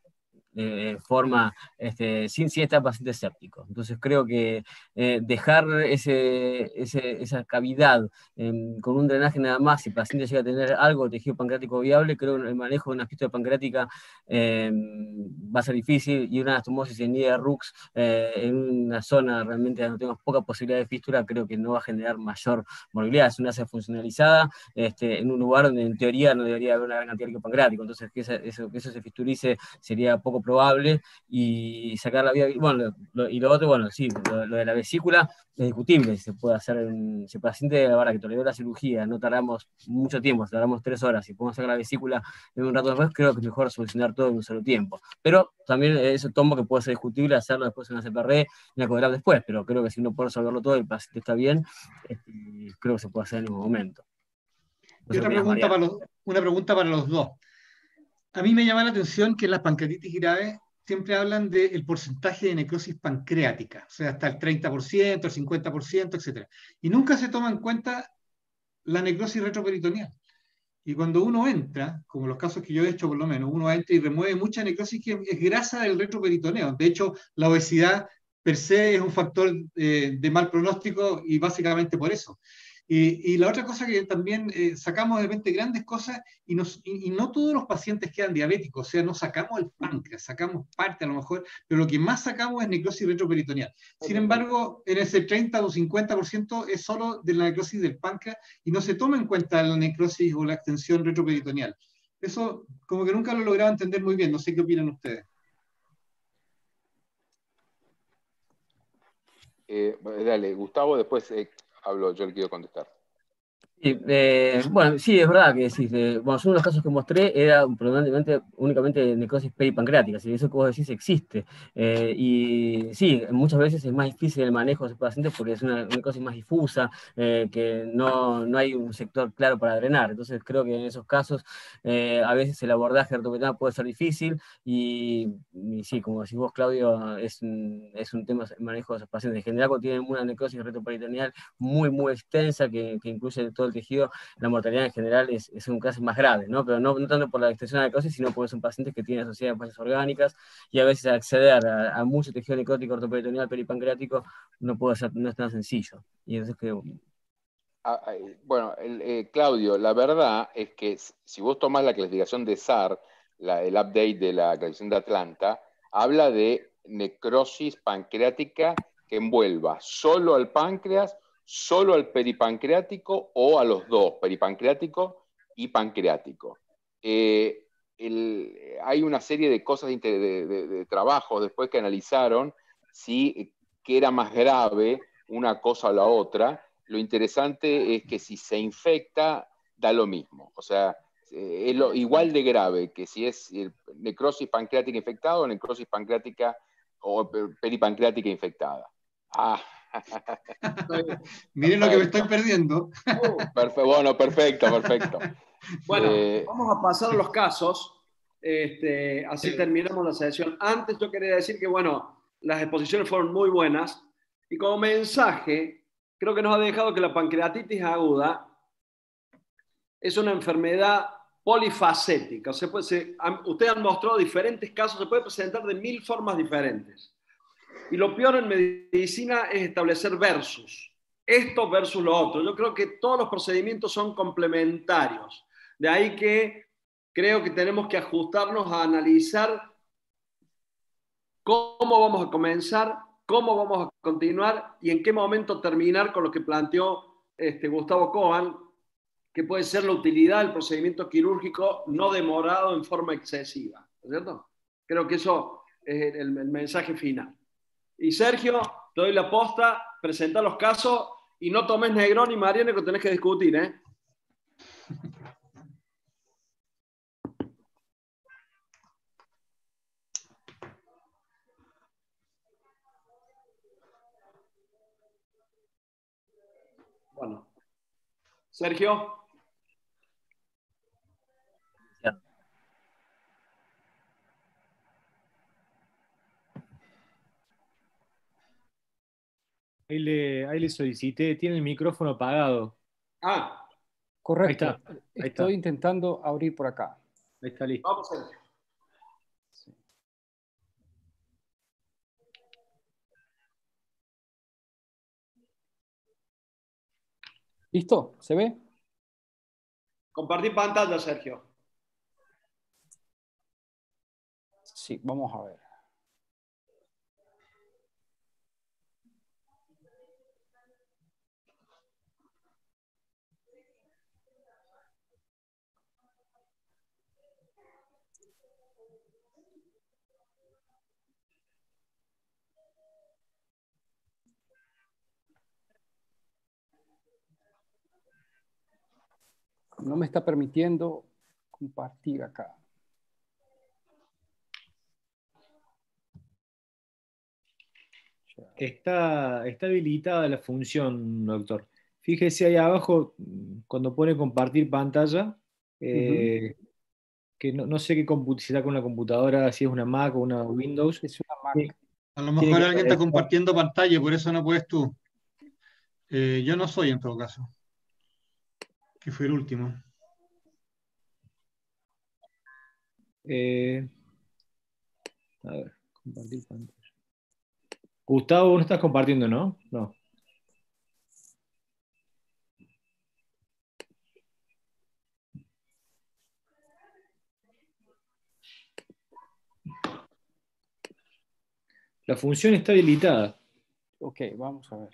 de forma este, sin si está paciente séptico. Entonces creo que eh, dejar ese, ese, esa cavidad eh, con un drenaje nada más, si el paciente llega a tener algo de tejido pancreático viable, creo que el manejo de una fístula pancreática eh, va a ser difícil, y una anastomosis en I D Rux eh, en una zona realmente donde tenemos poca posibilidad de fístula, creo que no va a generar mayor movilidad. Es una asa funcionalizada este, en un lugar donde en teoría no debería haber una gran cantidad de tejido pancreático, entonces que, esa, eso, que eso se fistulice sería poco probable, y sacar la vía, bueno, lo, y lo otro, bueno, sí, lo, lo de la vesícula es discutible, si se puede hacer, en, si el paciente, ahora que toleró la cirugía, no tardamos mucho tiempo, tardamos tres horas, y podemos sacar la vesícula en un rato después, creo que es mejor solucionar todo en un solo tiempo, pero también eso tomo que puede ser discutible, hacerlo después en una C P R, en la CODELAP después, pero creo que si uno puede resolverlo todo y el paciente está bien, este, creo que se puede hacer en ningún momento. Y otra pregunta para los, una pregunta para los dos. A mí me llama la atención que en las pancreatitis graves siempre hablan del porcentaje de necrosis pancreática, o sea, hasta el treinta por ciento, el cincuenta por ciento, etcétera. Y nunca se toma en cuenta la necrosis retroperitoneal. Y cuando uno entra, como los casos que yo he hecho por lo menos, uno entra y remueve mucha necrosis que es grasa del retroperitoneo. De hecho, la obesidad per se es un factor eh, de mal pronóstico y básicamente por eso. Y, y la otra cosa que también eh, sacamos de repente grandes cosas y, nos, y, y no todos los pacientes quedan diabéticos, o sea, no sacamos el páncreas, sacamos parte a lo mejor, pero lo que más sacamos es necrosis retroperitoneal. Sin embargo, en ese treinta o cincuenta por ciento es solo de la necrosis del páncreas y no se toma en cuenta la necrosis o la extensión retroperitoneal. Eso como que nunca lo he logrado entender muy bien, no sé qué opinan ustedes. Eh, dale, Gustavo, después eh, hablo, yo le quiero contestar. Sí, eh, bueno, sí, es verdad que sí, eh, bueno, uno de los casos que mostré era predominantemente únicamente necrosis peripancreática, así que eso que vos decís existe. Eh, y sí, muchas veces es más difícil el manejo de esos pacientes porque es una necrosis más difusa, eh, que no, no hay un sector claro para drenar. Entonces creo que en esos casos eh, a veces el abordaje retroperitoneal puede ser difícil y, y sí, como decís vos, Claudio, es un, es un tema el manejo de esos pacientes. En general, cuando tienen una necrosis retroperitoneal muy, muy extensa que, que incluye todo el tejido, la mortalidad en general es, es un caso más grave, ¿no? Pero no, no tanto por la extensión de la necrosis, sino porque son pacientes que tienen asociadas fallas orgánicas y a veces acceder a, a mucho tejido necrótico ortoperitoneal peripancreático no puede ser, no es tan sencillo. Y entonces creo... Ah, bueno, el, eh, Claudio, la verdad es que si vos tomás la clasificación de S A R, la, el update de la clasificación de Atlanta, habla de necrosis pancreática que envuelva solo al páncreas, solo al peripancreático o a los dos, peripancreático y pancreático. Eh, el, hay una serie de cosas, de, de, de, de trabajos después que analizaron si que era más grave una cosa o la otra. Lo interesante es que si se infecta, da lo mismo. O sea, es lo, igual de grave que si es necrosis pancreática infectada o necrosis pancreática o peripancreática infectada. Ah. Miren lo que me estoy perdiendo. Perfecto, bueno, perfecto, perfecto. Bueno, Eh, vamos a pasar a los casos. Este, así Sí. terminamos la sesión. Antes yo quería decir que, bueno, las exposiciones fueron muy buenas y como mensaje, creo que nos ha dejado que la pancreatitis aguda es una enfermedad polifacética. O sea, pues, se, ustedes han mostrado diferentes casos, se puede presentar de mil formas diferentes. Y lo peor en medicina es establecer versus. Esto versus lo otro. Yo creo que todos los procedimientos son complementarios. De ahí que creo que tenemos que ajustarnos a analizar cómo vamos a comenzar, cómo vamos a continuar y en qué momento terminar con lo que planteó este, Gustavo Kohan, que puede ser la utilidad del procedimiento quirúrgico no demorado en forma excesiva. ¿No es cierto? Creo que eso es el, el mensaje final. Y Sergio, te doy la posta, presenta los casos y no tomes Negrón y Mariano que tenés que discutir, ¿eh? Bueno. Sergio. Ya. Ahí le, ahí le solicité, tiene el micrófono apagado. Ah, Correcto. Ahí está, ahí Estoy está. intentando abrir por acá. Ahí está listo. vamos, Sergio. Sí. ¿Listo? ¿Se ve? Compartir pantalla, Sergio. Sí, vamos a ver. No me está permitiendo compartir acá. Está, está habilitada la función, doctor. Fíjese ahí abajo, cuando pone compartir pantalla, eh, que no, no sé qué compu- si está con una computadora, si es una Mac o una Windows. Es una Mac. Tiene, A lo tiene mejor que alguien está aparecer. compartiendo pantalla, por eso no puedes tú. Eh, yo no soy en todo caso, que fue el último. Eh, a ver, compartir pantalla. Gustavo, vos no estás compartiendo, ¿no? No. La función está habilitada. Ok, vamos a ver.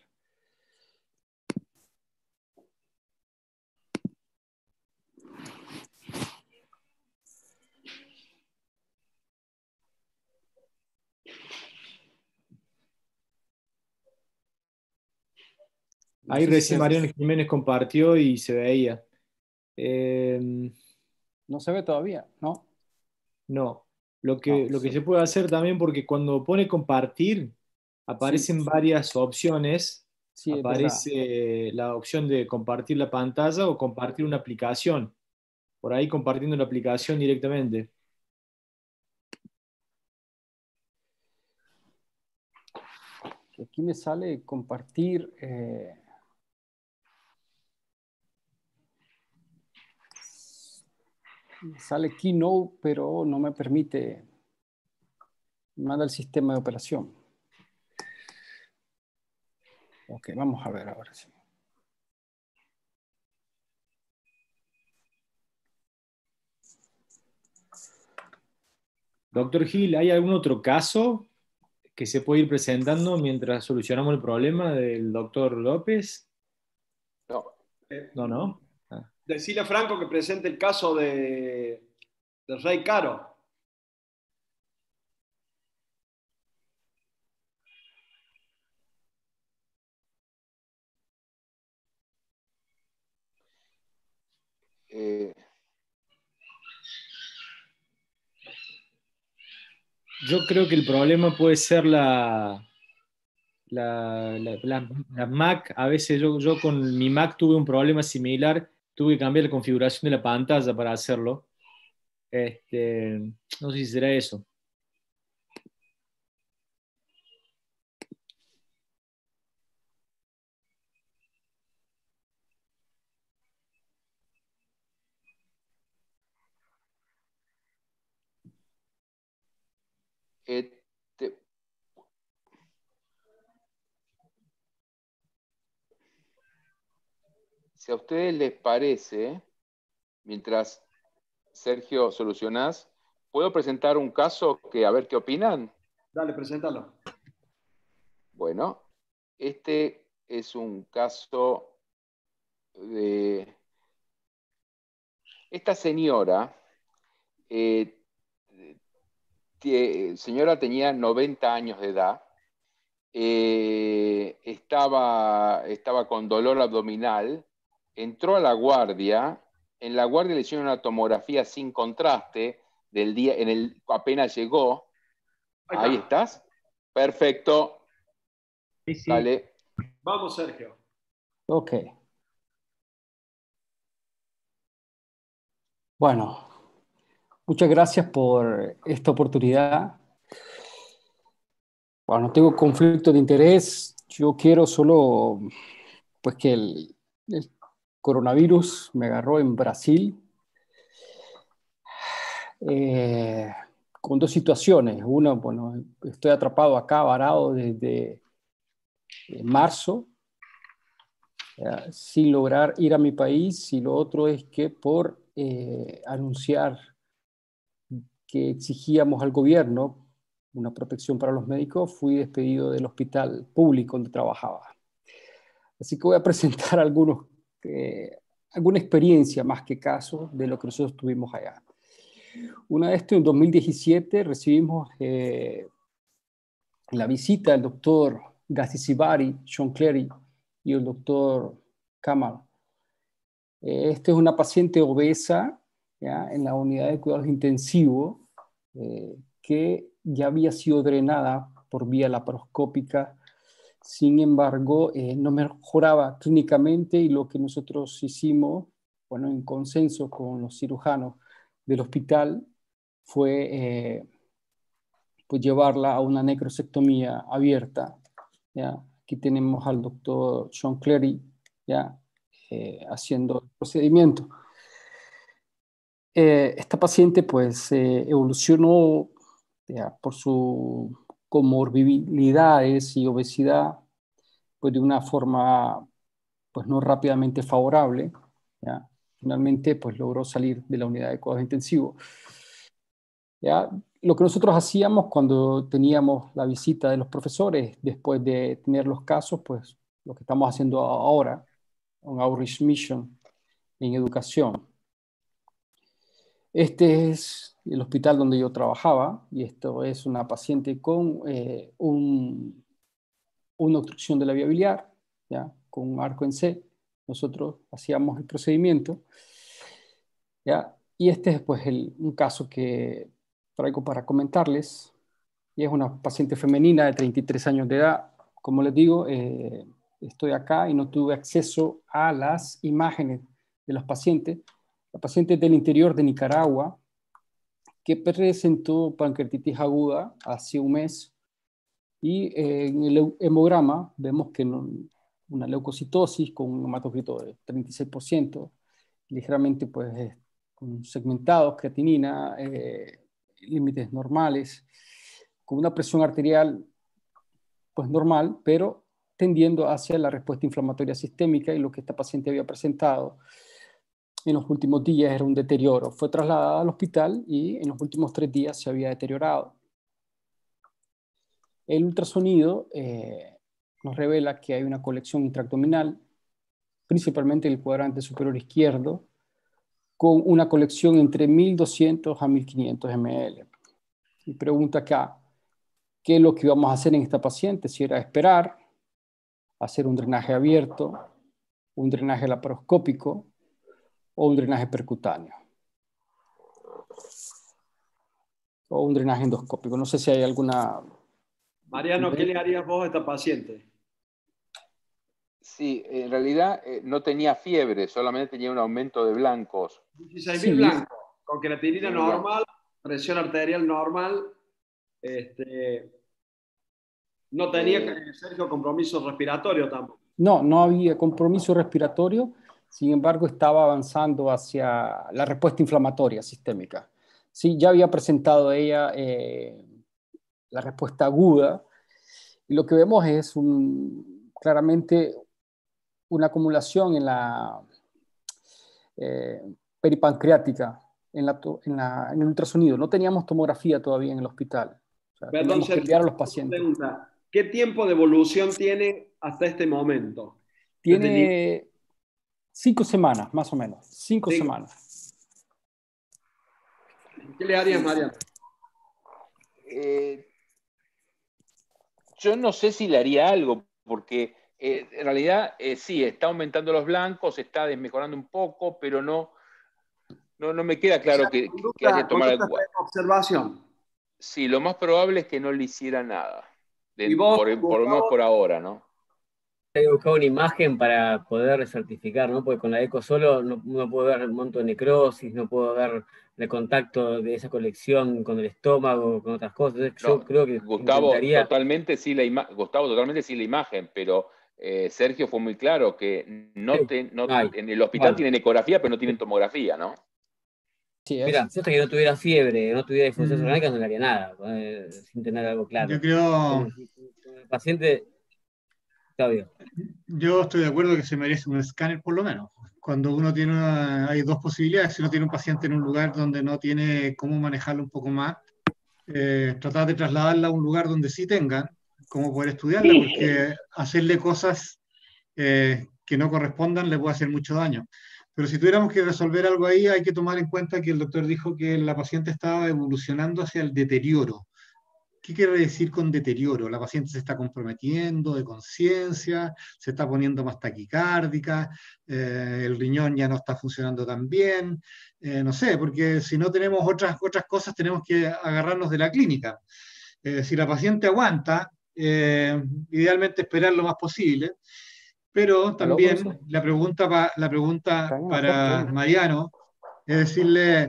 No Ahí sé si recién se, Mariano Jiménez compartió y se veía. Eh, no se ve todavía, ¿no? no, lo que, No, lo que sí. se puede hacer también, porque cuando pone compartir, aparecen Sí, varias opciones. sí, es verdad. Aparece la opción de compartir la pantalla o compartir una aplicación. Por ahí compartiendo la aplicación directamente. Aquí me sale compartir. Eh, me sale Keynote, pero no me permite. Me manda el sistema de operación. Ok, vamos a ver ahora sí. Doctor Gil, ¿hay algún otro caso que se puede ir presentando mientras solucionamos el problema del doctor López? no. Eh, No, no. Ah. decirle a Franco que presente el caso de, de Rey Caro. Eh, yo creo que el problema puede ser la, la, la, la- la Mac. A veces yo, yo con mi Mac tuve un problema similar, tuve que cambiar la configuración de la pantalla para hacerlo. Este, no sé si será eso. Este, si a ustedes les parece, mientras Sergio solucionás, ¿puedo presentar un caso que a ver qué opinan? Dale, preséntalo. Bueno, este es un caso de esta señora. Eh, tie- señora tenía noventa años de edad. Eh, estaba, estaba con dolor abdominal, entró a la guardia. En la guardia le hicieron una tomografía sin contraste del día, en el, apenas llegó. Ahí Ahí está. estás. Perfecto. Sí, sí. Dale. Vamos, Sergio. Ok. Bueno, muchas gracias por esta oportunidad. Bueno, no tengo conflicto de interés. Yo quiero solo, pues, que el, el coronavirus me agarró en Brasil, eh, con dos situaciones. Una, bueno, estoy atrapado acá, varado desde eh, marzo, ya, sin lograr ir a mi país. Y lo otro es que por eh, anunciar que exigíamos al gobierno una protección para los médicos, fui despedido del hospital público donde trabajaba. Así que voy a presentar algunos, eh, alguna experiencia más que casos de lo que nosotros tuvimos allá. Una de estas, en dos mil diecisiete, recibimos eh, la visita del doctor Gassisibari, Sean Cleary y el doctor Kamal. Eh, esta es una paciente obesa, ¿ya?, en la unidad de cuidados intensivos, eh, que ya había sido drenada por vía laparoscópica. Sin embargo, eh, no mejoraba clínicamente, y lo que nosotros hicimos, bueno, en consenso con los cirujanos del hospital, fue eh, pues llevarla a una necrosectomía abierta. ¿Ya? Aquí tenemos al doctor Sean Cleary, ¿ya?, eh, haciendo el procedimiento. Eh, esta paciente pues eh, evolucionó, ya, por sus comorbilidades y obesidad, pues de una forma pues no rápidamente favorable, ¿ya? Finalmente pues logró salir de la unidad de cuidados intensivos. ¿Ya? Lo que nosotros hacíamos cuando teníamos la visita de los profesores, después de tener los casos, pues lo que estamos haciendo ahora, un outreach mission en educación. Este es el hospital donde yo trabajaba, y esto es una paciente con eh, un, una obstrucción de la vía biliar, ¿ya?, con un arco en C. Nosotros hacíamos el procedimiento, ¿ya? Y este es pues el, un caso que traigo para comentarles, y es una paciente femenina de treinta y tres años de edad. Como les digo, eh, estoy acá y no tuve acceso a las imágenes de los pacientes. La paciente es del interior de Nicaragua, que presentó pancreatitis aguda hace un mes, y eh, en el hemograma vemos que no, una leucocitosis con un hematocrito de treinta y seis por ciento, ligeramente pues eh, con segmentados, creatinina, eh, límites normales, con una presión arterial pues normal, pero tendiendo hacia la respuesta inflamatoria sistémica, y lo que esta paciente había presentado en los últimos días era un deterioro. Fue trasladada al hospital y en los últimos tres días se había deteriorado. El ultrasonido eh, nos revela que hay una colección intraabdominal, principalmente en el cuadrante superior izquierdo, con una colección entre mil doscientos a mil quinientos mililitros. Y pregunta acá, ¿qué es lo que íbamos a hacer en esta paciente? Si era esperar, hacer un drenaje abierto, un drenaje laparoscópico o un drenaje percutáneo. o un drenaje endoscópico. No sé si hay alguna... Mariano, ¿qué le harías vos a esta paciente? Sí, en realidad eh, no tenía fiebre, solamente tenía un aumento de blancos. dieciséis Sí. mil blancos, con creatinina Sí, normal, presión arterial normal. Este, no tenía, Eh, Sergio, compromiso respiratorio tampoco. No, no había compromiso respiratorio, sin embargo estaba avanzando hacia la respuesta inflamatoria sistémica. Sí, ya había presentado ella eh, la respuesta aguda, y lo que vemos es un, claramente una acumulación en la eh, peripancreática, en, la, en, la, en el ultrasonido. No teníamos tomografía todavía en el hospital. O sea, Perdón, teníamos que Sergio, enviar a los pacientes. pregunta. ¿Qué tiempo de evolución tiene hasta este momento? Desde el- Tiene cinco semanas, más o menos. Cinco Sí. semanas. ¿Qué le harías, Mariano? eh, yo no sé si le haría algo, porque eh, en realidad eh, sí, está aumentando los blancos, está desmejorando un poco, pero no, no, no me queda claro que, que haya que tomar Conducta algo. de observación. Sí, lo más probable es que no le hiciera nada, de- ¿Y vos, por, por lo menos Gustavo? por ahora, ¿no? Hay que buscar una imagen para poder certificar, ¿no? Porque con la eco solo no, no puedo ver el monto de necrosis, no puedo ver el contacto de esa colección con el estómago, con otras cosas. Entonces, No, yo creo que Gustavo, intentaría... totalmente sí la ima- Gustavo, totalmente sí la imagen, pero eh, Sergio fue muy claro que no Sí, te, no, no hay. en el hospital Bueno, tienen ecografía, pero no tienen tomografía, ¿no? Sí, es. mira, si hasta que no tuviera fiebre, no tuviera disfunciones Mm, orgánicas, no le haría nada, eh, sin tener algo yo claro. creo, Con, con el paciente, está bien. yo estoy de acuerdo que se merece un escáner por lo menos. Cuando uno tiene una- hay dos posibilidades, si uno tiene un paciente en un lugar donde no tiene cómo manejarlo un poco más, eh, tratar de trasladarla a un lugar donde sí tenga cómo poder estudiarla, porque hacerle cosas eh, que no correspondan le puede hacer mucho daño. Pero si tuviéramos que resolver algo ahí, hay que tomar en cuenta que el doctor dijo que la paciente estaba evolucionando hacia el deterioro. ¿Qué quiere decir con deterioro? La paciente se está comprometiendo de conciencia, se está poniendo más taquicárdica, eh, el riñón ya no está funcionando tan bien, eh, no sé, porque si no tenemos otras, otras cosas, tenemos que agarrarnos de la clínica. Eh, si la paciente aguanta, eh, idealmente esperar lo más posible, pero ¿Aló, también profesor? la pregunta, pa, la pregunta Está en la para puerta. Mariano es decirle,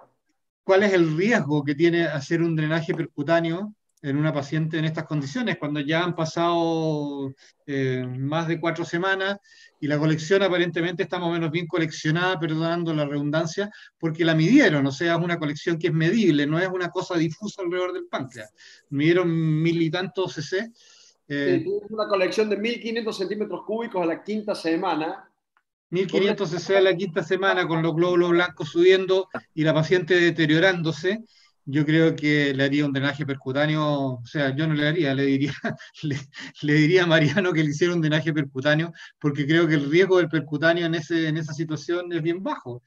¿cuál es el riesgo que tiene hacer un drenaje percutáneo en una paciente en estas condiciones, cuando ya han pasado eh, más de cuatro semanas y la colección aparentemente está más o menos bien coleccionada, perdonando la redundancia, porque la midieron, o sea, es una colección que es medible, no es una cosa difusa alrededor del páncreas. Midieron mil y tantos cc. Eh, Sí, tienes una colección de mil quinientos centímetros cúbicos a la quinta semana. mil Con una- quinientos cc a la quinta semana con los glóbulos blancos subiendo y la paciente deteriorándose, yo creo que le haría un drenaje percutáneo, o sea, yo no le haría, le diría, le, le diría a Mariano que le hiciera un drenaje percutáneo, porque creo que el riesgo del percutáneo en, ese, en esa situación es bien bajo.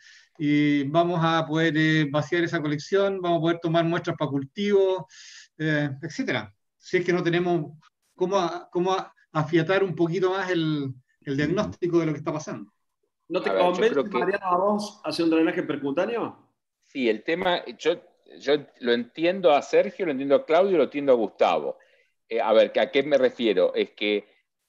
Y vamos a poder eh, vaciar esa colección, vamos a poder tomar muestras para cultivo, eh, etcétera. Si es que no tenemos cómo, cómo afiatar un poquito más el, el diagnóstico de lo que está pasando. ¿No A te ver, yo convence, creo que Mariano, a vos hacer un drenaje percutáneo? sí, el tema, yo, yo lo entiendo a Sergio, lo entiendo a Claudio, lo entiendo a Gustavo. Eh, a ver, ¿a qué me refiero? Es que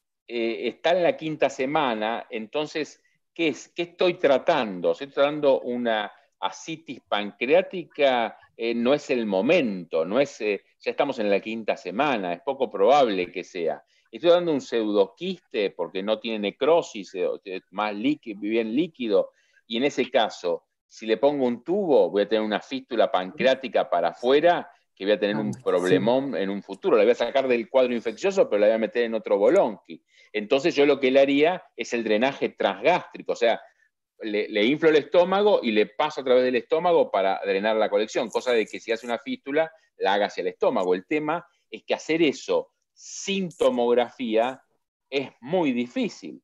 eh, está en la quinta semana, entonces, ¿qué, es, ¿qué estoy tratando? Estoy tratando una ascitis pancreática, eh, no es el momento, no es, eh, ya estamos en la quinta semana, es poco probable que sea. Estoy dando un pseudoquiste porque no tiene necrosis, eh, es más líquido, bien líquido, y en ese caso, si le pongo un tubo, voy a tener una fístula pancreática para afuera, que voy a tener Ah, un sí. problemón en un futuro. La voy a sacar del cuadro infeccioso, pero la voy a meter en otro bolonqui. Entonces yo lo que le haría es el drenaje transgástrico, o sea, le, le inflo el estómago y le paso a través del estómago para drenar la colección, cosa de que si hace una fístula, la haga hacia el estómago. El tema es que hacer eso sin tomografía es muy difícil.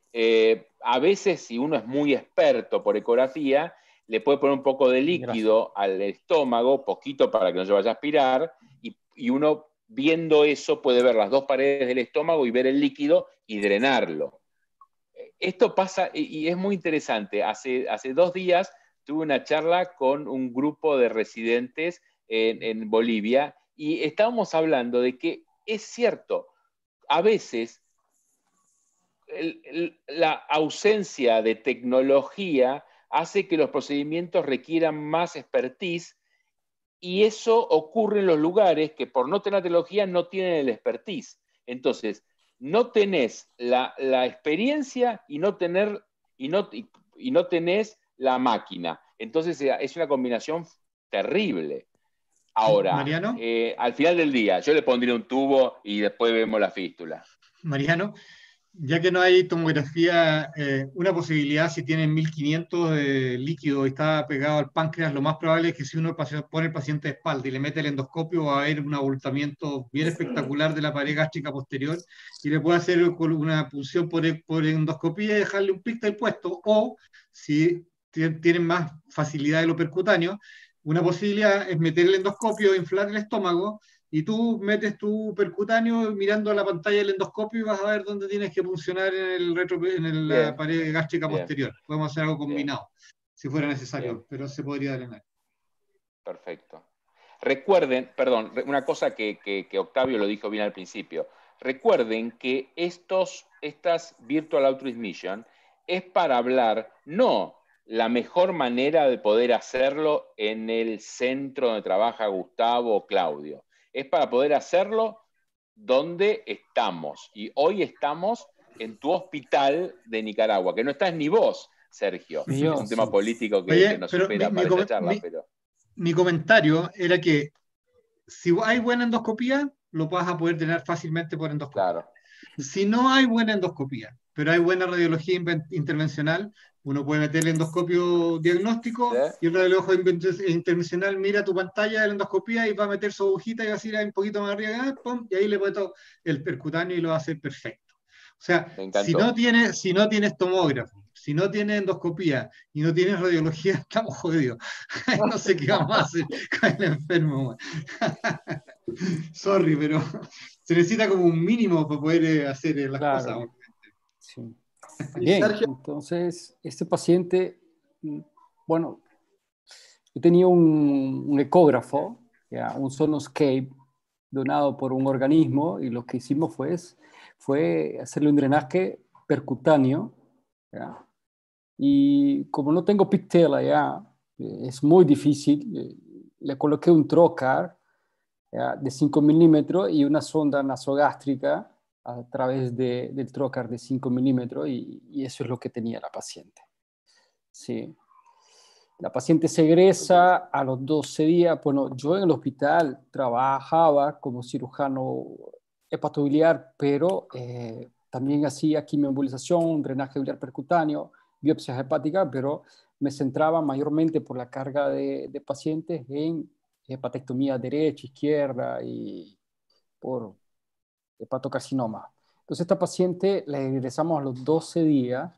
Eh, a veces, si uno es muy experto por ecografía, le puede poner un poco de líquido Gracias. al estómago, poquito para que no se vaya a aspirar, y, y uno viendo eso puede ver las dos paredes del estómago y ver el líquido y drenarlo. Esto pasa, y, y es muy interesante, hace, hace dos días tuve una charla con un grupo de residentes en, en Bolivia, y estábamos hablando de que es cierto, a veces el, el, la ausencia de tecnología hace que los procedimientos requieran más expertise, y eso ocurre en los lugares que por no tener tecnología no tienen el expertise. Entonces, no tenés la, la experiencia y no, tener, y, no, y, y no tenés la máquina. Entonces es una combinación terrible. Ahora, Mariano, eh, al final del día, yo le pondría un tubo y después vemos la fístula. Mariano, ya que no hay tomografía, eh, una posibilidad, si tienen mil quinientos de líquido y está pegado al páncreas, lo más probable es que si uno pone el paciente de espalda y le mete el endoscopio, va a haber un abultamiento bien espectacular de la pared gástrica posterior y le puede hacer una punción por, por endoscopía y dejarle un pictal puesto. O, si tienen más facilidad de lo percutáneo, una posibilidad es meter el endoscopio, inflar el estómago, y tú metes tu percutáneo mirando a la pantalla del endoscopio y vas a ver dónde tienes que funcionar en, el retro, en el, la pared gástrica bien. posterior. Podemos hacer algo combinado, bien. si fuera necesario, bien. pero se podría drenar. Perfecto. Recuerden, perdón, una cosa que, que, que Octavio lo dijo bien al principio. Recuerden que estos, estas Virtual Outreach es para hablar, no la mejor manera de poder hacerlo en el centro donde trabaja Gustavo o Claudio. Es para poder hacerlo donde estamos. Y hoy estamos en tu hospital de Nicaragua, que no estás ni vos, Sergio. Yo, es un tema sí. político que, Oye, que nos pero supera mi, para mi, esta charla. Mi, pero... mi comentario era que si hay buena endoscopía, lo vas a poder tener fácilmente por endoscopía. Claro. Si no hay buena endoscopía, pero hay buena radiología intervencional, uno puede meter el endoscopio diagnóstico, ¿sí? Y el radiólogo intervencional mira tu pantalla de la endoscopía y va a meter su agujita y va a ir un poquito más arriba, pum, y ahí le pone todo el percutáneo y lo va a hacer perfecto. O sea, si no, tienes, si no tienes tomógrafo, si no tienes endoscopía y no tienes radiología, estamos jodidos. No sé qué vamos a hacer con el enfermo. Sorry, pero se necesita como un mínimo para poder hacer las claro. cosas. Sí. Bien, entonces, este paciente, bueno, yo tenía un, un ecógrafo, ya, un Sonoscape, donado por un organismo, y lo que hicimos fue, fue hacerle un drenaje percutáneo, ¿ya? Y como no tengo pigtail ya, es muy difícil, le coloqué un trocar, ¿ya?, de cinco milímetros y una sonda nasogástrica a través de, del trocar de cinco milímetros, y, y eso es lo que tenía la paciente. Sí. La paciente se egresa a los doce días. Bueno, yo en el hospital trabajaba como cirujano hepatobiliar, pero eh, también hacía quimioembolización, drenaje biliar percutáneo, biopsias hepáticas, pero me centraba mayormente por la carga de, de pacientes en hepatectomía derecha, izquierda y por hepatocarcinoma. Entonces, esta paciente la ingresamos a los doce días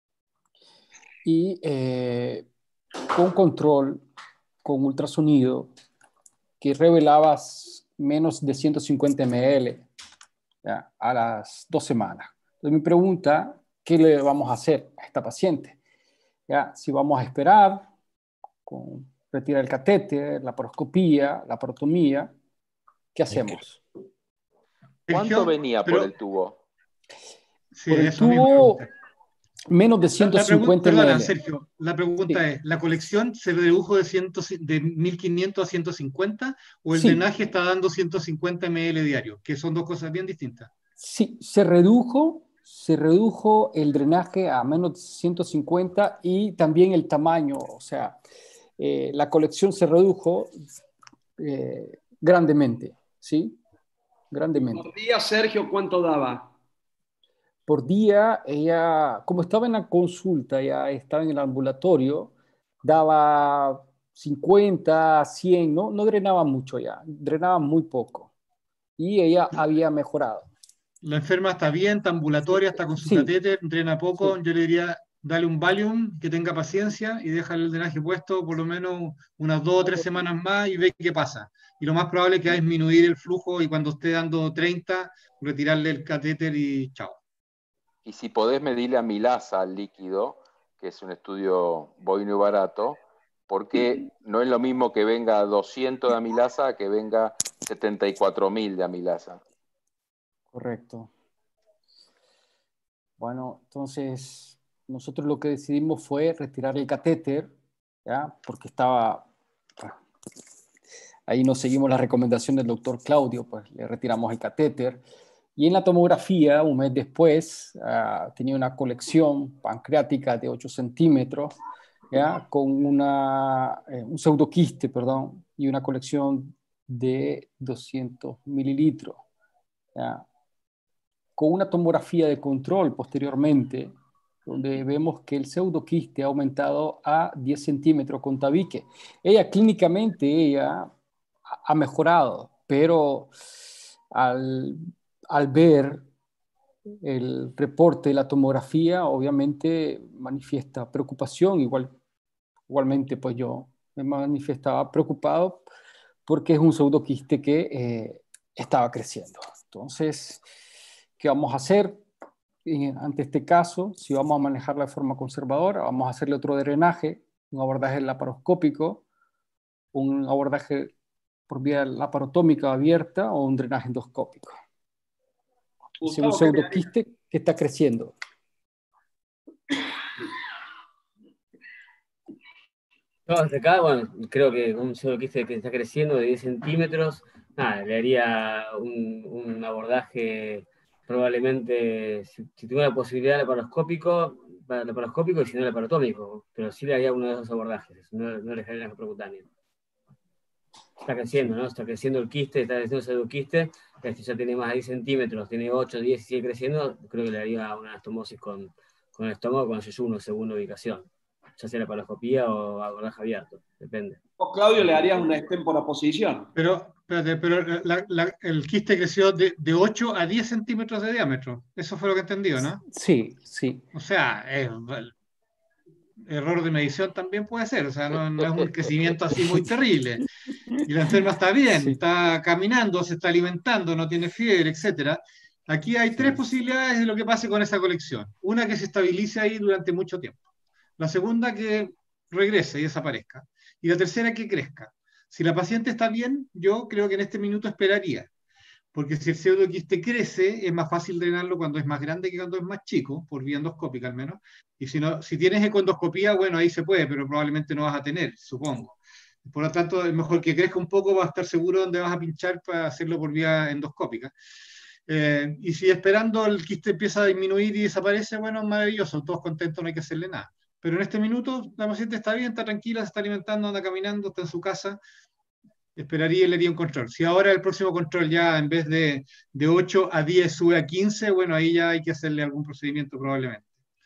y eh, con control, con ultrasonido, que revelaba menos de ciento cincuenta mililitros ¿ya?, a las dos semanas. Entonces, mi pregunta, ¿qué le vamos a hacer a esta paciente? ¿Ya? Si vamos a esperar con retirar el catéter, la poroscopía, la parotomía, ¿qué hacemos? ¿Cuánto venía pero, por el tubo? Sí, por el eso tubo, menos de ciento cincuenta mililitros. Perdona, mililitros. Sergio, la pregunta sí. es, ¿la colección se redujo de, cien, de mil quinientos a ciento cincuenta o el sí. drenaje está dando ciento cincuenta mililitros diarios? Que son dos cosas bien distintas. Sí, se redujo, se redujo el drenaje a menos de ciento cincuenta y también el tamaño, o sea, eh, la colección se redujo eh, grandemente, ¿sí? Grandemente. Por día, Sergio, ¿cuánto daba? Por día, ella, como estaba en la consulta, ya estaba en el ambulatorio, daba cincuenta, cien, no, no drenaba mucho ya, drenaba muy poco. Y ella había mejorado. La enferma está bien, está ambulatoria, está con su sí. catéter, drena poco. Sí. Yo le diría, dale un Valium, que tenga paciencia y déjale el drenaje puesto por lo menos unas dos o tres semanas más y ve qué pasa. Y lo más probable es que va a disminuir el flujo y cuando esté dando treinta, retirarle el catéter y chao. Y si podés medirle amilasa al líquido, que es un estudio bueno y barato, porque no es lo mismo que venga doscientos de amilasa que venga setenta y cuatro mil de amilasa. Correcto. Bueno, entonces nosotros lo que decidimos fue retirar el catéter, ¿ya? Porque estaba, bueno, ahí nos seguimos la recomendación del doctor Claudio, pues le retiramos el catéter. Y en la tomografía, un mes después, uh, tenía una colección pancreática de ocho centímetros, ¿ya? Con una, eh, un pseudoquiste, perdón, y una colección de doscientos mililitros, ¿ya? Con una tomografía de control posteriormente, donde vemos que el pseudoquiste ha aumentado a diez centímetros con tabique. Ella clínicamente ella ha mejorado, pero al, al ver el reporte de la tomografía, obviamente manifiesta preocupación, igual, igualmente pues yo me manifestaba preocupado porque es un pseudoquiste que eh, estaba creciendo. Entonces, ¿qué vamos a hacer ante este caso? Si vamos a manejarla de forma conservadora, vamos a hacerle otro drenaje, un abordaje laparoscópico, un abordaje por vía laparotómica abierta o un drenaje endoscópico. Es un pseudoquiste que está creciendo. No, hasta acá, bueno, creo que un pseudoquiste que está creciendo de diez centímetros, nada, le haría un, un abordaje probablemente, si, si tuviera la posibilidad laparoscópico, laparoscópico y si no laparotómico, pero sí le haría uno de esos abordajes, no, no le dejaría la percutánea. Está creciendo, ¿no? Está creciendo el quiste, está creciendo el pseudoquiste, este ya tiene más de diez centímetros, tiene ocho, diez y sigue creciendo, creo que le haría una anastomosis con, con el estómago con ayuno según la ubicación, ya sea laparoscopía o abordaje abierto, depende. O Claudio, le harías una stent por oposición. Pero, espérate, pero la, la, el quiste creció de, de ocho a diez centímetros de diámetro. Eso fue lo que entendí, ¿no? Sí, sí. O sea, es, error de medición también puede ser, o sea, no, no es un crecimiento así muy terrible. Y la enferma está bien, sí. Está caminando, se está alimentando, no tiene fiebre, etcétera. Aquí hay sí. tres posibilidades de lo que pase con esa colección. Una, que se estabilice ahí durante mucho tiempo. La segunda, que regrese y desaparezca. Y la tercera, que crezca. Si la paciente está bien, yo creo que en este minuto esperaría. Porque si el pseudoquiste crece, es más fácil drenarlo cuando es más grande que cuando es más chico, por vía endoscópica al menos. Y si, no, si tienes econdoscopía, bueno, ahí se puede, pero probablemente no vas a tener, supongo. Por lo tanto, es mejor que crezca un poco para estar seguro dónde vas a pinchar para hacerlo por vía endoscópica. Eh, y si esperando el quiste empieza a disminuir y desaparece, bueno, maravilloso, todos contentos, no hay que hacerle nada. Pero en este minuto la paciente está bien, está tranquila, se está alimentando, anda caminando, está en su casa. Esperaría y le haría un control. Si ahora el próximo control ya en vez de, de ocho a diez sube a quince, bueno, ahí ya hay que hacerle algún procedimiento probablemente.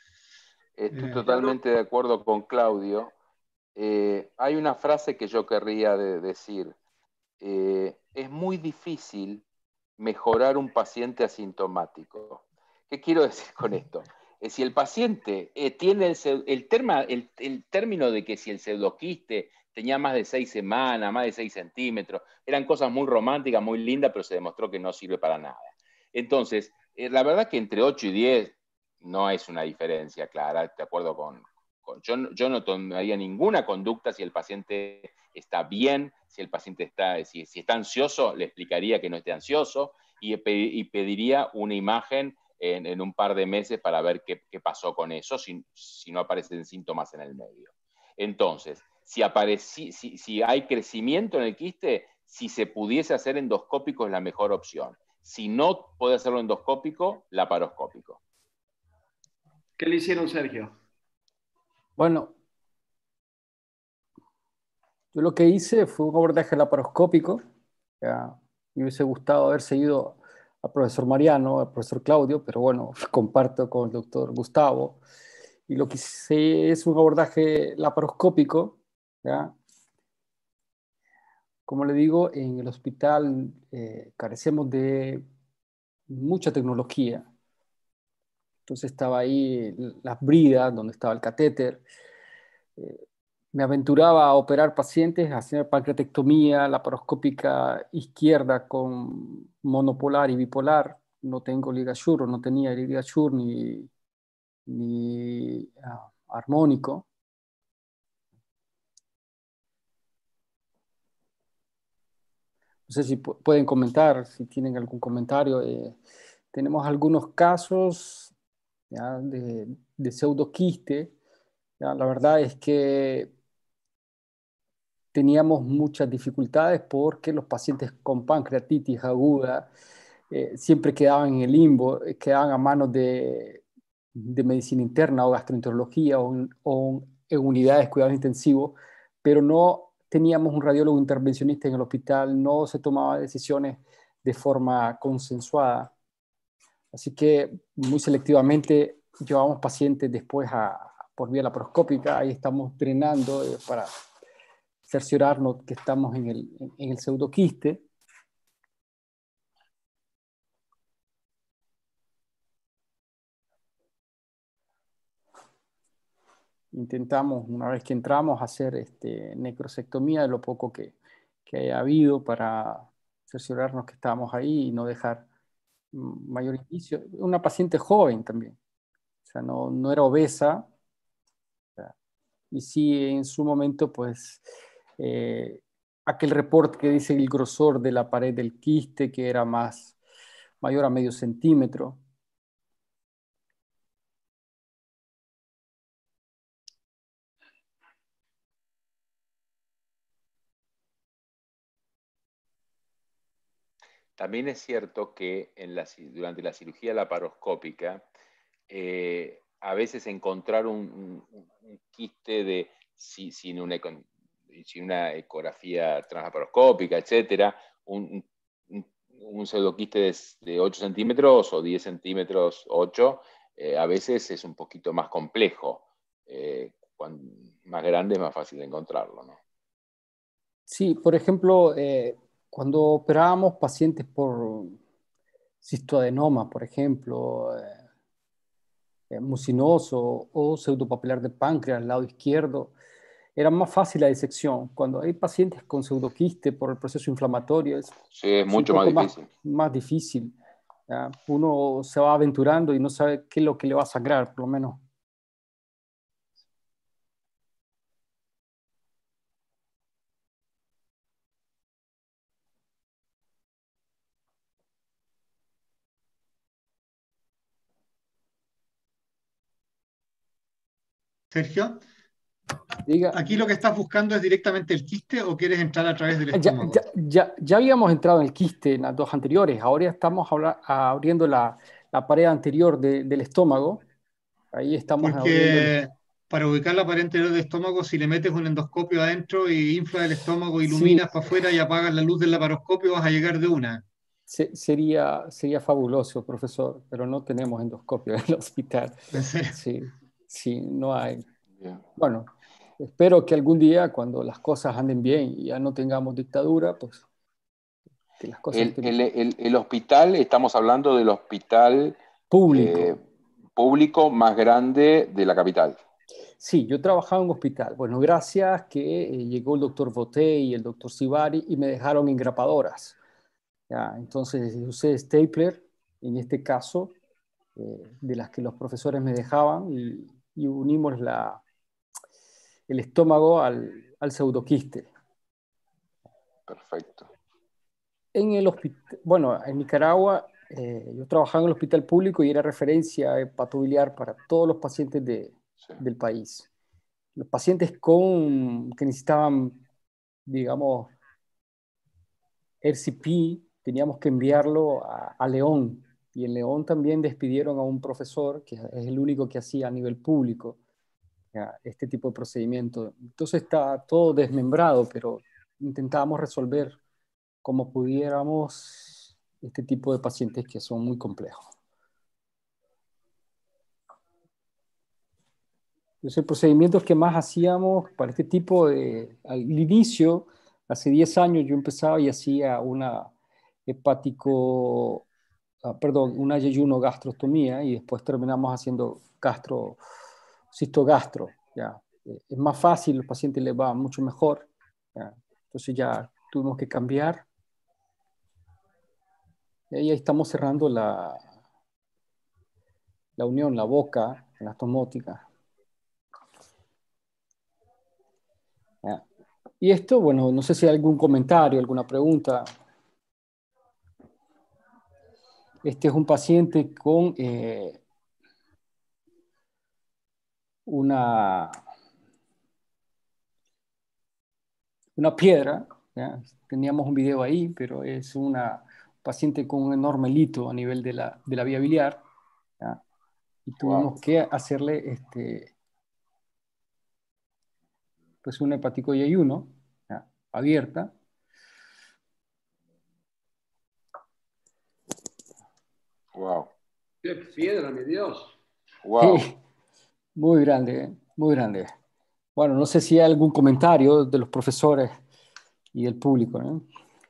Estoy eh, totalmente de acuerdo con Claudio. Eh, hay una frase que yo querría de decir. Eh, es muy difícil mejorar un paciente asintomático. ¿Qué quiero decir con esto? Eh, si el paciente eh, tiene el, el, terma, el, el término de que si el pseudoquiste tenía más de seis semanas, más de seis centímetros, eran cosas muy románticas, muy lindas, pero se demostró que no sirve para nada. Entonces, eh, la verdad que entre ocho y diez no es una diferencia clara, de acuerdo con... con yo, yo no tomaría ninguna conducta si el paciente está bien, si el paciente está, si, si está ansioso, le explicaría que no esté ansioso y, y pediría una imagen en, en un par de meses para ver qué, qué pasó con eso, si, si no aparecen síntomas en el medio. Entonces, si, apareci, si, si hay crecimiento en el quiste, si se pudiese hacer endoscópico es la mejor opción. Si no puede hacerlo endoscópico, laparoscópico. ¿Qué le hicieron, Sergio? Bueno, yo lo que hice fue un abordaje laparoscópico. Ya, me hubiese gustado haber seguido al profesor Mariano, al profesor Claudio, pero bueno, comparto con el doctor Gustavo. Y lo que hice es un abordaje laparoscópico. ¿Ya? Como le digo, en el hospital eh, carecemos de mucha tecnología. Entonces estaba ahí las bridas, donde estaba el catéter. Eh, me aventuraba a operar pacientes, a hacer pancreatectomía laparoscópica izquierda con monopolar y bipolar. No tengo LigaSure, no tenía LigaSure ni, ni uh, armónico. sé si pu- pueden comentar, si tienen algún comentario. Eh, tenemos algunos casos, ¿ya?, de, de pseudoquiste. ¿Ya? La verdad es que teníamos muchas dificultades porque los pacientes con pancreatitis aguda eh, siempre quedaban en el limbo, eh, quedaban a manos de, de medicina interna o gastroenterología o, en- o en unidades de cuidados intensivos, pero no teníamos un radiólogo intervencionista en el hospital, no se tomaban decisiones de forma consensuada. Así que muy selectivamente llevamos pacientes después a, por vía laparoscópica, ahí estamos drenando eh, para cerciorarnos que estamos en el, en el pseudoquiste. Intentamos, una vez que entramos, hacer este, necrosectomía de lo poco que, que haya habido para cerciorarnos que estábamos ahí y no dejar mm, mayor indicio. Una paciente joven también, o sea, no, no era obesa, o sea, y sí en su momento, pues, eh, aquel reporte que dice el grosor de la pared del quiste, que era más mayor a medio centímetro. También es cierto que en la, durante la cirugía laparoscópica, eh, a veces encontrar un, un, un quiste de, si, sin, una, sin una ecografía translaparoscópica, etcétera, un, un, un pseudoquiste de, de ocho centímetros o diez centímetros, ocho, eh, a veces es un poquito más complejo. Eh, cuando más grande es más fácil de encontrarlo, ¿no? Sí, por ejemplo, eh, cuando operábamos pacientes por cistoadenoma, por ejemplo, eh, eh, mucinoso o pseudopapilar de páncreas al lado izquierdo, era más fácil la disección. Cuando hay pacientes con pseudoquiste por el proceso inflamatorio, es, Sí, es es un mucho más poco más, difícil. más difícil. ¿Ya? Uno se va aventurando y no sabe qué es lo que le va a sangrar, por lo menos. Sergio, Diga, ¿aquí lo que estás buscando es directamente el quiste o quieres entrar a través del ya, estómago? ya, ya, ya habíamos entrado en el quiste en las dos anteriores, ahora estamos habla- abriendo la, la pared anterior de- del estómago. Ahí estamos abriendo el... Porque para ubicar la pared anterior del estómago, si le metes un endoscopio adentro y inflas el estómago, Sí, iluminas para afuera y apagas la luz del laparoscopio, vas a llegar de una. se- sería, sería fabuloso, profesor, pero no tenemos endoscopio en el hospital. En serio. Sí, sí, no hay. Bien. Bueno, espero que algún día, cuando las cosas anden bien y ya no tengamos dictadura, pues que las cosas El, estén el, bien. el, el hospital, estamos hablando del hospital Público. eh, público más grande de la capital. Sí, yo trabajaba en un hospital. Bueno, gracias que eh, llegó el doctor Boté y el doctor Sivari y me dejaron engrapadoras. Ya, entonces usé stapler, en este caso, eh, de las que los profesores me dejaban y, y unimos la, el estómago al, al pseudoquiste. Perfecto. En el hospital, bueno, en Nicaragua, eh, yo trabajaba en el hospital público y era referencia hepatobiliar para todos los pacientes de, Sí. del país. Los pacientes con, que necesitaban, digamos, R C P, teníamos que enviarlo a, a León. Y en León también despidieron a un profesor, que es el único que hacía a nivel público, ya, este tipo de procedimiento. Entonces está todo desmembrado, pero intentábamos resolver como pudiéramos este tipo de pacientes que son muy complejos. Entonces, el procedimiento que más hacíamos para este tipo de, al inicio, hace diez años yo empezaba y hacía una hepático, ah, perdón, una yeyunogastrostomía y después terminamos haciendo gastro, cistogastro, ya. Es más fácil, los pacientes les va mucho mejor, ya. Entonces ya tuvimos que cambiar. Y ahí estamos cerrando la, la unión, la boca, la ostomótica. Ya. Y esto, bueno, no sé si hay algún comentario, alguna pregunta. Este es un paciente con eh, una, una piedra, ¿ya? Teníamos un video ahí, pero es una paciente con un enorme lito a nivel de la, de la vía biliar, ¿ya? Y tuvimos Wow. que hacerle este, pues una hepaticoya uno, ¿ya? Abierta. Wow. ¡Qué piedra, mi Dios! Wow. Sí, muy grande, muy grande. Bueno, no sé si hay algún comentario de los profesores y del público, ¿no?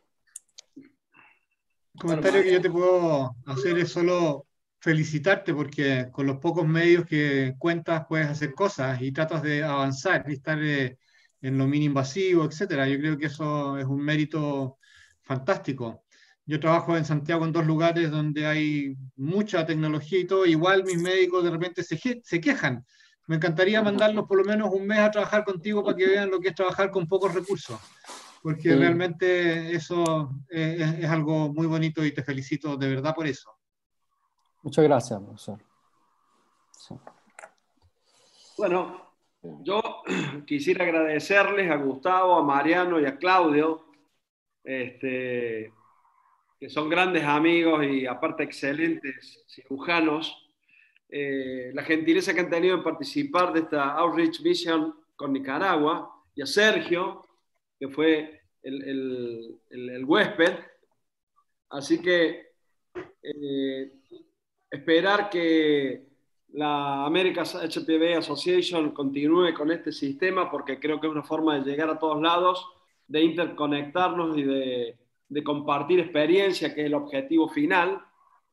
El comentario que yo te puedo hacer es solo felicitarte porque con los pocos medios que cuentas puedes hacer cosas y tratas de avanzar y estar eh, en lo mínimo invasivo, etcétera. Yo creo que eso es un mérito fantástico. Yo trabajo en Santiago en dos lugares donde hay mucha tecnología y todo, igual mis médicos de repente se, je- se quejan. Me encantaría mandarlos por lo menos un mes a trabajar contigo para que vean lo que es trabajar con pocos recursos, porque Sí, realmente eso es, es- es algo muy bonito y te felicito de verdad por eso. muchas gracias, profesor. Sí. Bueno, yo quisiera agradecerles a Gustavo, a Mariano y a Claudio, este, que son grandes amigos y aparte excelentes cirujanos, eh, la gentileza que han tenido en participar de esta Outreach Mission con Nicaragua, y a Sergio, que fue el, el, el, el huésped. Así que eh, esperar que la America's H P V Association continúe con este sistema, porque creo que es una forma de llegar a todos lados, de interconectarnos y de, de compartir experiencia, que es el objetivo final.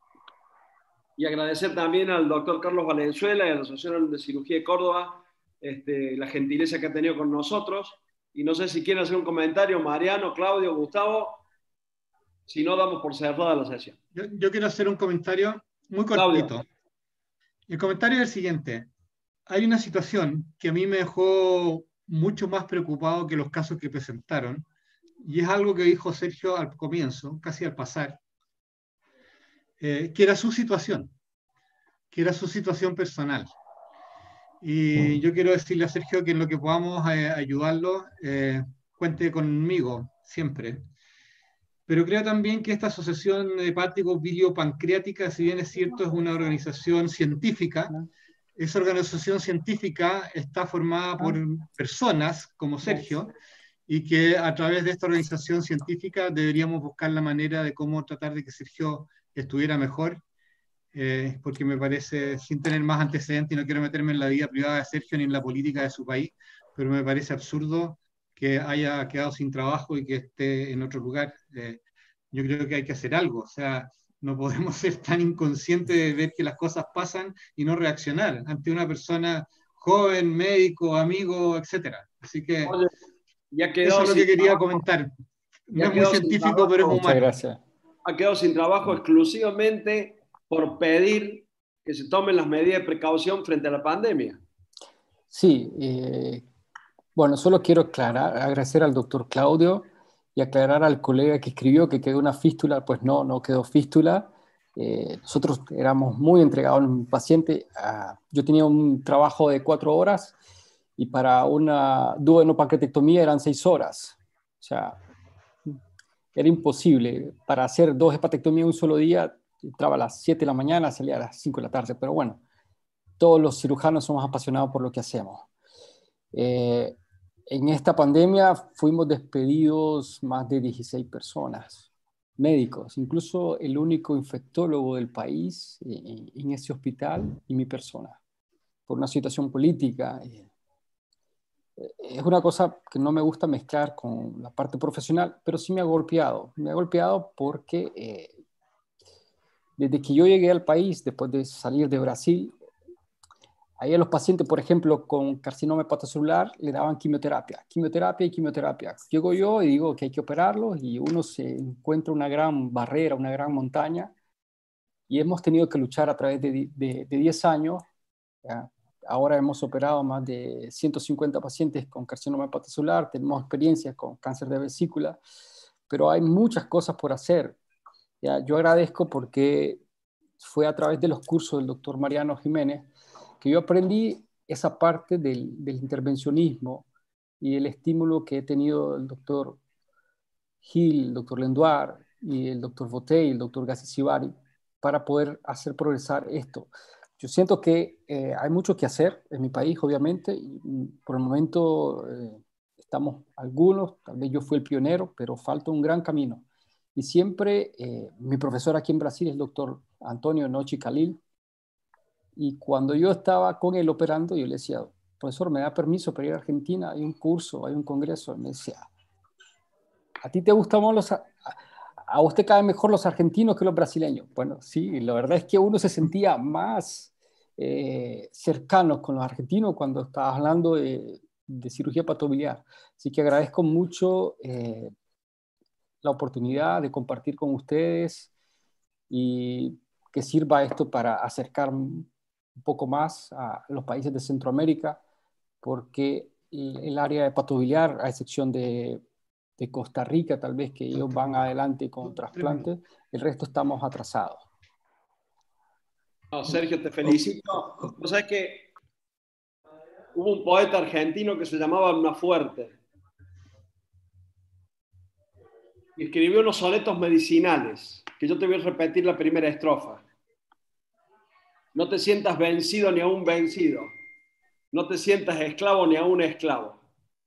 Y agradecer también al doctor Carlos Valenzuela y a la Asociación de Cirugía de Córdoba este, la gentileza que ha tenido con nosotros. Y no sé si quieren hacer un comentario, Mariano, Claudio, Gustavo. Si no, damos por cerrada la sesión. Yo, yo quiero hacer un comentario muy Claudio. cortito. El comentario es el siguiente. Hay una situación que a mí me dejó mucho más preocupado que los casos que presentaron, y es algo que dijo Sergio al comienzo, casi al pasar, eh, que era su situación, que era su situación personal. Y yo quiero decirle a Sergio que en lo que podamos eh, ayudarlo, eh, cuente conmigo siempre. Pero creo también que esta Asociación Hepático-Biliopancreática, si bien es cierto, es una organización científica. Esa organización científica está formada por personas como Sergio, y que a través de esta organización científica deberíamos buscar la manera de cómo tratar de que Sergio estuviera mejor, eh, porque me parece, sin tener más antecedentes, y no quiero meterme en la vida privada de Sergio ni en la política de su país, pero me parece absurdo que haya quedado sin trabajo y que esté en otro lugar. Eh, yo creo que hay que hacer algo, o sea, no podemos ser tan inconscientes de ver que las cosas pasan y no reaccionar ante una persona joven, médico, amigo, etcétera. Así que Oye, ya quedó eso es lo sin que quería trabajo. comentar. No Ya es muy quedó sin científico, pero es trabajo. Muchas humano. gracias. Ha quedado sin trabajo exclusivamente por pedir que se tomen las medidas de precaución frente a la pandemia. Sí, eh, bueno, solo quiero aclarar, agradecer al doctor Claudio y aclarar al colega que escribió que quedó una fístula. Pues no, no quedó fístula. Eh, nosotros éramos muy entregados al paciente. Uh, yo tenía un trabajo de cuatro horas y para una duodenopancreatectomía eran seis horas. O sea, era imposible. Para hacer dos hepatectomías en un solo día, entraba a las siete de la mañana, salía a las cinco de la tarde. Pero bueno, todos los cirujanos somos apasionados por lo que hacemos. Eh, en esta pandemia fuimos despedidos más de dieciséis personas, médicos, incluso el único infectólogo del país eh, en ese hospital y mi persona, por una situación política. Eh, es una cosa que no me gusta mezclar con la parte profesional, pero sí me ha golpeado. Me ha golpeado porque eh, desde que yo llegué al país, después de salir de Brasil, ahí a los pacientes, por ejemplo, con carcinoma hepatocelular, le daban quimioterapia, quimioterapia y quimioterapia. Llego yo y digo que hay que operarlos y uno se encuentra una gran barrera, una gran montaña, y hemos tenido que luchar a través de, de, de diez años. ¿Ya? Ahora hemos operado más de ciento cincuenta pacientes con carcinoma hepatocelular, tenemos experiencias con cáncer de vesícula, pero hay muchas cosas por hacer. ¿Ya? Yo agradezco porque fue a través de los cursos del doctor Mariano Jiménez que yo aprendí esa parte del, del intervencionismo y el estímulo que he tenido el doctor Gil, el doctor Lendoir y el doctor Botey, el doctor Gassi Sibari, para poder hacer progresar esto. Yo siento que eh, hay mucho que hacer en mi país, obviamente, y por el momento eh, estamos algunos, tal vez yo fui el pionero, pero falta un gran camino. Y siempre, eh, mi profesor aquí en Brasil es el doctor Antonio Nochi Khalil, y cuando yo estaba con él operando, yo le decía, profesor, ¿me da permiso para ir a Argentina? Hay un curso, hay un congreso. Y me decía, ¿a ti te gustan más los... A, a usted caen mejor los argentinos que los brasileños? Bueno, sí, la verdad es que uno se sentía más eh, cercano con los argentinos cuando estaba hablando de, de cirugía patobiliar. Así que agradezco mucho eh, la oportunidad de compartir con ustedes y que sirva esto para acercar un poco más a los países de Centroamérica, porque el área de patobiliar, a excepción de, de Costa Rica, tal vez que ellos van adelante con trasplantes, el resto estamos atrasados. No, Sergio, te felicito. ¿No sabes que hubo un poeta argentino que se llamaba Almafuerte y escribió unos sonetos medicinales, que yo te voy a repetir la primera estrofa? No te sientas vencido ni aún vencido. No te sientas esclavo ni aún esclavo.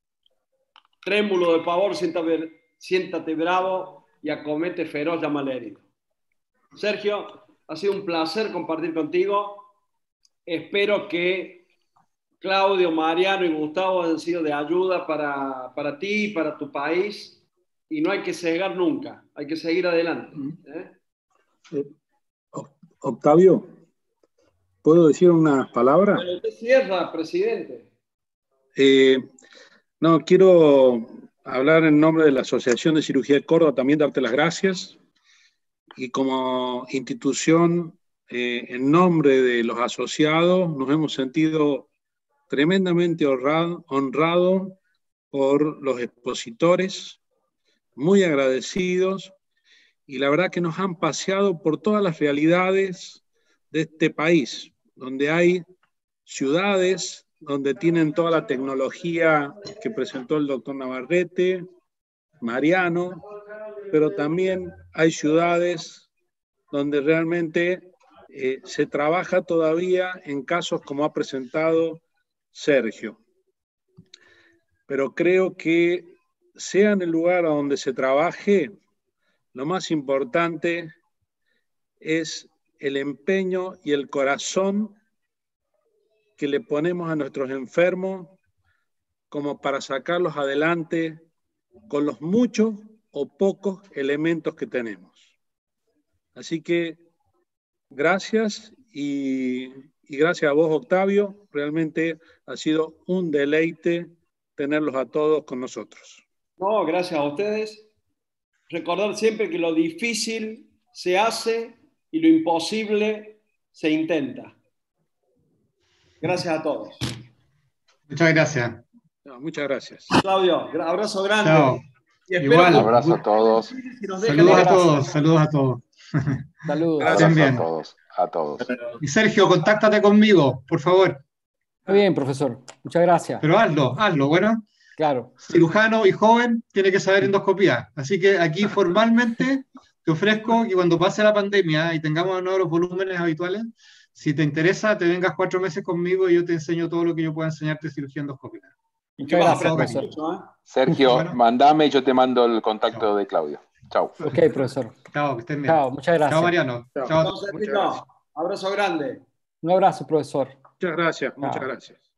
Trémulo de pavor, siéntate, siéntate bravo y acomete feroz ya malherido. Sergio, ha sido un placer compartir contigo. Espero que Claudio, Mariano y Gustavo hayan sido de ayuda para, para ti y para tu país. Y no hay que cegar nunca, hay que seguir adelante. ¿eh? Eh, Octavio, ¿puedo decir unas palabras? Bueno, usted cierra, presidente. Eh, no, quiero hablar en nombre de la Asociación de Cirugía de Córdoba, también darte las gracias. Y como institución, eh, en nombre de los asociados, nos hemos sentido tremendamente honrado, honrado por los expositores, muy agradecidos, y la verdad que nos han paseado por todas las realidades de este país, donde hay ciudades donde tienen toda la tecnología que presentó el doctor Navarrete, Mariano, pero también hay ciudades donde realmente eh, se trabaja todavía en casos como ha presentado Sergio. Pero creo que sea en el lugar a donde se trabaje, lo más importante es el empeño y el corazón que le ponemos a nuestros enfermos como para sacarlos adelante con los muchos o pocos elementos que tenemos. Así que gracias y, y gracias a vos, Octavio. Realmente ha sido un deleite tenerlos a todos con nosotros. No, gracias a ustedes. Recordar siempre que lo difícil se hace y lo imposible se intenta. Gracias a todos. Muchas gracias. No, muchas gracias. Claudio, abrazo grande. Chao. Y espero Igual. que- Un abrazo a todos. si nos dejan Saludos a abrazo. todos, saludos a todos. Saludos. Abrazo Estén bien. a todos. A todos. Y Sergio, contáctate conmigo, por favor. Muy bien, profesor. Muchas gracias. Pero hazlo, hazlo, bueno. Claro. Cirujano y joven tiene que saber endoscopía. Así que aquí formalmente te ofrezco que cuando pase la pandemia y tengamos de nuevo los volúmenes habituales, si te interesa, te vengas cuatro meses conmigo y yo te enseño todo lo que yo pueda enseñarte de cirugía endoscópica. Muchas Vas a gracias, aprender profesor. mucho, ¿eh? Sergio, Bueno. mandame y yo te mando el contacto de Claudio. Chao. Ok, profesor. Chao, que estén bien. Chao, muchas gracias. Chao, Mariano. Chao. Chao a Chao, todos. Sergio. gracias. Abrazo grande. Un abrazo, profesor. Muchas gracias, muchas Chao. gracias.